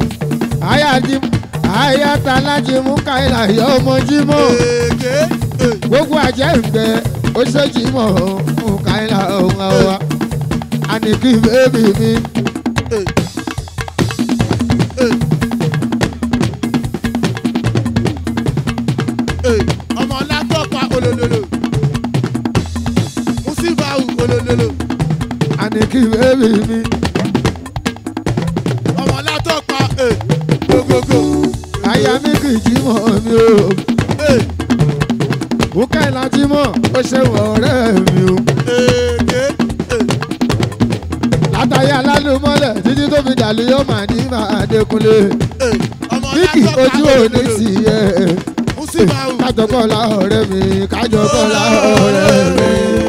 [SPEAKER 1] ayatollah mú káyìlá yọ ọmọ jímọ̀.
[SPEAKER 3] èké
[SPEAKER 1] gbogbo àjẹ́ ìgbẹ́ ó ṣe jímọ̀ mú káyìlá ọ̀hún àwa. anìkí bèbí mi.
[SPEAKER 3] ọmọ látọ̀pá olólòlò Musibau olólòlò.
[SPEAKER 1] Àníkí bébì mi.
[SPEAKER 3] Ọmọ látọ̀pá gogogo.
[SPEAKER 1] Aya mi kì í jí mọ́ mi o. Bùkẹ́ ìlàjì mọ́, ó ṣe wọ̀ ọ̀rẹ́ mi o. Látàyé alálùmọ́lẹ̀ títí tó fi dàlú yóò máa ní máa dékunlé. Bíkì ojú òní sí ẹ. Kájọpọ̀ la ọ̀rẹ́ mi, kájọpọ̀ la ọ̀rẹ́ mi.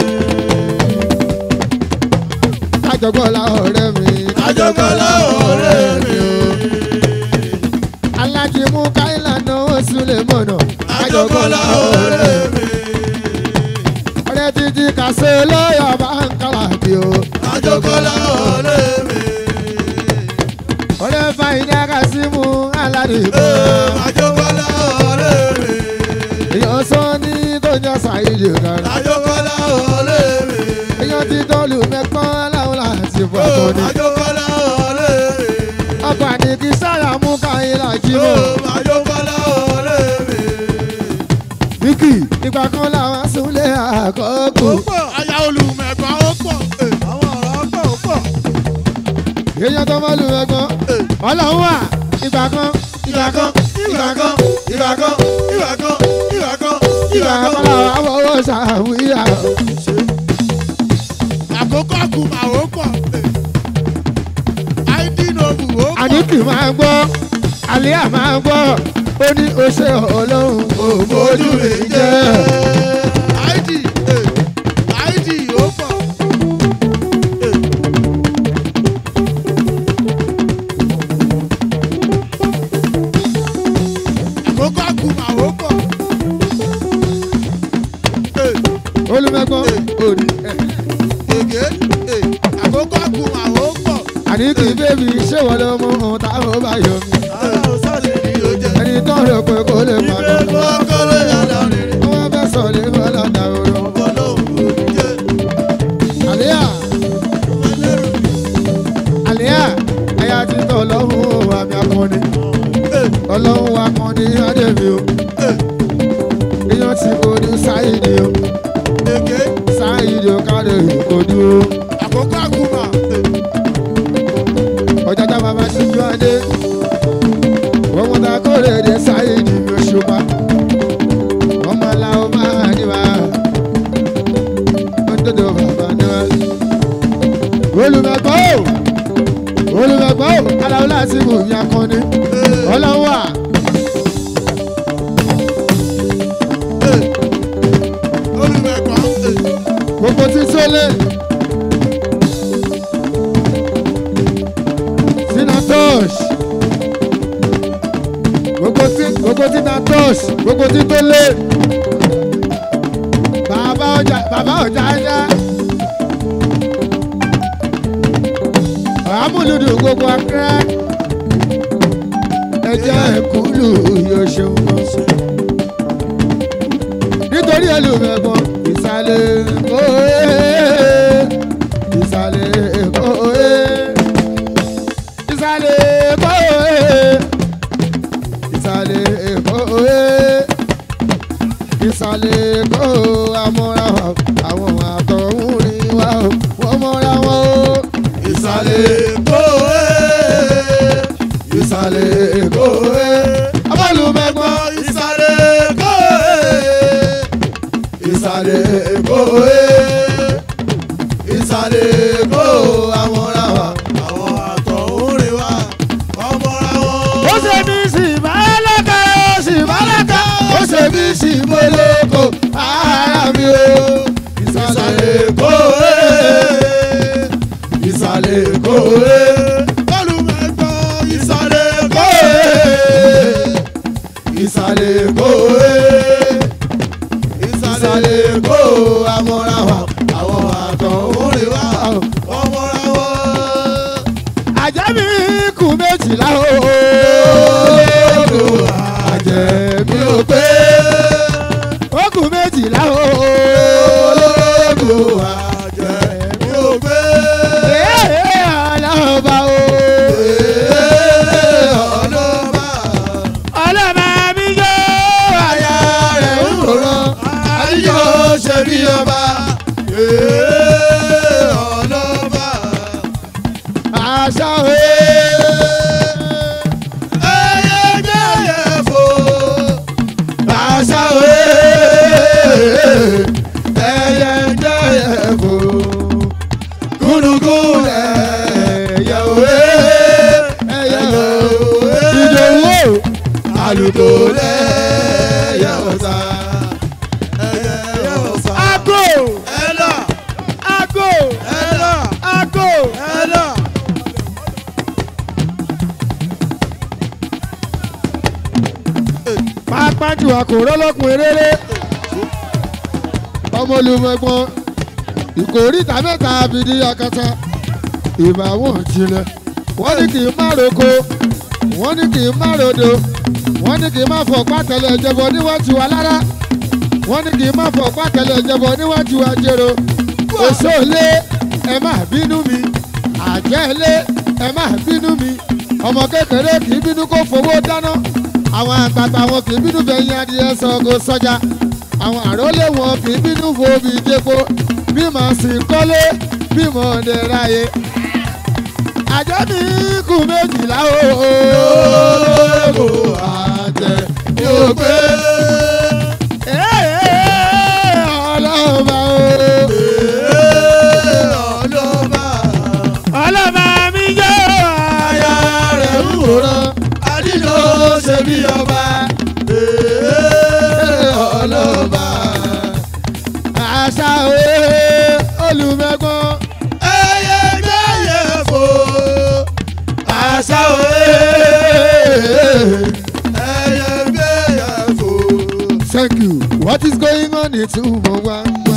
[SPEAKER 1] Kájọpọ̀ la ọ̀rẹ́ mi, kájọpọ̀ la ọ̀rẹ́ mi o. Alájí mú káyìlá náà Súlè mọ̀nà. Kájọpọ̀ la ọ̀rẹ́ mi. Ọ̀rẹ́ títí kàṣe lọ́yọ̀ bá ń kàlà bí o.
[SPEAKER 3] Kájọpọ̀ la ọ̀rẹ́ mi.
[SPEAKER 1] Ọ̀rẹ́ Fàyídá Kásímù aládìgbò.
[SPEAKER 3] Kájọpọ̀ la ọ̀rẹ́ mi.
[SPEAKER 1] Èèyàn sọ ní tó jẹ́ Sàyídì kan.
[SPEAKER 3] Kájọpọ̀ la ọ̀rẹ́ mi.
[SPEAKER 1] Èèyàn ti tọ́lù mẹ́kàn láwọn láti fọ́ ọkọ ni.
[SPEAKER 3] Kájọpọ̀ la ọ̀rẹ́ mi.
[SPEAKER 1] Ọkọ̀ àdìgí sára mú káyìlá jí mọ́.
[SPEAKER 3] Kájọpọ̀ la ọ̀rẹ́ mi.
[SPEAKER 1] Bíkì ìgbà kan làwọn Súlè àkọ́kù.
[SPEAKER 3] Ó pọ̀ aya olùmẹ̀gbà ó pọ̀. Àwọn ọ̀rọ̀ pọ̀ ó pọ̀.
[SPEAKER 1] Èèyàn tó mọ́ lù mẹ́gbọ́n. Ọlọ́run wà ìgbà kan.
[SPEAKER 3] Ìgbà kan, ìgbà kan, ìgbà kan, ìgbà kan, ìgbà kan,
[SPEAKER 1] Ìgbà kan làwọn afọwọ́ ṣàwíyà.
[SPEAKER 3] àkókò àkùmà ó pọ̀. Àìdínòbù ó pọ̀.
[SPEAKER 1] Àníkì máa ń gbọ́, Àlíyà máa ń gbọ́. Ó ní o ṣe Ọlọ́run ò bójú mi jẹ́.
[SPEAKER 3] Àìdí ó pọ̀. Àkókò àkùmà ó pọ̀.
[SPEAKER 1] Olùmẹ̀gbọ́n òní.
[SPEAKER 3] Gègé àkókò àkùmà ó pọ̀.
[SPEAKER 1] Àníkì bébì ṣé wọ́n lọ mú ohun táwọn bá yọ mí.
[SPEAKER 3] Aláwọ̀ sọ́ọ̀lì ni ó jẹ́.
[SPEAKER 1] Ẹni tó rò pé kò lè padà.
[SPEAKER 3] Ìgbẹ́ kọ́kọ́rọ́ yàrá rere.
[SPEAKER 1] Wọ́n fẹ́ sọ lé bọ́lá dàrú.
[SPEAKER 3] Ọlọ́run ò ní jẹ́.
[SPEAKER 1] Àlíyà Àlíyà ẹ̀yà ti tọ̀ lọ́hùn àmì akọni. Ọlọ́run akọni Adébí o. Èèyàn ti kojú Sáyidì o.
[SPEAKER 3] Gègé
[SPEAKER 1] Sáyidì o káre ìkojú o.
[SPEAKER 3] àkókò àkùmà.
[SPEAKER 1] Ọ̀jájá bàbá ṣíjú adé. Wọ́n mú ta kórè dé Sáyidì mi òṣùpá. Ọmọ aláwọ̀ máa ní wa. Ó dodo bàbá ní wa. Olùmẹ̀gbọ́ o. Olùmẹ̀gbọ́ o. Aláwọ̀ láti mú mi akọni. Ọlọ́run wà.
[SPEAKER 3] Olùmẹ̀gbà.
[SPEAKER 1] Gbogbo tí Sólè. Sinatosh. Gbogbo tí Natosh. Gbogbo tí tó lé. Bàbá ọjà ajá. Àmúlùdù gbogbo akẹ́rẹ́. Ẹjẹ́ ẹ̀kúlù yóò ṣeun kan. Nítorí Olùmẹ̀gbọ́n ìsàlẹ̀ kóé. Ìsàlẹ̀ kóé. Ìsàlẹ̀ kóé. Ìsàlẹ̀ kóé. Ìsàlẹ̀ kó amúra àwọn àtọ̀hún rí wa wọ́n mọ́ra wọn o.
[SPEAKER 3] Ìsàlẹ̀ kóé.
[SPEAKER 1] Ìsàlẹ̀ kóé. Olùmẹ̀gbọ́n
[SPEAKER 3] Ìsàlẹ̀ kóé.
[SPEAKER 1] ìsàlẹ̀ kóé. Ìsàlẹ̀ kó amúra wa.
[SPEAKER 3] Àwọn àtọ̀húnrìn wa ọmọra wọn.
[SPEAKER 1] Ó ṣe mí sí bàlákà, ó sì bàlákà. Ó ṣe mí sí mọ́lẹ́kọ̀ ara mi o. Ìsàlẹ̀ kóé. Ìsàlẹ̀ kóé.
[SPEAKER 3] Olùmẹ̀gbọ́n ìsàlẹ̀ kóé.
[SPEAKER 1] Ìsàlẹ̀ kóé. Ìsàlẹ̀ kó amúra wa. Àwọn àtọ̀húnrìn wa
[SPEAKER 3] Ọmọra wọn.
[SPEAKER 1] àjẹmí kù méjìlá o. Àjẹmí ò pé. Ó kù méjìlá o.
[SPEAKER 3] Àjẹmí ò gbé.
[SPEAKER 1] Ọlọ́ba o.
[SPEAKER 3] Ọlọ́ba.
[SPEAKER 1] Ọlọ́ba mi yó àyà rẹ̀
[SPEAKER 3] bí ọba. Ọlọ́ba.
[SPEAKER 1] àṣà
[SPEAKER 3] Ẹyẹ jẹ́yẹ fò. Àṣà
[SPEAKER 1] ẹyẹ jẹ́yẹ fò.
[SPEAKER 3] gúnugún ẹyẹ òwe. Ẹyẹ òwe.
[SPEAKER 1] Ìdòwú
[SPEAKER 3] Àlùkò lẹ́yẹ ọ̀sà. Ẹyẹ ọ̀sà.
[SPEAKER 1] àgò
[SPEAKER 3] Ẹlà.
[SPEAKER 1] àgò
[SPEAKER 3] Ẹlà.
[SPEAKER 1] àgò.
[SPEAKER 3] Ẹlà.
[SPEAKER 1] pápá jù àkòrò lọ́kùn eréré ọmọ olùmọ̀gbọ́n ìkórìtà mẹ́ta abidi akata ìbáwọ̀n tilẹ̀ wọ́n ní kì í má roko wọ́n ní kì í má rodo wọ́n ní kì í má fọ pátẹ́lẹ̀ ìjẹbọ níwájú wa lára wọ́n ní kì í má fọ pátẹ́lẹ̀ ìjẹbọ níwájú wa jèrò èso lé ẹ má bínú mi àjẹ́ lé ẹ má bínú mi ọmọ kékeré kì í bínú kó fowó dáná àwọn àgbààgbà wọn kì í bínú fẹ̀yìn adìyẹ sọ̀gọ̀ sọ́jà àwọn àrólé wọn kì í bínú fòbí jẹ́pọ̀ bí màá sì kọ́lé bí mò ń dẹ̀ráyé àjọ mi kù méjìlá
[SPEAKER 3] Ológo àtẹ yóò gbé.
[SPEAKER 1] ọlọ́ba
[SPEAKER 3] Ọlọ́ba.
[SPEAKER 1] ọlọ́ba mi yọ
[SPEAKER 3] Aya rẹ̀ ń wòran. Adílò ṣe bí ọba. Ọlọ́ba.
[SPEAKER 1] àṣà olùmẹ̀gbọ́n
[SPEAKER 3] Ẹyẹ jẹ́yẹ fò. Àṣà ẹyẹ gbéyẹ fò.
[SPEAKER 1] thank you what is going on ìtumọ̀ wa.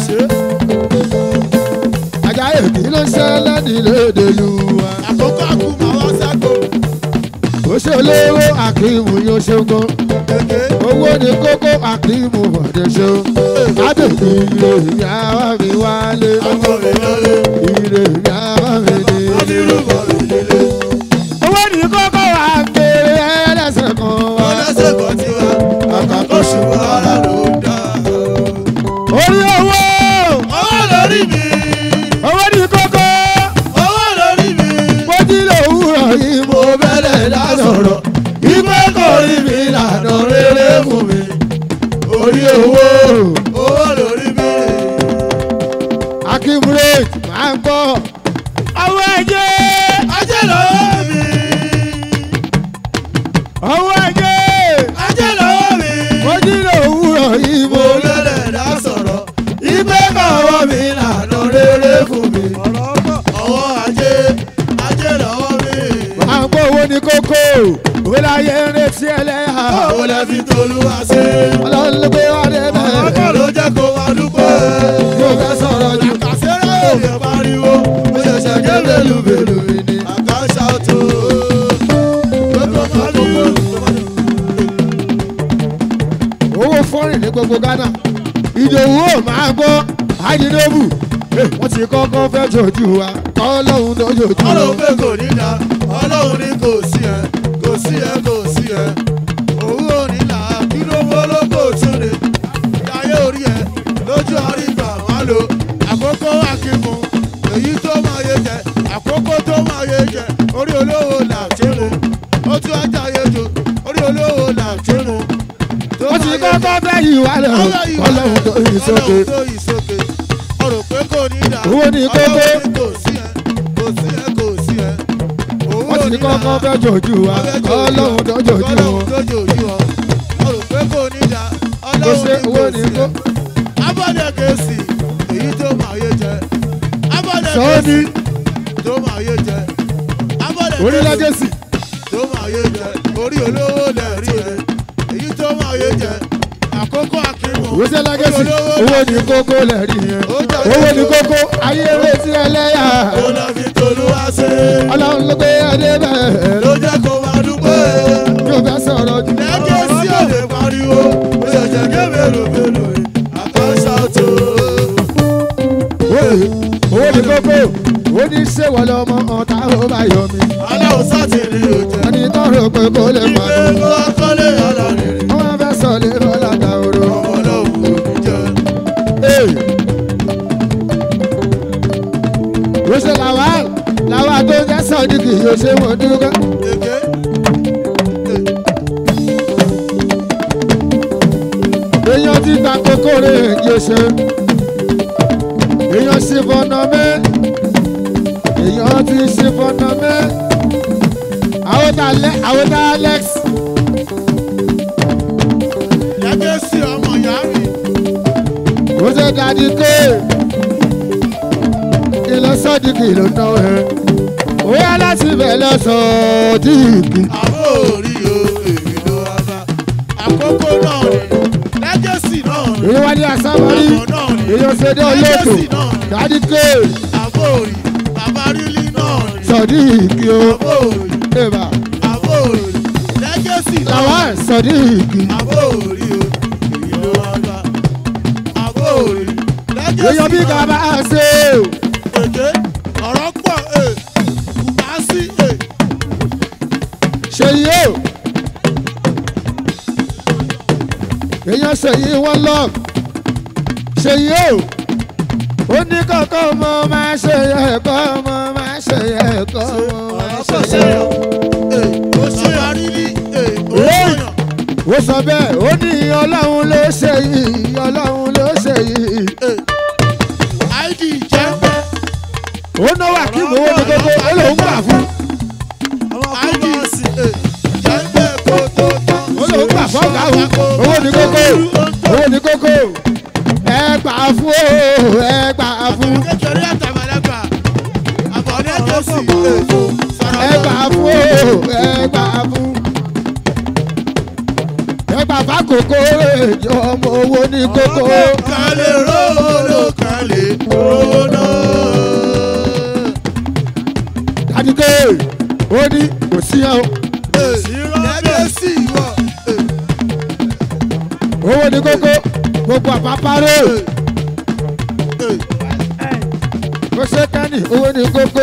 [SPEAKER 1] Àjàyè kí ló ń ṣẹlẹ̀ nílẹ̀ Yorùbá.
[SPEAKER 3] Àkókò àkùmọ̀ wá sáko.
[SPEAKER 1] ó ṣe olówó Akíìmù yóò ṣe gan. owó ní kókó Akíìmù ọ̀dẹ̀ ṣe. Adèkì ire ìyáwó mi wálé.
[SPEAKER 3] Ọmọ mi lọ́lé.
[SPEAKER 1] Ire ìyáwó mi ní.
[SPEAKER 3] Adírúbọ̀ mi nílé.
[SPEAKER 1] owó ní kókó wà kéré ẹlẹ́sẹ̀ kan wá.
[SPEAKER 3] Ọlọ́sẹ̀ kan ti wá. Àkàkọ́ ṣùgbọ́n ara ló ń dá.
[SPEAKER 1] orí owó
[SPEAKER 3] Owó lórí mi.
[SPEAKER 1] owó ní kókó.
[SPEAKER 3] Owó lórí mi.
[SPEAKER 1] mo jí lòwúrọ̀ yìí mo
[SPEAKER 3] Mo bẹ̀rẹ̀ dá sọ̀rọ̀. Ìgbẹ́ kò rí mi lànà rere fún mi. Orí owó. Owó lórí mi.
[SPEAKER 1] Akíìmù rẹ̀ máa ń gbọ́. ọwọ́ ẹ̀jẹ̀
[SPEAKER 3] Ajé lọ́wọ́ mi.
[SPEAKER 1] ọwọ́ ẹ̀jẹ̀
[SPEAKER 3] Ajé lọ́wọ́ mi.
[SPEAKER 1] mo jí lòwúrọ̀ yìí mo
[SPEAKER 3] Mo bẹ̀rẹ̀ dá sọ̀rọ̀. Ìgbẹ́ kọ̀wọ́ mi lànà rere fún mi. Ọwọ́ ajé. Ajé lọ́wọ́ mi.
[SPEAKER 1] máa ń gbọ́ owó ní kókó. òwe láyé ń retí ẹlẹ́yà.
[SPEAKER 3] Báwo lẹ fi tolúwa ṣe?
[SPEAKER 1] ọlọ́run ló gbé wá dé
[SPEAKER 3] Ọkọ̀
[SPEAKER 1] bẹ́ẹ̀.
[SPEAKER 3] ló jẹ́ kó wá dúpẹ́.
[SPEAKER 1] yóò fẹ́ sọ̀rọ̀ jù.
[SPEAKER 3] Àkàṣẹ́rẹ́ òye pariwo. Ó ṣẹ̀ṣẹ̀ gé bèlúbèlú mi ni. Àkàṣà tó. Gbogbo pariwo.
[SPEAKER 1] owó fọ́rìn ní gbogbo Ghana. Ìdòwú ò máa gbọ́. àìdínlóbù wọ́n ti kọ́kọ́ fẹ́ jòjú wa. ọlọ́run ló jòjú wa.
[SPEAKER 3] Ọlọ́run pé kò ní dá. Ọlọ́run ní kò sí ẹ. Kò sí ẹ kò sí ẹ. Òun ò ní là á. Kí ló wọ́ lóko tún ni? Ayé orí ẹ. Lójú àrígbà wá lò. Àkókò Akíìmù. Èyí tó máa yé jẹ. Àkókò tó máa yé jẹ. Orí olówó là ṣe mu. Ó tún ajá yé jò. Orí olówó là ṣe mu.
[SPEAKER 1] wọ́n ti kọ́kọ́ fẹ́ yìí wá lọ. ọlọ́run tó yìí sókè.
[SPEAKER 3] Ọlọ́run tó yìí sókè. Ọ̀rọ̀ pé kò ní dá.
[SPEAKER 1] Owó ní kókó.
[SPEAKER 3] Ọlọ́run ní kò sí ẹ. Kò sí ẹ kò sí ẹ. Owó
[SPEAKER 1] wọ́n ti
[SPEAKER 3] ní
[SPEAKER 1] kọ́kọ́
[SPEAKER 3] dá.
[SPEAKER 1] fẹ́ jòjú wa. ọlọ́run tó jòjú
[SPEAKER 3] Ọlọ́run
[SPEAKER 1] wọn.
[SPEAKER 3] tó jòjú wọn. Ọ̀rọ̀ pé kò ní dá.
[SPEAKER 1] kò ṣe
[SPEAKER 3] Ọlọ́run ní
[SPEAKER 1] owó
[SPEAKER 3] kò
[SPEAKER 1] ní
[SPEAKER 3] sí
[SPEAKER 1] kó.
[SPEAKER 3] ẹ. Abọ́dẹ kèsì. Èyí tó máa yé jẹ. Abọ́dẹ
[SPEAKER 1] sọ́ọ́ni
[SPEAKER 3] kèsì. Tó máa yé jẹ. Abọ́dẹ
[SPEAKER 1] orí
[SPEAKER 3] kèsì.
[SPEAKER 1] lágẹ̀sì.
[SPEAKER 3] Tó máa yé jẹ. Orí olówó lẹ̀ rí ẹ. Èyí tó máa yé jẹ. Àkókò Akíìmù.
[SPEAKER 1] Wíṣẹ́ lágẹ̀sì.
[SPEAKER 3] Orí olówó
[SPEAKER 1] owó
[SPEAKER 3] lẹ̀
[SPEAKER 1] ní
[SPEAKER 3] rí ẹ.
[SPEAKER 1] kókó lẹ̀ rí yẹn.
[SPEAKER 3] Ó jà
[SPEAKER 1] owó ní
[SPEAKER 3] jẹ́
[SPEAKER 1] kókó. ayé retí ẹlẹ́yà.
[SPEAKER 3] Ó lọ fi tolúwa ṣe.
[SPEAKER 1] ọlọ́run ló gbé adé bẹ́ẹ̀.
[SPEAKER 3] Ló jẹ́ kó máa dúpẹ́.
[SPEAKER 1] yóò fẹ́ sọ̀rọ̀ jù.
[SPEAKER 3] Lẹ́gẹ̀ sí òde pariwo. Ó ṣẹ̀ṣẹ̀ gé mélòó yìí. Àkànṣà tó.
[SPEAKER 1] owó ní kókó. ó ní ṣèwọ́ lọ́mọ ọ̀tá ó bá yọ mí.
[SPEAKER 3] Aláwọ̀ sátì ni ó jẹ́.
[SPEAKER 1] ẹni tó rò pé kó lè pa
[SPEAKER 3] Ìgbé
[SPEAKER 1] mí.
[SPEAKER 3] kó akọ́lé ọlọ́rin.
[SPEAKER 1] wọ́n fẹ́ sọ lé lọ́la ta oró.
[SPEAKER 3] Ọmọ ọlọ́run kò ní jẹ́.
[SPEAKER 1] yóò ṣe mo dúpẹ́. èèyàn ti ta kókórè yóò ṣe èèyàn ṣe fọnà mẹ́ èèyàn ti ṣe fọnà mẹ́ àwọn tá Alex.
[SPEAKER 3] Yàgẹ́ sí ọmọ ìyá mi.
[SPEAKER 1] ó ṣe dájú pé ìlọsọdí kì ló ná ẹ ó yá láti bẹ̀ lọ́sọ̀ọ́dí kì.
[SPEAKER 3] Àbó orí o èmi ló wá bá. Àkókò náà ni lẹ́gẹ̀sì náà ni.
[SPEAKER 1] èyí wá ní àsámọ́rí èyí ṣèdè olóòtú dájú pé
[SPEAKER 3] Àbó orí àbárílì náà ni.
[SPEAKER 1] sọ̀dí kì o.
[SPEAKER 3] Àbó orí
[SPEAKER 1] Eba
[SPEAKER 3] àbó orí lẹ́gẹ̀sì náà
[SPEAKER 1] làwọn
[SPEAKER 3] ni.
[SPEAKER 1] sọ̀dí kì.
[SPEAKER 3] Àbó orí o èmi ló wá bá. Àbó orí lẹ́gẹ̀sì
[SPEAKER 1] èèyàn bí ká bá a ṣe o.
[SPEAKER 3] Èké ọ̀rọ̀ pọ̀ kùmà sí
[SPEAKER 1] ṣe yìí o. èèyàn ṣe yìí wọ́n lọ. ṣe yìí o. ó ní kọ́kọ́ mo máa ṣe ẹ̀kọ́ mo máa ṣe ẹ̀kọ́ mo máa ṣe ẹ̀kọ́.
[SPEAKER 3] ó ṣe àrílí òṣèyàn.
[SPEAKER 1] ó sọ bẹ́ẹ̀ ó ní ọlọ́run ló ṣe yìí ọlọ́run ló ṣe yìí.
[SPEAKER 3] id jẹ́ pẹ́.
[SPEAKER 1] ó náwó àkíwò owó ní gbogbo ó lòún gbà fún.
[SPEAKER 3] id jẹ́ pẹ́ kó tó tán.
[SPEAKER 1] ó lòún gbà fún ọ̀gá òun owó ní kókó owó ní kókó ẹ gbà fún o ẹ gbà fún.
[SPEAKER 3] kékeré àtàmàlẹ́gbà àbọ̀dé tó sì
[SPEAKER 1] ẹ gbà fún o ẹ gbà fún. ẹ gbà fún àkókò èjì ọmọ owó ní kókó.
[SPEAKER 3] kálẹ̀ ròó kálẹ̀ ròó.
[SPEAKER 1] Dádìgé ó ní kò sí ẹ o.
[SPEAKER 3] lẹ́gẹ̀sì wọ̀.
[SPEAKER 1] owó ní kókó gbogbo àpapárò. ó ṣe kẹ́ni owó ní kókó.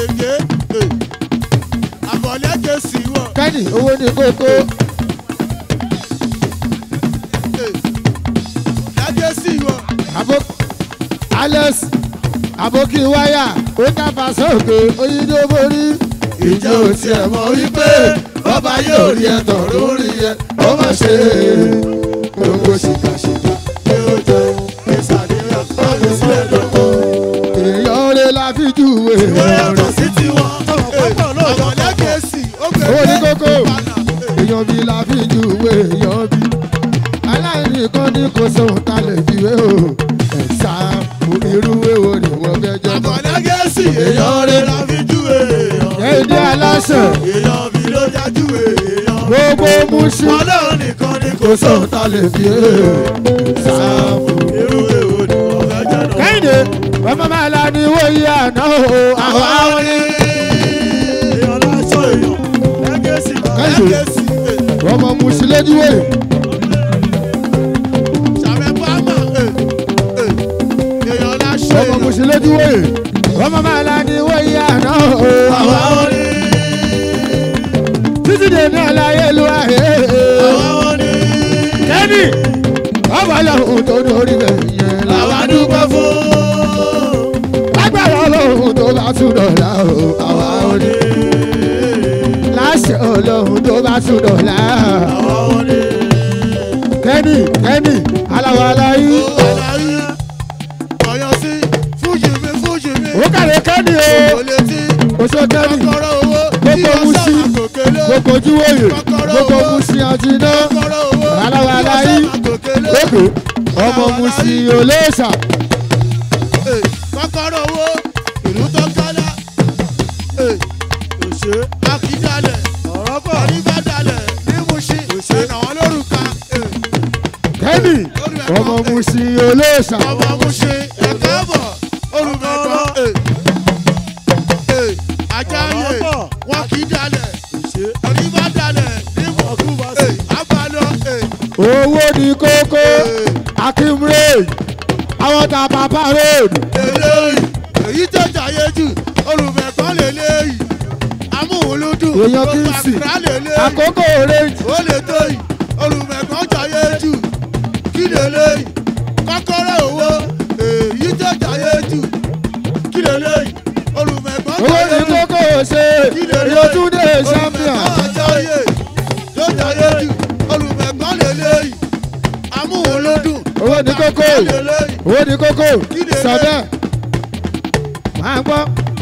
[SPEAKER 3] àbọ̀lẹ́gẹ̀sì wọ̀.
[SPEAKER 1] kẹ́ni owó ní kókó.
[SPEAKER 3] lẹ́gẹ̀sì wọ̀.
[SPEAKER 1] Alex àbókí wáyà ó dábà sókè oyinbo borí.
[SPEAKER 3] ìjọ ò tiẹ̀ mọ̀ wípé bọ́bá yóò rí ẹ tọ̀ lórí ẹ ó má ṣe gbogbo ṣìkàṣìkà pé ó jẹ ìsàlẹ̀ ọ̀gbìn sílẹ̀ lọ́kọ̀.
[SPEAKER 1] èèyàn rẹ̀ la fi júwe.
[SPEAKER 3] ó yàtọ̀ sí tiwọn àbọ̀lẹ́gẹ̀sì ó
[SPEAKER 1] owó ní
[SPEAKER 3] gbẹ̀gbẹ̀
[SPEAKER 1] kókó èèyàn bí la fi júwe èèyàn bí. aláìní kan ní kò sóhun tá lè fi wé o. ẹ̀sà irú èwo ni wọ́n fẹ́ jẹ́.
[SPEAKER 3] àbọ̀lẹ́gẹ̀sì èèyàn rẹ̀ la fi júwe èèyàn.
[SPEAKER 1] èdè aláṣẹ
[SPEAKER 3] èèyàn bí ló dájú èèyàn.
[SPEAKER 1] gbogbo múṣí
[SPEAKER 3] ọlọ́run nìkan ni kò
[SPEAKER 1] kò
[SPEAKER 3] sọ
[SPEAKER 1] sóhun tá lè fi wé o. ẹ̀sà
[SPEAKER 3] irú èwo ni wọ́n fẹ́ jẹ́ náà.
[SPEAKER 1] kẹ́hìndé ọmọ máa la ni wọ́n yí àná o àwọn àwọn ní.
[SPEAKER 3] èèyàn láṣọ èèyàn lẹ́gẹ̀sì lẹ́gẹ̀sì
[SPEAKER 1] ọmọ múṣí lójú wèrè.
[SPEAKER 3] ṣàmẹ́bàmà èèyàn láṣọ
[SPEAKER 1] ọmọ
[SPEAKER 3] èèyàn.
[SPEAKER 1] múṣí lójú wèrè. ọmọ máa la ni wọ́n yí àná o àwọn àwọn ní. títí dè ní ọláyé lu àyè. kẹ́ni ọmọ ọlọ́run tó lórí rẹ̀ yẹn làwọn dúpẹ́ fún. lágbára ọlọ́run tó bá tún dọ̀la o àwa ò ní. láṣẹ ọlọ́run tó bá tún dọ̀la. kẹ́ni aláwọ̀ aláyí.
[SPEAKER 3] ọ̀yọ́ sí fújì mi fújì mi.
[SPEAKER 1] ó kàlẹ́ kẹ́ni o.
[SPEAKER 3] òlétí
[SPEAKER 1] oṣù kẹ́ni
[SPEAKER 3] kọ́kọ́rọ́ owó tí
[SPEAKER 1] gbogbo
[SPEAKER 3] wọ́n
[SPEAKER 1] musi
[SPEAKER 3] sábà gòkèlè.
[SPEAKER 1] gbogbo ojúwòye gbogbo musi àti iná.
[SPEAKER 3] kọ́kọ́rọ́ owó
[SPEAKER 1] aláwọ̀
[SPEAKER 3] tí wọ́n
[SPEAKER 1] aláyí.
[SPEAKER 3] sábà gòkèlè.
[SPEAKER 1] lókè ọmọ musi olóòṣà.
[SPEAKER 3] kọ́kọ́rọ́ owó ìlú tó kálá. òṣè akíndalẹ̀ onígbàdalẹ̀ ní musi ẹ̀nà wọn lórúkà.
[SPEAKER 1] kẹ́ni ọmọ musi olóòṣà.
[SPEAKER 3] ọmọ musi ẹ̀ka bọ̀ olùmẹ̀kọ́. ajáyè wọn kì í dalẹ̀ onígbàdalẹ̀ ní musi abalọ̀.
[SPEAKER 1] owó ní kókó akim road àwọn ta papa road.
[SPEAKER 3] eléyìí èyí tó jàyé jù olùmẹ̀kọ́ lélẹ́yìí amúhùnlódù
[SPEAKER 1] èèyàn kì í sì
[SPEAKER 3] àkùrá lélẹ́yìí
[SPEAKER 1] àkókò orange.
[SPEAKER 3] ó lè tó yìí olùmẹ̀kọ́ jàyé jù kí lélẹ́yìí kọ́kọ́rọ́ owó èyí tó jàyé jù kí lélẹ́yìí olùmẹ̀kọ́
[SPEAKER 1] owó ní
[SPEAKER 3] jàyé jù
[SPEAKER 1] kókó ṣe èèyàn Òjò Túndé champion.
[SPEAKER 3] Àjọyè yóò jayé jù olùmẹ̀gbọ́n lélẹ́yìí amúhùnlódùn.
[SPEAKER 1] Owó ní kókó. Owó ní kókó. Sọ̀dẹ̀. Máa gbọ́.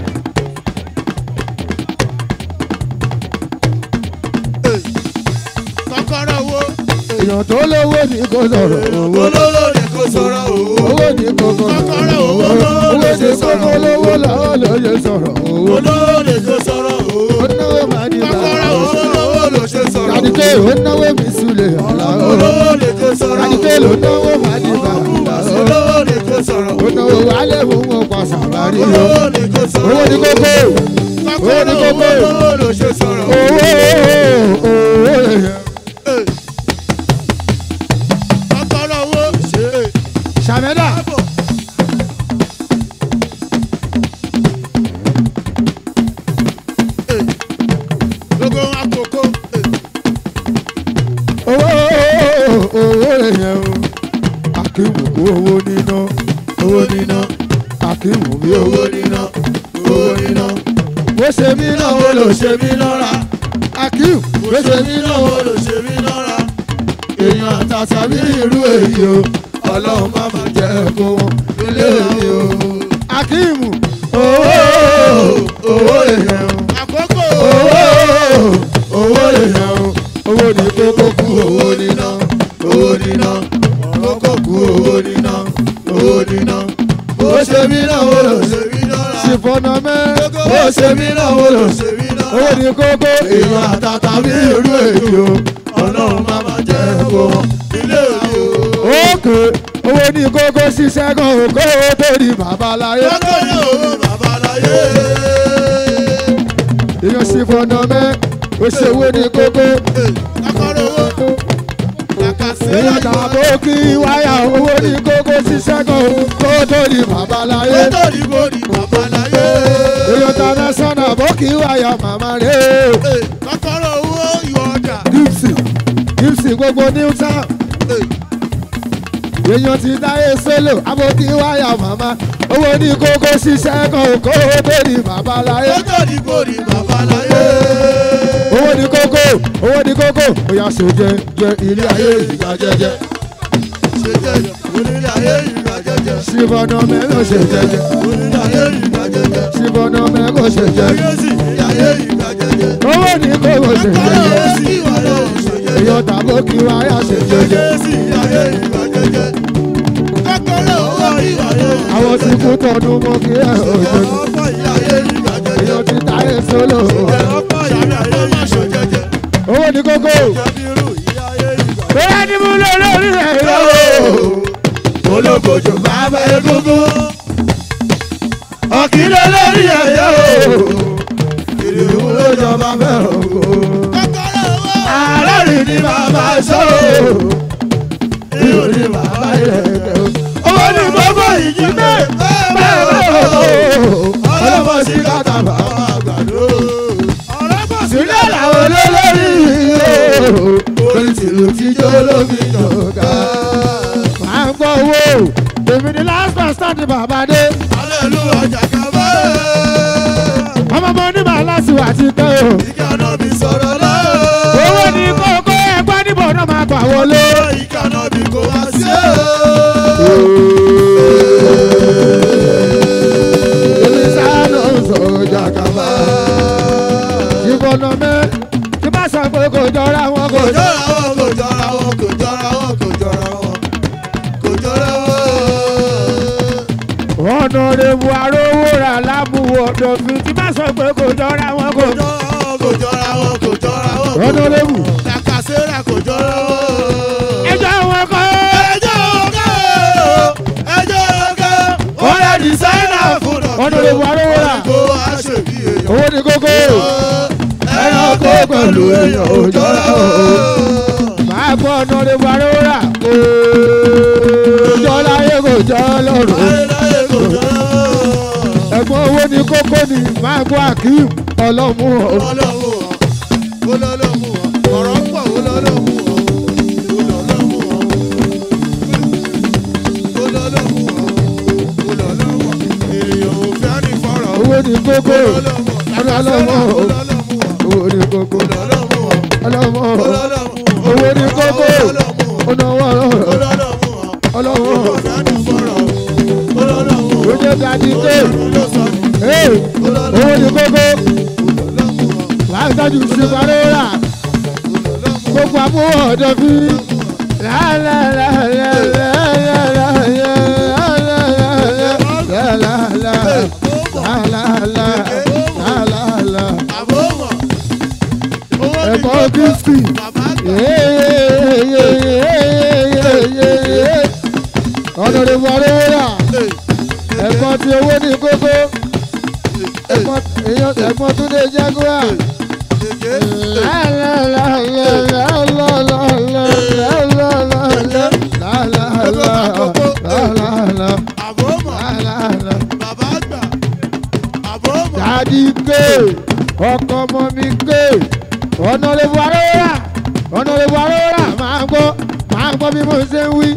[SPEAKER 3] Kọ́kọ́rọ́ owó.
[SPEAKER 1] Èèyàn tó lówó ní kó sọ̀rọ̀ owó.
[SPEAKER 3] Olówó ni kò sọ̀rọ̀ owó.
[SPEAKER 1] Owó ní kókó.
[SPEAKER 3] Kọ́kọ́rọ́ owó.
[SPEAKER 1] Owó ní kókó lówó lọ́wọ́ lóye sọ̀rọ̀ owó.
[SPEAKER 3] Olówó ni kò sọ̀rọ̀ owó.
[SPEAKER 1] Ó náwó máa ní bàbá.
[SPEAKER 3] Kọ́kọ́rọ́ owó lówó ló ṣe sọ̀rọ̀ owó.
[SPEAKER 1] Kàdíké ó náwó mi súlẹ̀ ọ̀la o.
[SPEAKER 3] Olówó ni kò sọ̀rọ̀ owó.
[SPEAKER 1] Kàdíké ló náwó máa ní bàbá o.
[SPEAKER 3] Olówó ni kò sọ̀rọ̀ owó.
[SPEAKER 1] Ó náwó wálé fún wọn pa sàbárì o.
[SPEAKER 3] Olówó ni kò sọ̀rọ̀ owó.
[SPEAKER 1] Owó ní kókó. Owó ní kókó.
[SPEAKER 3] Olówó ló ṣe sọ̀rọ̀ owó.
[SPEAKER 1] Owó èèyàn.
[SPEAKER 3] Kọ́kọ́rọ́ owó ṣe é.
[SPEAKER 1] Ṣàmẹ́dà.
[SPEAKER 3] Gbogbo wọn kókó.
[SPEAKER 1] Owó èèyàn o. Akíwù kú owó níná.
[SPEAKER 3] Owó níná.
[SPEAKER 1] Akíwù bí owó
[SPEAKER 3] Owó níná. Owó níná.
[SPEAKER 1] bó ṣe mí náà
[SPEAKER 3] Owó ló ṣe mí lọ́ra.
[SPEAKER 1] Akíwù bó ṣe mí náà
[SPEAKER 3] Owó ló ṣe mí lọ́ra. Èèyàn àtàtà bí irú èyí o. Ọlọ́run má máa jẹ́ kó wọn nílé èyí o.
[SPEAKER 1] Akíwù
[SPEAKER 3] Owó èèyàn o. Àkókò.
[SPEAKER 1] owó èèyàn o. Owó ní kókó kú
[SPEAKER 3] Owó níná. Owó níná. Àkókò kú owó níná. Owó níná. Bó ṣe mí náà owó ló ṣe mí lọ́ra.
[SPEAKER 1] ṣìfọ̀nà mẹ́.
[SPEAKER 3] Bó ṣe mí náà owó ló ṣe mí lọ́ra.
[SPEAKER 1] Owó ní kókó
[SPEAKER 3] Èèyàn àtàtà bí irú èyí o. Ọlọ́run má máa jẹ́ kó wọn nílé èyí o.
[SPEAKER 1] òkè. Owó ní kókó ṣiṣẹ́ kan òkó tó di babaláyé.
[SPEAKER 3] Lọ́kọ̀ ní owó babaláyé.
[SPEAKER 1] Èèyàn ṣìfọ̀nà mẹ́. Ó ṣe owó ní kókó.
[SPEAKER 3] Kọ́kọ́rọ́ owó. Làkàṣẹ́
[SPEAKER 1] Èèyàn tàbó kí wáyà owó ní kókó ṣiṣẹ́ kan òkó tó di babaláyé.
[SPEAKER 3] Nítorí mo ní babaláyé.
[SPEAKER 1] Èèyàn tàbí sọ́nà bó kí wáyà màmá rẹ̀.
[SPEAKER 3] Kọ́kọ́rọ́ owó ìwọ̀dà.
[SPEAKER 1] Gípsì gbogbo New Town. Èèyàn ti dáyé sólò abókí wáyà màmá. Owó ní kókó ṣiṣẹ́ kan òkó tó di babaláyé.
[SPEAKER 3] Nítorí mo ní babaláyé.
[SPEAKER 1] Owó ní kókó bóyá ṣe jẹ ilé ayé ìgbà jẹjẹ.
[SPEAKER 3] Ṣe jẹjẹ. Onílé ayé ìgbà jẹjẹ.
[SPEAKER 1] Ṣìfọ̀nà mẹ́rin ṣe jẹjẹ.
[SPEAKER 3] Onílé ayé ìgbà jẹjẹ.
[SPEAKER 1] Ṣìfọ̀nà mẹ́rin ṣe jẹjẹ.
[SPEAKER 3] Ayé sì ní ayé ìgbà jẹjẹ.
[SPEAKER 1] Owó ní kókó ṣe
[SPEAKER 3] Kọ́kọ́rọ́
[SPEAKER 1] jẹjẹ.
[SPEAKER 3] owó sí ìwà lóhùn ṣe jẹjẹ.
[SPEAKER 1] Èèyàn tàbó kí wáyà ṣe jẹjẹ.
[SPEAKER 3] Ayé sì ní ayé ìgbà jẹjẹ. Kọ́kọ́rọ́ owó ìwà lóhùn ṣe
[SPEAKER 1] Àwọn tí kú tọdún mọ́ kí ẹ̀ òjò.
[SPEAKER 3] ọ̀pọ̀ ìyá ayé ìgbà jẹjẹ.
[SPEAKER 1] Èèyàn ti dáyé sólò.
[SPEAKER 3] Ọ̀pọ̀ ìyá ayé ìgbà jẹjẹ.
[SPEAKER 1] Owó ní kókó.
[SPEAKER 3] Jabiru ìyá ayé ìgbà jẹjẹ.
[SPEAKER 1] Bóyá ní mú lórí rẹ̀ lọ́wọ́.
[SPEAKER 3] Olókojú bàbá egungun. Ọ̀kìlẹ̀ lórí ẹ̀yẹ́ o.
[SPEAKER 1] Ìlú ló jọba fẹ́ràn oko.
[SPEAKER 3] Kọ́kọ́rọ́ owó.
[SPEAKER 1] Alárìn ní bàbá sọ. Ìlú ní bàbá ìrẹ̀kẹ́. Owó ní gbogbo ìjì bẹ́ẹ̀ bẹ́ẹ̀ ọlọ́mọ sí kàtà bàbá àgbàdo. Sílẹ̀ làwọn olólórí orí tìlù tíjọ́ ló fi jọ̀gá. Máa ń gbọ́ owó. Èmi ni last man stand bàbá dé.
[SPEAKER 3] Alẹ́lú ọjà kàwé.
[SPEAKER 1] Ọmọ ọmọ ní màá lásìwò àti tẹ́ o.
[SPEAKER 3] Ìkànnà mi sọ̀rọ̀ lọ́wọ́.
[SPEAKER 1] Owó ní kókó ẹgbẹ́ níbo náà máa gbà wọlé.
[SPEAKER 3] Ìkànnà mi kò wá sí o.
[SPEAKER 1] Èmi sáà ló ń sọ̀jà kàwá. Ìbọnà mẹ́ tí bá sọ pé kò jọra wọn kò
[SPEAKER 3] Kò jọra wọn, kò jọra wọn, kò jọra wọn, kò jọra wọn. Kò jọra wọn.
[SPEAKER 1] ọ̀nà rẹ̀wù arówó rà lábùwọ̀ ọ̀dọ̀fin tí bá sọ pé kò jọra wọn kò.
[SPEAKER 3] Kò jọra wọn, kò jọra wọn.
[SPEAKER 1] ọ̀nà rẹ̀wù.
[SPEAKER 3] Làkàṣẹ́rà kò jọra wọn.
[SPEAKER 1] ẹjọ́ wọn kọ́.
[SPEAKER 3] Ẹjọ́ ọ̀gá o, ẹjọ́ ọ̀gá o. Ó yẹ dìsáínà fún
[SPEAKER 1] ọ̀nà rẹ̀wù arówó rà.
[SPEAKER 3] kó aṣèbí èèyàn.
[SPEAKER 1] owó ní kókó.
[SPEAKER 3] Ẹranko pẹ̀lú èèyàn ò jọra o.
[SPEAKER 1] máa gbọ́ ọ̀nà rẹ̀wù arówó rà. kò jọ láyé kò jọ lọ́rùn.
[SPEAKER 3] Ayélujáyé kò jọra o.
[SPEAKER 1] ẹ̀gbọ́n owó ní kókó ni máa gbọ́ Akeem ọlọ́mú ọ̀.
[SPEAKER 3] Olólùmú wọn, olólùmú wọn, ọ̀rọ̀ pọ̀ olólùmú wọn, olólùmú wọn, olólùmú wọn, olólùmú wọn, èèyàn ò fẹ́ ní fọ́rọ̀
[SPEAKER 1] owó ní kókó
[SPEAKER 3] olólùmú wọn,
[SPEAKER 1] ọlọ́mú ọ̀.
[SPEAKER 3] olólùmú wọn,
[SPEAKER 1] kókó
[SPEAKER 3] olólùmú wọn.
[SPEAKER 1] ọlọ́mọ
[SPEAKER 3] olólùmú wọn.
[SPEAKER 1] owó ní kókó
[SPEAKER 3] olólùmú wọn.
[SPEAKER 1] ọ̀nàwó
[SPEAKER 3] olólùmú wọn.
[SPEAKER 1] ọlọ́mọ
[SPEAKER 3] olólùmú fọ̀rọ̀. olólùmú wọn.
[SPEAKER 1] ojú dadi pé
[SPEAKER 3] olólùmú ló sọ ní.
[SPEAKER 1] owó ní kókó
[SPEAKER 3] olólùmú wọn.
[SPEAKER 1] wàá tọ́jú ṣùgbọ́nrẹ́rà gbogbo àbúrò ọ̀dọ́ fi
[SPEAKER 3] àbọ̀mọ̀. owó ní
[SPEAKER 1] ẹ̀kọ́ bísí
[SPEAKER 3] bàbá àgbà.
[SPEAKER 1] ọ̀dọ̀dẹ̀ wọ̀rẹ́wọ̀rà ẹ̀kọ́ tí owó ní kókó ẹ̀kọ́ tó dé jágúrà. Dadi gbé ọkọ ọmọ mi gbé ọ̀nàlẹ́bù arẹ́wà máa gbọ́ bí mo ṣe ń wí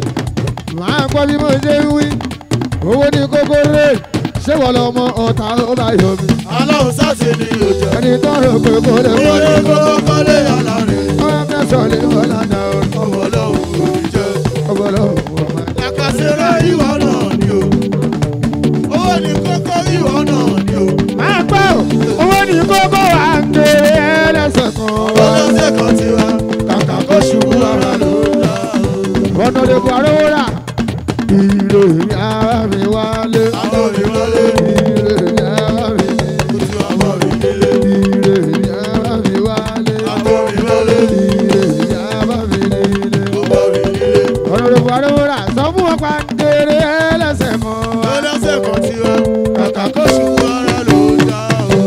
[SPEAKER 1] owó ní kókó rẹ̀ ṣé wọ́n lọ mọ ọ̀tá ó bá yọ mi.
[SPEAKER 3] Ọlọ́run sáṣẹ ni yóò jẹ́.
[SPEAKER 1] ẹni tó rò pé kò lè
[SPEAKER 3] Owó
[SPEAKER 1] wọlé
[SPEAKER 3] ní kókó kọ́lé ọlọ́rin.
[SPEAKER 1] ọ̀rọ̀ mẹ́sàn-án lè wọ́n ládàá
[SPEAKER 3] Ọmọ Ọlọ́run kò ní jẹ́.
[SPEAKER 1] ọ̀bọ̀lọ́ ọ̀ma.
[SPEAKER 3] Àkàṣeré ìwọ náà ni o. Owó ní kókó ìwọ náà ni o.
[SPEAKER 1] máa gbọ́ owó ní kókó wà ń kéré ẹlẹ́sẹ̀ kan.
[SPEAKER 3] Ọlọ́sẹ̀ kan ti wá. Kàkà kó ṣubú ara ló ń dá.
[SPEAKER 1] ọ̀nàlẹ́bù arẹ́wà ìròyìn ara mi wálé.
[SPEAKER 3] Àwọn mi wọlé.
[SPEAKER 1] ìròyìn ara mi
[SPEAKER 3] Ó ti wá bọ̀ mí nílé.
[SPEAKER 1] ìròyìn ara mi wálé.
[SPEAKER 3] Àwọn mi wọlé.
[SPEAKER 1] ìròyìn ara mi nílé.
[SPEAKER 3] Ọmọ mi nílé.
[SPEAKER 1] ọ̀nàlẹ́bù arẹ́wà sọ fún wọn pa ń kéré ẹlẹ́sẹ̀ kan.
[SPEAKER 3] Ọlọ́sẹ̀ kan ti wá. Kàkà kó ṣubú ara ló ń dá o.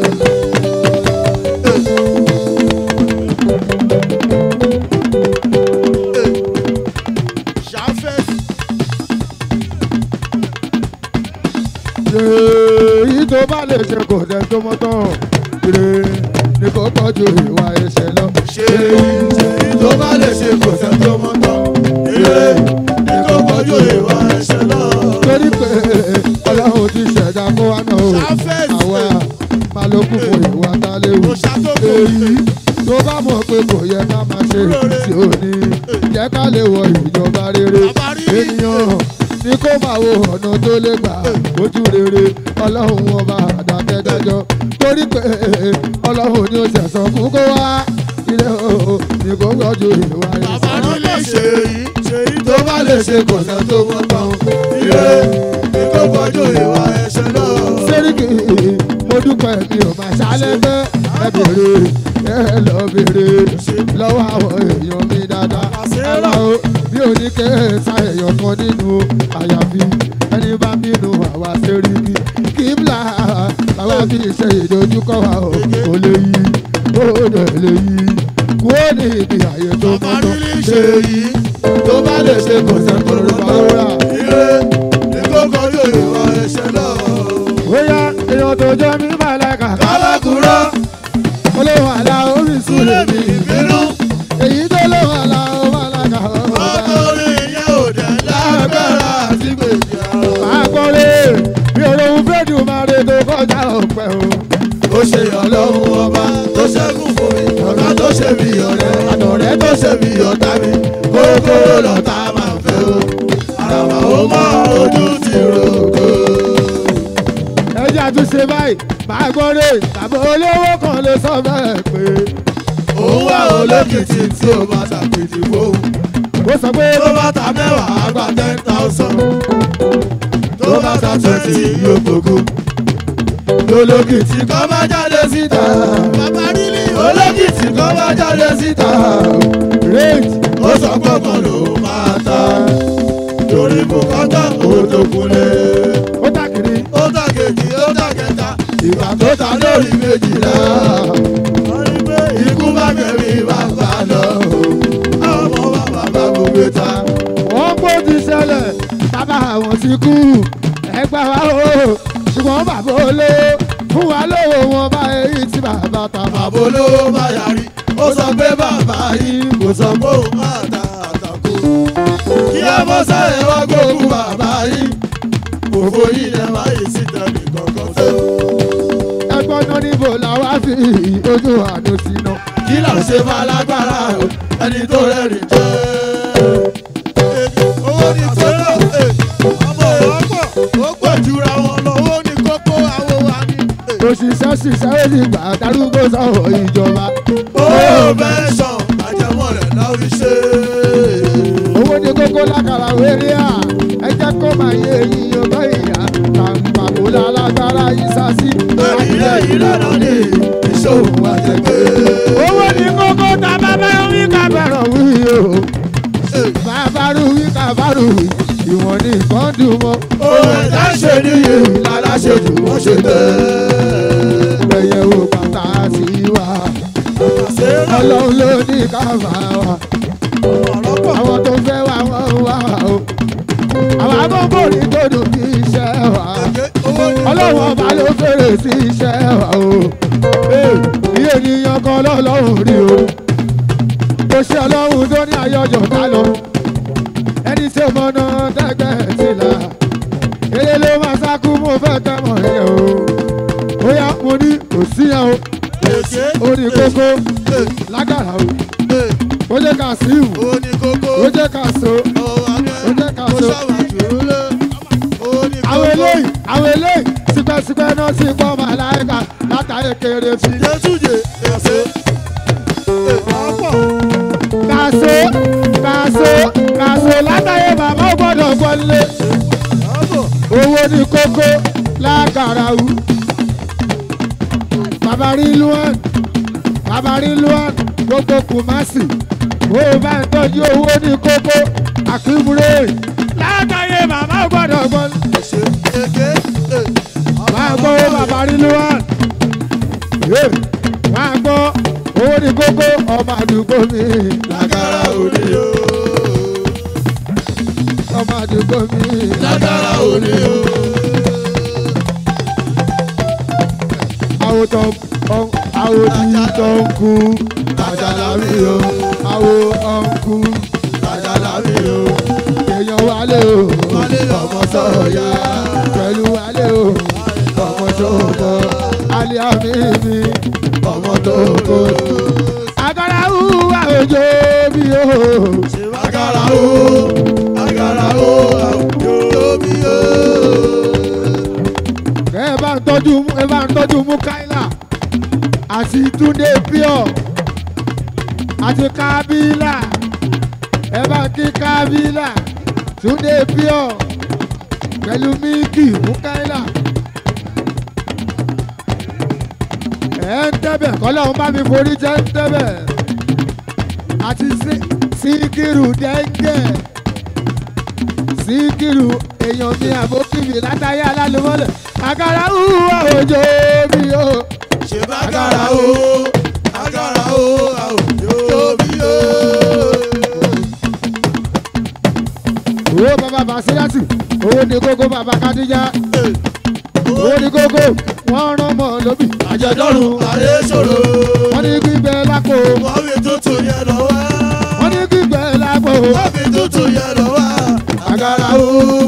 [SPEAKER 3] Ṣàfẹ́sì.
[SPEAKER 1] èyí tó bá lè ṣe kò tẹ́ tó mọ́ tán ire ni kò tọ́jú ìwà ẹ̀ṣẹ̀ lọ.
[SPEAKER 3] Ṣé èyí tó bá lè ṣe kò sẹ́ tó mọ́ tán? Ire ní kò kọjú ìwà ẹ̀ṣẹ̀ lọ.
[SPEAKER 1] torí pé ọlọ́run ti ṣẹ̀dá kó wá náà o
[SPEAKER 3] Ṣàfẹ́sì.
[SPEAKER 1] àwa máa ló kún fún ìwà tá léwu.
[SPEAKER 3] Mo ṣàtòkò.
[SPEAKER 1] èyí tó bá mọ̀ pé kò yẹ ká máa ṣe tí ò ní jẹ́ ká lè wọ ìjọba rere
[SPEAKER 3] Bàbá rí.
[SPEAKER 1] ènìyàn ní kó máa wo ọ̀nà tó lè gbà ojú rere ọlọ́run ọba àdàkẹ́dájọ́ torí pé ọlọ́run ni ó ṣẹ̀sán fún kó wá ilé o ní kó gbọ́jú ìwà
[SPEAKER 3] Bàbá
[SPEAKER 1] ẹ̀ṣẹ̀.
[SPEAKER 3] nílé ṣe èyí tó bá lè ṣe kò sẹ́ tó mọ́ tán. Ire ní kò kọjú ìwà ẹ̀ṣẹ̀ lọ.
[SPEAKER 1] sẹ́ríkì mo dúpẹ́ mi ò máa ṣálẹ́gbẹ́ ẹ bèrè ẹ lọ bèrè lọ́wọ́ àwọn èèyàn mi dáadáa ẹ̀rọ o bí oníkẹ́ sa èèyàn kan nínú àyàfi ẹni bá bínú àwa sẹ́ríkì kíbla àwa fi ṣe ìdojúkọ wa o kò lè yí ó lè yí kúrò ní ibi àyè tó
[SPEAKER 3] Bàbá
[SPEAKER 1] mọ́tò
[SPEAKER 3] nílé ṣe èyí tó bá lè ṣe kò sẹ́ tó mọ́ tán. Ire ní kò kọjú ìwà ẹ̀ṣẹ̀ lọ.
[SPEAKER 1] bóyá èèyàn tó jẹ́ mi máa lẹ́ka
[SPEAKER 3] Kálákùrọ́.
[SPEAKER 1] olóhùn àlà orísun
[SPEAKER 3] Súlẹ̀ mi ìbínú.
[SPEAKER 1] èyí tó lóhùn àlà ó máa lẹ́ka ọ̀gá.
[SPEAKER 3] Ọkùnrin yẹn ò dẹ̀ lágbára àti gbèjì àrùn.
[SPEAKER 1] máa kọ́lé bí olóhùn fẹ́ẹ́dù máa rè tó kọjá ọ̀pẹ o.
[SPEAKER 3] Ó ṣe ọlọ́run ọba tó ṣẹ́gun fún mi. Ọ̀gá tó ṣe bí ọ̀rẹ́. Àtọ̀rẹ́ tó ṣe bí ọ̀tá mi. Kórókóró lọ́tà máa ń fẹ́ o. Àràbà ó mọ ojú ti rògbò.
[SPEAKER 1] ẹjẹ́ àtúnṣe báyìí máa kọ́lé tàbí olówó kan lè sọ bẹ́ẹ̀ pé
[SPEAKER 3] Òun wá olókìtì tí ó bá tàpìtì fóun.
[SPEAKER 1] ó sọ pé
[SPEAKER 3] Tó bá ta mẹ́wàá á gba 10,000. Tó bá ta 20 yóò gbogbo. Olókìtì kan bá jáde síta. Bàbá nílé olókìtì kan bá jáde síta.
[SPEAKER 1] rate
[SPEAKER 3] Ó sọ pé kan ló máa ta. Torí bùkátà ó tó kulé.
[SPEAKER 1] ó tàkìrí
[SPEAKER 3] Ó ta kejì ó ta kẹta. Ìgbà tó ta lórí méjìlá. Ikú bá gbẹ̀mí bàbá lọ. Àwọn ọmọ bàbá bá gbogbo ta.
[SPEAKER 1] wọ́n kó ti ṣẹlẹ̀ bàbá àwọn ti kú ẹgbà wa o ṣùgbọ́n bàbá olówó fún wa lówó wọn bá èyí tí bàbá ta bàbá.
[SPEAKER 3] Bàbá olówó bá yarí. Ó sọ pé bàbá yìí kò sọ pé òun máa ta àtàkù. Kí a mọ́ sáré wá gbógun bàbá yìí. Òfò yìí lè má yìí síta nìkan kan tó.
[SPEAKER 1] ẹgbọ́n náà níbo làwa fi bí ojú àdó síná.
[SPEAKER 3] kí là ń ṣe máa lágbára o ẹni tó rẹ́rìn jẹ́. owó ní kókó ọmọ ọ̀pọ̀ ó pọ̀ jura wọn lọ owó ní kókó àwọ̀ wa ní.
[SPEAKER 1] òṣìṣẹ́ ṣiṣẹ́ ó sì gbà darúgbó sọ̀rọ̀ ìjọba.
[SPEAKER 3] ó fẹ́ sàn àjẹmọ́ rẹ̀ náà fi ṣe.
[SPEAKER 1] owó ní kókó lákàrà wéré à ẹ jẹ́ kó máa yé eyín ọba ìyá kàǹpàkó lálágbára ìsásí.
[SPEAKER 3] ilé ìlànà ni ìṣòwò àjẹgbé.
[SPEAKER 1] owó ní kókó tá bàbá wí ká bẹ̀rọ̀ wí o. bàbá rú wí ká bá rú wí ìwọ̀n ní nǹkan dùn mọ́.
[SPEAKER 3] ohun ẹ̀dá ṣe níyì láláṣẹ jù wọ́n ṣe bẹ́ẹ̀.
[SPEAKER 1] ẹ̀yẹ̀ wo bàtà sí wa ọlọ́run ló ní ká bá wa. àwọn tó fẹ́ wá wọ́n wá o. àwọn agbóhùn tó dùn kí iṣẹ́ wa. ọlọ́run ọba ló fèrè sí iṣẹ́ wa o. bí ènìyàn kan lọ́lọ́run rí o. kò ṣe ọlọ́run tó ní ayọ̀jọ̀ ká lọ. ẹni tí ó mọ̀nà tẹ́gbẹ́ ti là. eré ló máa sákú mo fẹ́ tẹ́mọ̀ ẹ̀ o. ó yá mo ní kò sí ẹ o. ó ní kókó lágbára o. ó jẹ́ ká sí ìwò. ó jẹ́ ká so. ó jẹ́ ká so. àwọn eléyìí sípẹ́sípẹ́ náà sì pọ̀ màláìka látàrí kéré fi. kàṣó látàrí bàbá ó gbọ́dọ̀ gbọ́lé. owó ní kókó lágàrà wù. bàbá rí luan gbogbo kùmásì. ó bá ń tọ́jú owó ní kókó àkímúrè. látàrí bàbá ó gbọ́dọ̀ gbọ́lé. máa gbọ́ owó bàbá rí luan. máa gbọ́ owó ní kókó ọmọ àdúgbò mi.
[SPEAKER 3] lágara òde o.
[SPEAKER 1] ọmọ àdúgbò mi.
[SPEAKER 3] lágara òde o.
[SPEAKER 1] àwòtọ́ tó ń kú àjàlá mi o. àwò ọ̀nkú
[SPEAKER 3] àjàlá mi o.
[SPEAKER 1] èèyàn wálé o. ọmọ sọ̀yà pẹ̀lú wálé o. ọmọ tó bọ̀ alẹ́ àmì mi. ọmọ tó bọ̀. agara wúwa òjò mi o.
[SPEAKER 3] agara o òjò mi o.
[SPEAKER 1] ẹ bá ń tọ́jú Mukaila àti Túndé Pure àti Kábílà. ẹ bá kí Kábílà Túndé Pure pẹ̀lú Míkì Mukaila. ẹ ń tẹ́bẹ̀ kọ́lọ́hún bá mi forí jẹ́ ń tẹ́bẹ̀ àti Síkírù Dẹ́ngẹ̀. Síkírù èèyàn mi àbókìmí látàyé alálùmọ́lẹ̀. Àgàrà wúwo òjò mi o.
[SPEAKER 3] ṣe bá agara o òjò mi o.
[SPEAKER 1] Owó bàbá Basiratu, owó ní kókó bàbá Kadija. Owó ní kókó, wọ́n rán mọ́ lóbì.
[SPEAKER 3] àjẹdọ́rùn àrẹ ṣòro.
[SPEAKER 1] Wọ́n ní gbígbẹ́ lápò.
[SPEAKER 3] wọ́n fi tútù yẹn lọ wá.
[SPEAKER 1] Wọ́n ní gbígbẹ́ lápò.
[SPEAKER 3] wọ́n fi tútù yẹn lọ wá. agara o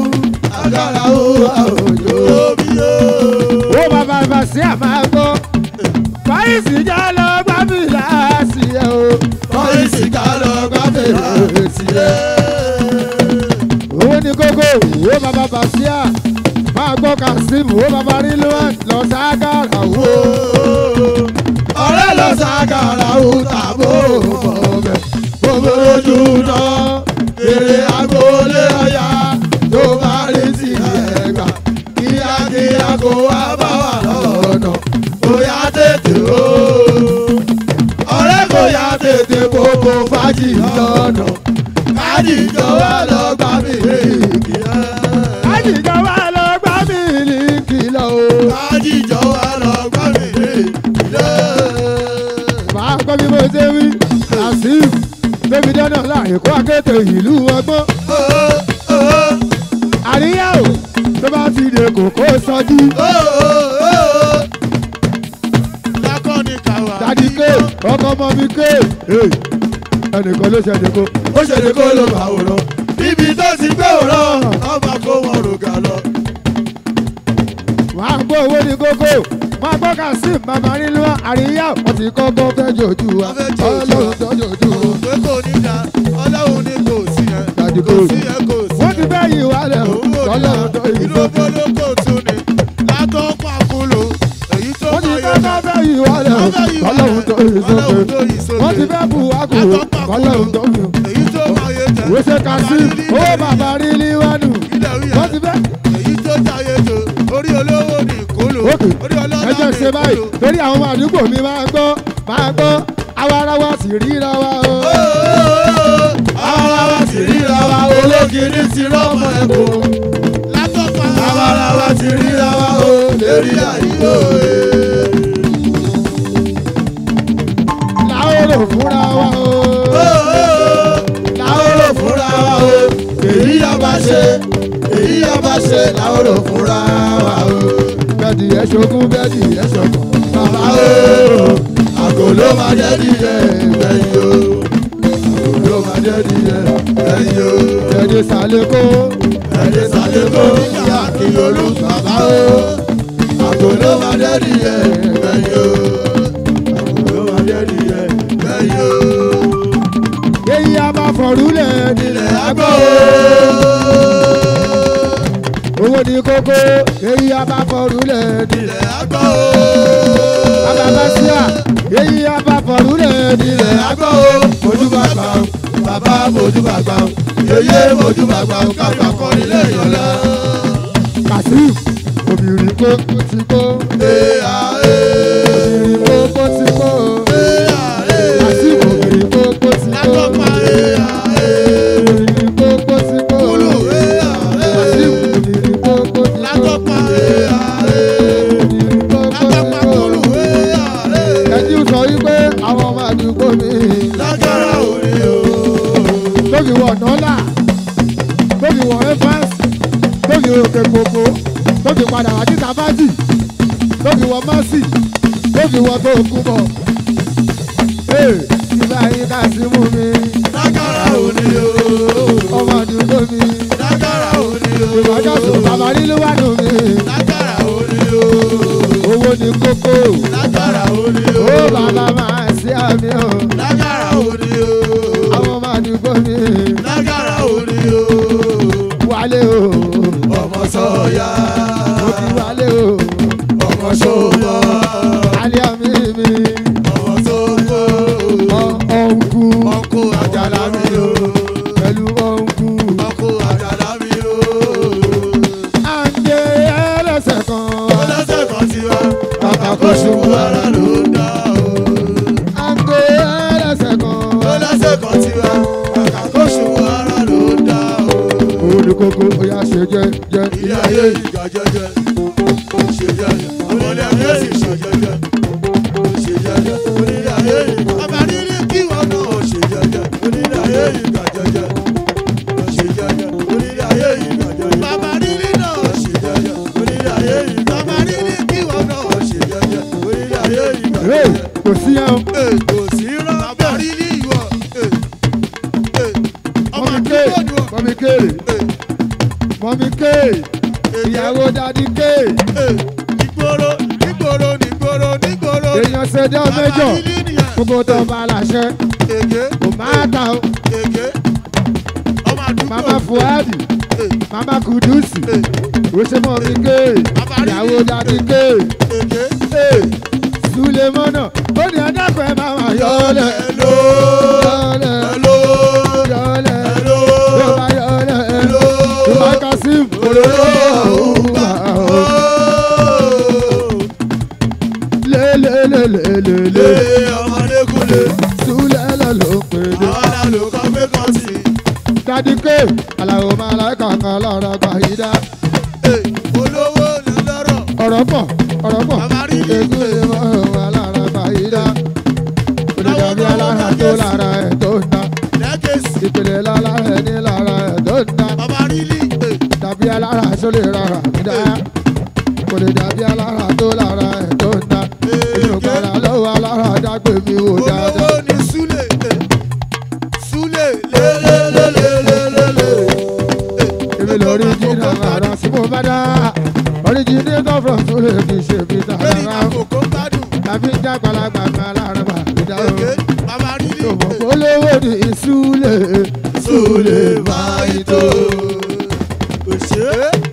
[SPEAKER 3] òjò mi o.
[SPEAKER 1] Owó bàbá Basia máa gbọ́. Fáyìsì já lọ gbá mi láàsì ẹ̀ o.
[SPEAKER 3] Fáyìsì já lọ gbá mi láàsì ẹ̀.
[SPEAKER 1] Owó ní kókó, owó bàbá Basia. Máa gbọ́ Kasim, owó bàbá Rilwan lọ ságàrà wò.
[SPEAKER 3] ọ̀rẹ́ lọ ságàrà wò tàbó bọ̀bẹ̀. gbogbo ojú náà èrè agboolé ọ̀yà tó bá rí sí ẹ̀gbà. kíákíá kó wá bá wà lọ́nà. bóyá tètè o. ọ̀rẹ́ kò yá tètè kókó fájì lọ́nà. kájíjọ wá lọ gbá mi léèkì ẹ́.
[SPEAKER 1] Kájíjọ wá lọ gbá mi léèkì lọ o.
[SPEAKER 3] kájíjọ wá lọ gbá mi léèkì lọ.
[SPEAKER 1] Màá gbọ́ bí mo ṣe wí. Kasim bébí dáná láàrin kó akéde ìlú ọgbọ́n. Àríyá o tó bá ti dè kókó sọjú.
[SPEAKER 3] lákọ́ni kàwá.
[SPEAKER 1] Dádì ké ọkọ ọmọ mi ké. Ẹnìkan ló ṣe dèkó.
[SPEAKER 3] ó ṣèlè kó ló máa wòrán. ibi tó ti gbé wòrán ọba kó wọn rògà lọ.
[SPEAKER 1] Máa gbọ́ owó ní kókó. Máa gbọ́ Kasim bàbá nílùú àríyá wọ́n ti kọ́kọ́ fẹ́ jòjú wa ọlọ́run tó jòjú wa.
[SPEAKER 3] pé kò ní da ọlọ́run ní kò sí ẹ
[SPEAKER 1] Dàdí
[SPEAKER 3] kò
[SPEAKER 1] kò
[SPEAKER 3] sí ẹ kò sí ẹ.
[SPEAKER 1] wọ́n ti bẹ́ yìí wálẹ̀ o ọlọ́run tó yìí
[SPEAKER 3] inú
[SPEAKER 1] sókè.
[SPEAKER 3] bolóko tún ni látọ̀ pàkúlò èyí tó
[SPEAKER 1] wọ́n ti
[SPEAKER 3] máa yẹ
[SPEAKER 1] kọ́kọ́ fẹ́ yìí wálẹ̀ o ọlọ́run tó yìí sókè. wọ́n ti fẹ́ bu wákò ọlọ́run tó yìí.
[SPEAKER 3] èyí tó máa yẹ jẹ.
[SPEAKER 1] wíṣẹ́ Kasim ó bàbá rí níwájú wọ́n ti fẹ́.
[SPEAKER 3] èyí tó jayé tó orí olówó ní ìkóló
[SPEAKER 1] òkè
[SPEAKER 3] orí ọlọ́lá
[SPEAKER 1] ẹ jẹ́
[SPEAKER 3] ní
[SPEAKER 1] ṣe báyìí
[SPEAKER 3] ìkóló.
[SPEAKER 1] torí àwọn ọmọ àdúgbò mi máa gbọ́ àwa ara wa sì ríra wa o.
[SPEAKER 3] ara wa ti ríra wa ológiri ti rọ́mọ ẹ̀kọ́. látọ̀pá ara wa ti ríra wa o lérí àyíkó
[SPEAKER 1] làórò fúnra wa o.
[SPEAKER 3] láwòrò fúnra wa o èyí ọba ṣe láwòrò fúnra wa o.
[SPEAKER 1] bẹ́ẹ̀dì ẹ̀ ṣogún bẹ́ẹ̀dì ẹ̀ ṣọ̀kan.
[SPEAKER 3] bàbá o àgò ló máa jẹ́ díẹ̀ gbẹ̀yìn o àgò ló máa jẹ́ díẹ̀ gbẹ̀yìn o.
[SPEAKER 1] bẹ́ẹ̀dì sàlékó.
[SPEAKER 3] ẹ̀dẹ̀ sàlékò nígbà kí olú bàbá o àgò ló máa jẹ́ díẹ̀ gbẹ̀yìn o àgò ló máa jẹ́ díẹ̀ gbẹ̀yìn o.
[SPEAKER 1] èyí a máa fọ̀rúlẹ̀
[SPEAKER 3] ilẹ̀ àgbọ̀
[SPEAKER 1] owó ní kókó èyí a máa fọ̀rúlẹ̀
[SPEAKER 3] ilẹ̀ àgbọ̀
[SPEAKER 1] ababasíà èyí a máa fọ̀rúlẹ̀
[SPEAKER 3] ilẹ̀ àgbọ̀ mojúbàgbà bàbá mojúbàgbà yeye mojúbàgbà kápá kan nílé ìyọ̀lá.
[SPEAKER 1] Kasim obìnrin kókó ti kó obìnrin kókó ti kó Kasim obìnrin kókó ti kó
[SPEAKER 3] látọ̀pá
[SPEAKER 1] obìnrin kókó ti kó
[SPEAKER 3] kúlù
[SPEAKER 1] Kasim obìnrin kókó ti kó
[SPEAKER 3] látọ̀pá
[SPEAKER 1] obìnrin kókó ti kó.
[SPEAKER 3] kúlù
[SPEAKER 1] ẹjú sọ wípé àwọn ọmọ àdúgbò mi
[SPEAKER 3] lágbára òní o.
[SPEAKER 1] tóbi wọ nọ́là tóbi wọ evans tóbi òkè gbogbo tóbi padà wá ní sàfájì tóbi wọ mọ́sì tóbi wọ tó kú bọ̀. ìgbà yín Kasimu mi
[SPEAKER 3] lágbára òní o.
[SPEAKER 1] ọmọ àdúgbò mi
[SPEAKER 3] lágbára òní o.
[SPEAKER 1] ìbájọ́sùn bàbá nílùú wà nù mí
[SPEAKER 3] lágbára òní o.
[SPEAKER 1] owó ní kókó
[SPEAKER 3] lágbára òní o.
[SPEAKER 1] ó bàbá máa ṣí àmì o
[SPEAKER 3] lágbára òní o.
[SPEAKER 1] àwọn ọmọ àdúgbò mi
[SPEAKER 3] lágbára òní o.
[SPEAKER 1] wálé o
[SPEAKER 3] ọmọ sọ̀yà.
[SPEAKER 1] mo ti wálé o
[SPEAKER 3] ọmọ ṣòwò.
[SPEAKER 1] alẹ́ àmì mi
[SPEAKER 3] ọmọ sọ́kò.
[SPEAKER 1] ọ̀nkú
[SPEAKER 3] ọkọ àjàlá mi o.
[SPEAKER 1] pẹ̀lú ọ̀nkú
[SPEAKER 3] ọkọ àjàlá mi o.
[SPEAKER 1] àǹdè ẹlẹ́sẹ̀ kan
[SPEAKER 3] ọlọ́sẹ̀ kan ti wá. kàkà kó ṣubú ara ló ń dá o.
[SPEAKER 1] àǹdè ẹlẹ́sẹ̀ kan
[SPEAKER 3] ọlọ́sẹ̀ kan ti wá. kàkà kó ṣubú ara ló ń dá o.
[SPEAKER 1] olùkókó oya ṣe jẹ́
[SPEAKER 3] ilé ayé ìgbà jẹjẹ ṣe jẹjẹ àwọn ilé ayé sì ṣe jẹjẹ ṣe jẹjẹ onílé ayé ìgbà. bàbá nílé kí wọn náà ṣe jẹjẹ onílé ayé ìgbà jẹjẹ ṣe jẹjẹ onílé ayé ìgbà jẹjẹ. bàbá nílé náà ṣe jẹjẹ onílé ayé ìgbà. bàbá nílé kí wọn náà ṣe jẹjẹ onílé ayé ìgbà
[SPEAKER 1] rè
[SPEAKER 3] jẹjẹ.
[SPEAKER 1] kò sí yẹn
[SPEAKER 3] kò sí rán bàbá nílé ìwọ. ọmọ
[SPEAKER 1] mọ́mí
[SPEAKER 3] àdúgbò
[SPEAKER 1] kéè
[SPEAKER 3] ni wọ́n.
[SPEAKER 1] mọ́mí kéè mọ́mí kéè ìyàwó dádì kéè
[SPEAKER 3] nígboro nígboro nígboro nígboro.
[SPEAKER 1] èèyàn ṣẹjọ́ mẹ́jọ gbogbo tó bá láṣẹ
[SPEAKER 3] Ègé
[SPEAKER 1] kò máa ta o
[SPEAKER 3] ègé ọmọ àdúgbò.
[SPEAKER 1] mama Fuadi mama Kudusi oṣù mọ́mí kéè ìyàwó dádì kéè
[SPEAKER 3] Ègé
[SPEAKER 1] Sulemana ó ní adákọ̀ ẹ̀ máa wà yọ̀ọ́lẹ̀
[SPEAKER 3] hello
[SPEAKER 1] yọ̀ọ́lẹ̀
[SPEAKER 3] hello
[SPEAKER 1] yọ̀ọ́lẹ̀
[SPEAKER 3] hello
[SPEAKER 1] yọ̀ọ́lẹ̀ yọ̀ọ́lẹ̀ ìwà Kasim olóró òwúwà o lélelelelele
[SPEAKER 3] ọmọdé kúlé
[SPEAKER 1] Sulele ló pè dé
[SPEAKER 3] àwọn alálùkọ́ pé kàn sí.
[SPEAKER 1] dádì kéè aláwo máa láì kankan lọ́rọ̀ gbàyídá
[SPEAKER 3] olówó ní lọ́rọ̀
[SPEAKER 1] ọ̀rọ̀ pọ̀
[SPEAKER 3] Bàbá rí mi.
[SPEAKER 1] ètò ìmọ̀ ohun alára gbàyídá onídàbí alára tó lára ẹ̀ tó ń ná
[SPEAKER 3] lẹ́gẹ̀sì
[SPEAKER 1] ìpìlẹ̀ lára ẹ̀ ní lára ẹ̀ tó ń ná
[SPEAKER 3] bàbá rí lì.
[SPEAKER 1] dàbí alára tó lè rárá mi dá kò lè dàbí alára tó lára ẹ̀ tó ń ná ìrògbàrà lọ́wọ́ alára dágbé mi wò dáadáa.
[SPEAKER 3] olówó ní súlè súlè lélelelelelele.
[SPEAKER 1] èmi lórí jìnnà ara sí mo bá dá oríjìnnì tó from Sule kì í ṣe fi
[SPEAKER 3] lórí
[SPEAKER 1] tààrà
[SPEAKER 3] àkókò
[SPEAKER 1] làbí ń já gbalagbà kan lára bàbá o.
[SPEAKER 3] bàbá rí ní
[SPEAKER 1] Tòmọ̀ olówó ní Súlè.
[SPEAKER 3] Súlè báyìí tó. Òṣè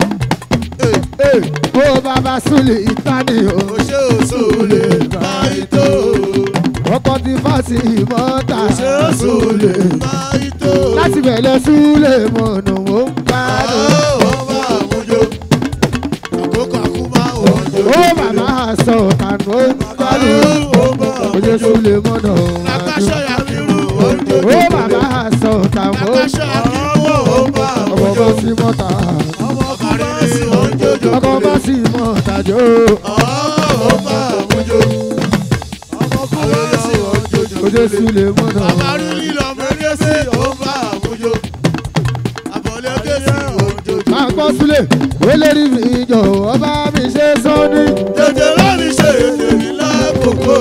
[SPEAKER 1] Ó bàbá Súlè ìtàní o.
[SPEAKER 3] òṣè Súlè báyìí tó.
[SPEAKER 1] Ọkọ̀ ti fásì mọ́ta.
[SPEAKER 3] Òṣè Súlè báyìí tó.
[SPEAKER 1] Láti bẹ̀rẹ̀ Súlè mọ̀nà ó ń gbádùn.
[SPEAKER 3] Ọba àmújó àkókò àkúmá òjò.
[SPEAKER 1] Ó bàbá àṣọ ọ̀tànù ó ń gbádùn. Oye Súlè mọ̀nà ó ń
[SPEAKER 3] Lákàṣọ
[SPEAKER 1] gbádùn.
[SPEAKER 3] yàmírù òjò.
[SPEAKER 1] Ó bàbá àṣọ ọ̀tànù ó ń
[SPEAKER 3] Lákàṣọ yàmírù ọba
[SPEAKER 1] ọmọ
[SPEAKER 3] àmújó.
[SPEAKER 1] bá sí mọ́ta.
[SPEAKER 3] Ọba rí ní òjòjò.
[SPEAKER 1] Ọkọ̀ bá sí mọ́ta jò.
[SPEAKER 3] Ọba àmújó. Ọmọ kú wá sí òjòjò.
[SPEAKER 1] Oye Súlè mọ̀nà.
[SPEAKER 3] Bàbá rí lílọ mẹ́rin sí ọba àmújó. Àbọ̀lẹ̀ kéṣì òjòjò.
[SPEAKER 1] Máa gbọ́ Súlè, ó lè rí mi jọ̀wọ́ bá mi ṣe sọ́ni.
[SPEAKER 3] Tètè bá mi ṣe ètè mi lákòókò.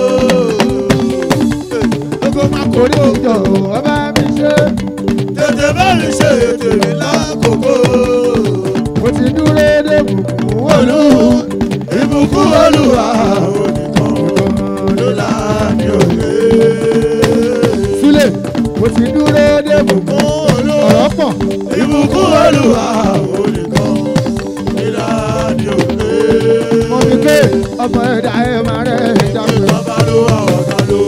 [SPEAKER 3] Ogo máa kó
[SPEAKER 1] Orí mi jọ̀wọ́ bá mi ṣe.
[SPEAKER 3] tètè bá mi ṣe ètè mi lákòókò.
[SPEAKER 1] Mo ti dúró dé bùkún
[SPEAKER 3] Olú
[SPEAKER 1] olú.
[SPEAKER 3] ìbùkún Olúwa onìkan ló láàánú òye.
[SPEAKER 1] Súlè, mo ti dúró dé bùkún.
[SPEAKER 3] Olú
[SPEAKER 1] Ọ̀rọ̀ pọ̀.
[SPEAKER 3] ìbùkún Olúwa onìkan ló láàánú òye.
[SPEAKER 1] Mo fi ké ọmọ ẹ̀dá ẹ̀ máa rẹ̀ jáde.
[SPEAKER 3] Bàbá ló wà ọ̀gá ló.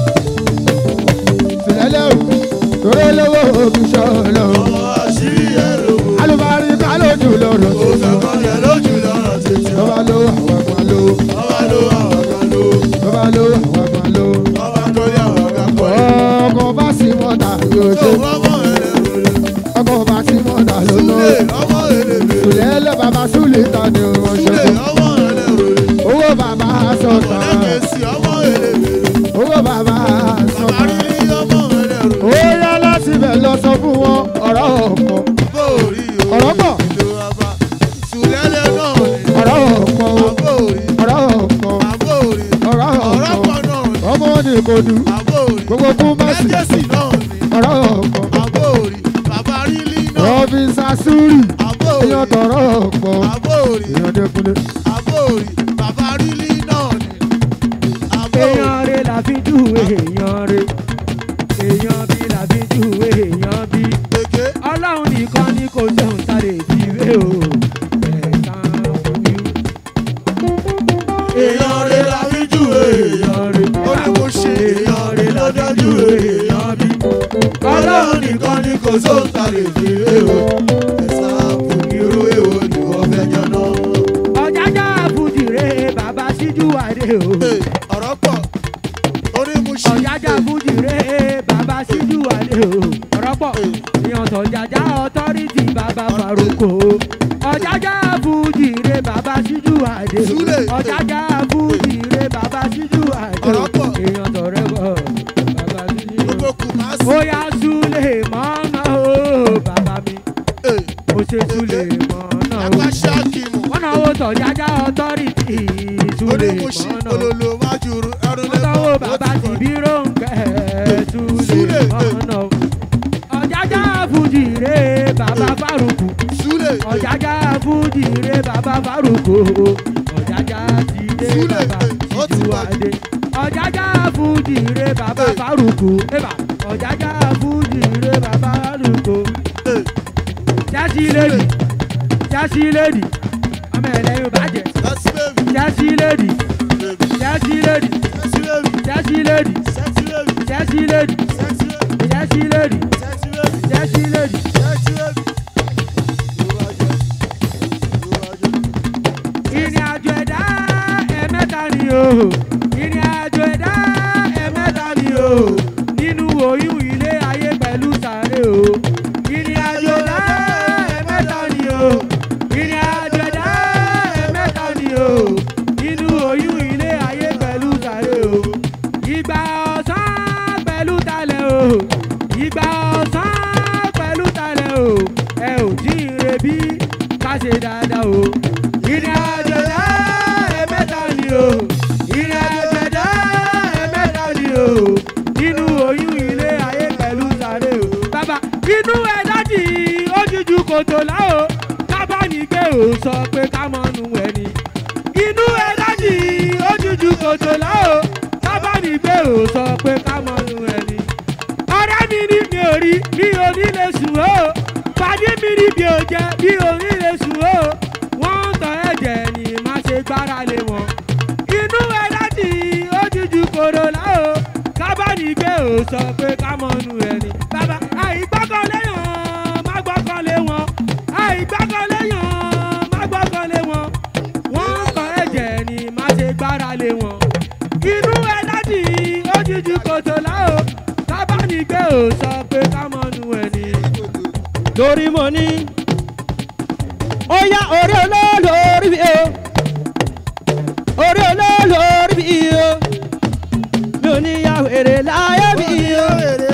[SPEAKER 1] Sílẹ̀lẹ̀ o, torí lówó òbí ṣọlọ.
[SPEAKER 3] Ọmọ àṣírí ẹ̀ ló wò.
[SPEAKER 1] Alùbárí ká lójú lọ́rọ̀
[SPEAKER 3] Ó
[SPEAKER 1] tuntun.
[SPEAKER 3] fẹ́ kọ́lẹ̀ lójú lọ́rọ̀ tètè.
[SPEAKER 1] Bàbá ló àwọn àgbà ló.
[SPEAKER 3] Bàbá ló wà ọ̀gá ló.
[SPEAKER 1] Bàbá ló àwọn àgbà ló.
[SPEAKER 3] Bàbá tó yà ọ̀gá pọ̀.
[SPEAKER 1] Ọkọ̀ bá sí mọ́ta yóò ṣe.
[SPEAKER 3] Ọmọ ẹlẹ́rọ̀lẹ́.
[SPEAKER 1] Ọkọ̀ bá sí mọ́ta ló ná.
[SPEAKER 3] Súlè ọmọ ẹlẹ́rọ̀lẹ́.
[SPEAKER 1] Sílẹ̀lẹ̀ bàbá Súlè tán ni wọ́n ṣe.
[SPEAKER 3] Súlè ọmọ ẹlẹ́rọ̀lẹ́.
[SPEAKER 1] Owó bàbá sọ̀tàn.
[SPEAKER 3] Ọ̀lẹ́kẹ̀sì ọmọ ẹlẹ́rọ̀lẹ́.
[SPEAKER 1] Owó bàbá
[SPEAKER 3] Bàbá
[SPEAKER 1] sọ̀tàn.
[SPEAKER 3] rí ọmọ ẹlẹ́rọ̀lẹ́.
[SPEAKER 1] Ó yá láti bẹ̀ lọ sọ fún wọn ọ̀rọ̀ ọ̀pọ̀.
[SPEAKER 3] Bóòrí o.
[SPEAKER 1] Ọ̀rọ̀ pọ̀.
[SPEAKER 3] Ìlú ọba. Sùlẹ́lẹ̀ náà ni.
[SPEAKER 1] Ọ̀rọ̀ ọ̀pọ̀ o.
[SPEAKER 3] Àbóòrí.
[SPEAKER 1] Ọ̀rọ̀ ọ̀pọ̀.
[SPEAKER 3] Àbóòrí.
[SPEAKER 1] Ọ̀rọ̀
[SPEAKER 3] Ọ̀rọ̀
[SPEAKER 1] ọ̀pọ̀.
[SPEAKER 3] pọ̀ náà ni.
[SPEAKER 1] Ọmọ ní kodu.
[SPEAKER 3] Àbóòrí.
[SPEAKER 1] Gbogbo kún mẹ́sì.
[SPEAKER 3] Lẹ́gẹ̀sì náà ni.
[SPEAKER 1] Ọ̀rọ̀ ọ̀pọ̀.
[SPEAKER 3] Àbóòrí. Bàbá rí lí náà.
[SPEAKER 1] Rọ́bìnsà Súrì.
[SPEAKER 3] Àbóòrí.
[SPEAKER 1] Èèyàn tọ̀rọ̀ ọ̀pọ̀.
[SPEAKER 3] Àbóòrí.
[SPEAKER 1] Èèyàn Dékúnlé.
[SPEAKER 3] Àbóòrí. Bàbá rí lí náà ni. Àbóòrí.
[SPEAKER 4] èèyàn rẹ̀ la fi júwe èèyàn rẹ̀ èèyàn bí la fi júwe èèyàn bí
[SPEAKER 3] Gègé.
[SPEAKER 4] ọlọ́run nìkan ni kò sóhun tá lè fi wé o ẹ̀ẹ̀kan ojú.
[SPEAKER 3] Èèyàn rẹ̀ la fi júwe èèyàn rẹ̀. Ó ní mo ṣe èèyàn rẹ̀ lọ́jọ́ júwe èèyàn bí. Ọlọ́run nìkan ni kò sóhun tá lè fi wé o. Ẹ̀sà kò ní irú èwo ni wọ́n fẹ́ yan náà.
[SPEAKER 4] ọ̀jájá fújì rẹ̀ bàbá síjú àdé o
[SPEAKER 3] Ọ̀rọ̀ pọ̀. Orí mu ṣì.
[SPEAKER 4] ọ̀jájá fújì rẹ̀ bàbá síjú àdé o ọ̀rọ̀pọ̀ èèyàn tọ̀jájá ọ̀tọ́rìtì bàbá faroko ọ̀jájá fújì rẹ̀ bàbá síjú àdé o
[SPEAKER 3] Súlè.
[SPEAKER 4] ọ̀jájá fújì rẹ̀ bàbá síjú àdé o
[SPEAKER 3] Ọ̀rọ̀pọ̀.
[SPEAKER 4] èèyàn tọ̀rẹ́ bọ̀ bàbá síjú
[SPEAKER 3] Gbogbo kù máa sí.
[SPEAKER 4] ó yá Súlè mọ́nà o bàbá mi ó ṣe Súlè mọ́nà o
[SPEAKER 3] Ẹgbẹ́ ṣáàkìmù.
[SPEAKER 4] wọ́n náà ó tọ̀jájá ọ̀tọ́rìtì Súlè
[SPEAKER 3] Orí mu ṣì.
[SPEAKER 4] mọ́nà o.
[SPEAKER 3] Olólo májú ẹrù
[SPEAKER 4] Ọ̀tọ̀wọ́ bàbá ti bí rónkẹ́ Súlè
[SPEAKER 3] Súlè.
[SPEAKER 4] mọ́nà. Ọ̀jájá fújì rẹ̀ bàbá Fárúkù.
[SPEAKER 3] Súlè.
[SPEAKER 4] Ọ̀jájá fújì rẹ̀ bàbá Fárúkù. Ọ̀jájá ti dé
[SPEAKER 3] Súlè.
[SPEAKER 4] bàbá
[SPEAKER 3] Ó ti
[SPEAKER 4] Tìjúwádé. Ọ̀jájá fújì rẹ̀ bàbá Fárúkù. Ọ̀jájá fújì rẹ̀ bàbá Fárúkù. Jásí lédì, jásí lédì, ọmọ ẹlẹ́yin bàjẹ́.
[SPEAKER 3] That's baby.
[SPEAKER 4] Jásí lédì,
[SPEAKER 3] Baby.
[SPEAKER 4] jásí lédì,
[SPEAKER 3] Sexy baby.
[SPEAKER 4] jásí lédì.
[SPEAKER 3] Sexy baby.
[SPEAKER 4] Jẹ́sí lèdì,
[SPEAKER 3] Sexy baby.
[SPEAKER 4] jẹ́sí lèdì,
[SPEAKER 3] Sexy baby.
[SPEAKER 4] jẹ́sí lèdì.
[SPEAKER 3] Sexy baby.
[SPEAKER 4] Ìrìn àjò ẹ̀dá ẹ̀mẹ́ta ni o. Ìrìn àjò ẹ̀dá ẹ̀mẹ́ta ni o. Nínú oyún ilé ayé pẹ̀lú sàré o. Ìrìn àjò ẹ̀dá ẹ̀mẹ́ta ni o. Ìrìn àjò ẹ̀dá ẹ̀mẹ́ta ni o. Nínú oyún ilé ayé pẹ̀lú sàré o. Ìgbà ọ̀sán pẹ̀lú talẹ̀ o. Ìgbà ọ̀sán pẹ̀lú talẹ̀ o. Ẹ ò tí ì rebí ká ṣe dáadáa o. Ìrìn àjò ẹ̀dá ẹ̀mẹ́ta ni o. Ìrìn àjò ẹ̀dá ẹ̀mẹ́ta ni o. Nínú oyún ilé ayé pẹ̀lú sàré o. Bàbá inú ẹ̀dá jì ó jújú kòtò láò. Kábàánìgbé ò sọ pé ká mọ́nu ẹni. Inú ẹ̀dá jì ó jújú kòtò láò. òní lè sùn o pàdé mi rí bí o jẹ bí òní lè sùn o wọ́n ń tọ́ ẹ̀jẹ̀ ni má ṣe gbára lé wọn inú ẹ̀ láti ojújú kòrò láò kábàánìgbé ò sọ pé ká mọ̀nù ẹ̀ ni bàbá àìgbọ́kànlé yàn má gbọ́kànlé wọn àìgbọ́kànlé yàn má gbọ́kànlé wọn wọ́n ń tọ́ ẹ̀jẹ̀ ni má ṣe gbára lé wọn inú ẹ̀ láti ojújú kòtò láò kábàánìgbé ò sọ pé ká mọ̀nù ẹ̀ ni.
[SPEAKER 5] torí mo ní ó yá orí olólórí mi o orí olólórí mi o mi ò ní ya wèrè láyé mi o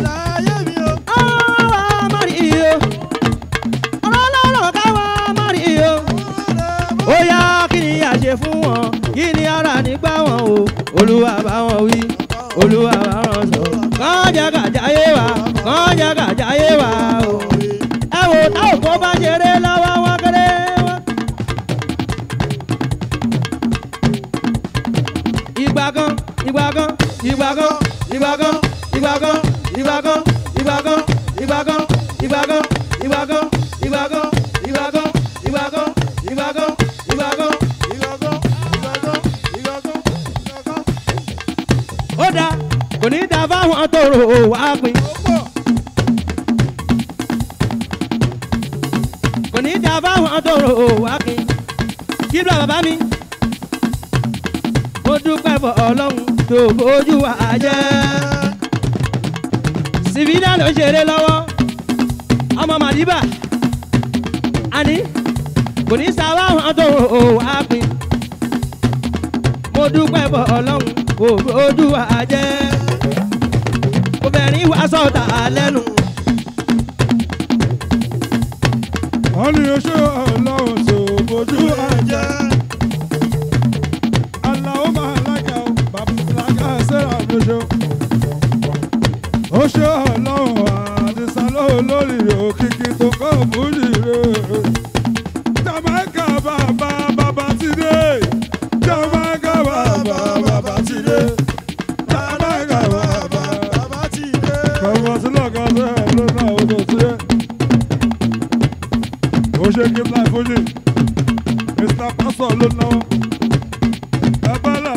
[SPEAKER 5] àwọn amárì o ọlọ́lọ́rọ̀ káwọn amárì o ó yá kí ni àṣẹ fún wọn kí ni ara nígbà wọn o olúwa bá wọn wí olúwa bá wọn sọ kàn jẹ́ kàjáyé wa kàn jẹ́ kàjáyé wa o ẹ wò táwọn kó bá ṣeré lọ́wọ́ wọn kéré wọn. ìgbà kan ìgbà kan ìgbà kan ìgbà kan ìgbà kan ìgbà kan ìgbà kan ìgbà kan ìgbà kan ìgbà kan ìgbà kan ìgbà kan ìgbà kan ìgbà kan ìgbà kan. ó dáa kò ní dáa fáwọn tó rò wá pin. kò ní dáa fáwọn tó rò wá pin. kí ló bàbá mi mo dúpẹ́ fọ ọlọ́run tó bójú wa jẹ́. sìbídà ló ṣeré lọ́wọ́ ọmọ màdìbà àní kò ní sáwá wọn tó wá pin. mo dúpẹ́ fọ ọlọ́run tó bójú wa jẹ́. obìnrin wa sọ̀tà lẹ́nu.
[SPEAKER 6] wọ́n ní oṣù ọlọ́run tó bójú wa jẹ́. ó ṣe ọlọ́run àdìsá lórí òkìkí tó kọ́ fújì rẹ̀. Jamaica bàbá ti dé. Jamaica bàbá ti dé. Jamaica bàbá ti dé. kọ̀wé sílẹ̀ kan sí ẹ̀ ló náà ó tó sí ẹ̀. ó ṣe kí n láì fújì. Mr. Pastor ló náwó. ẹ bá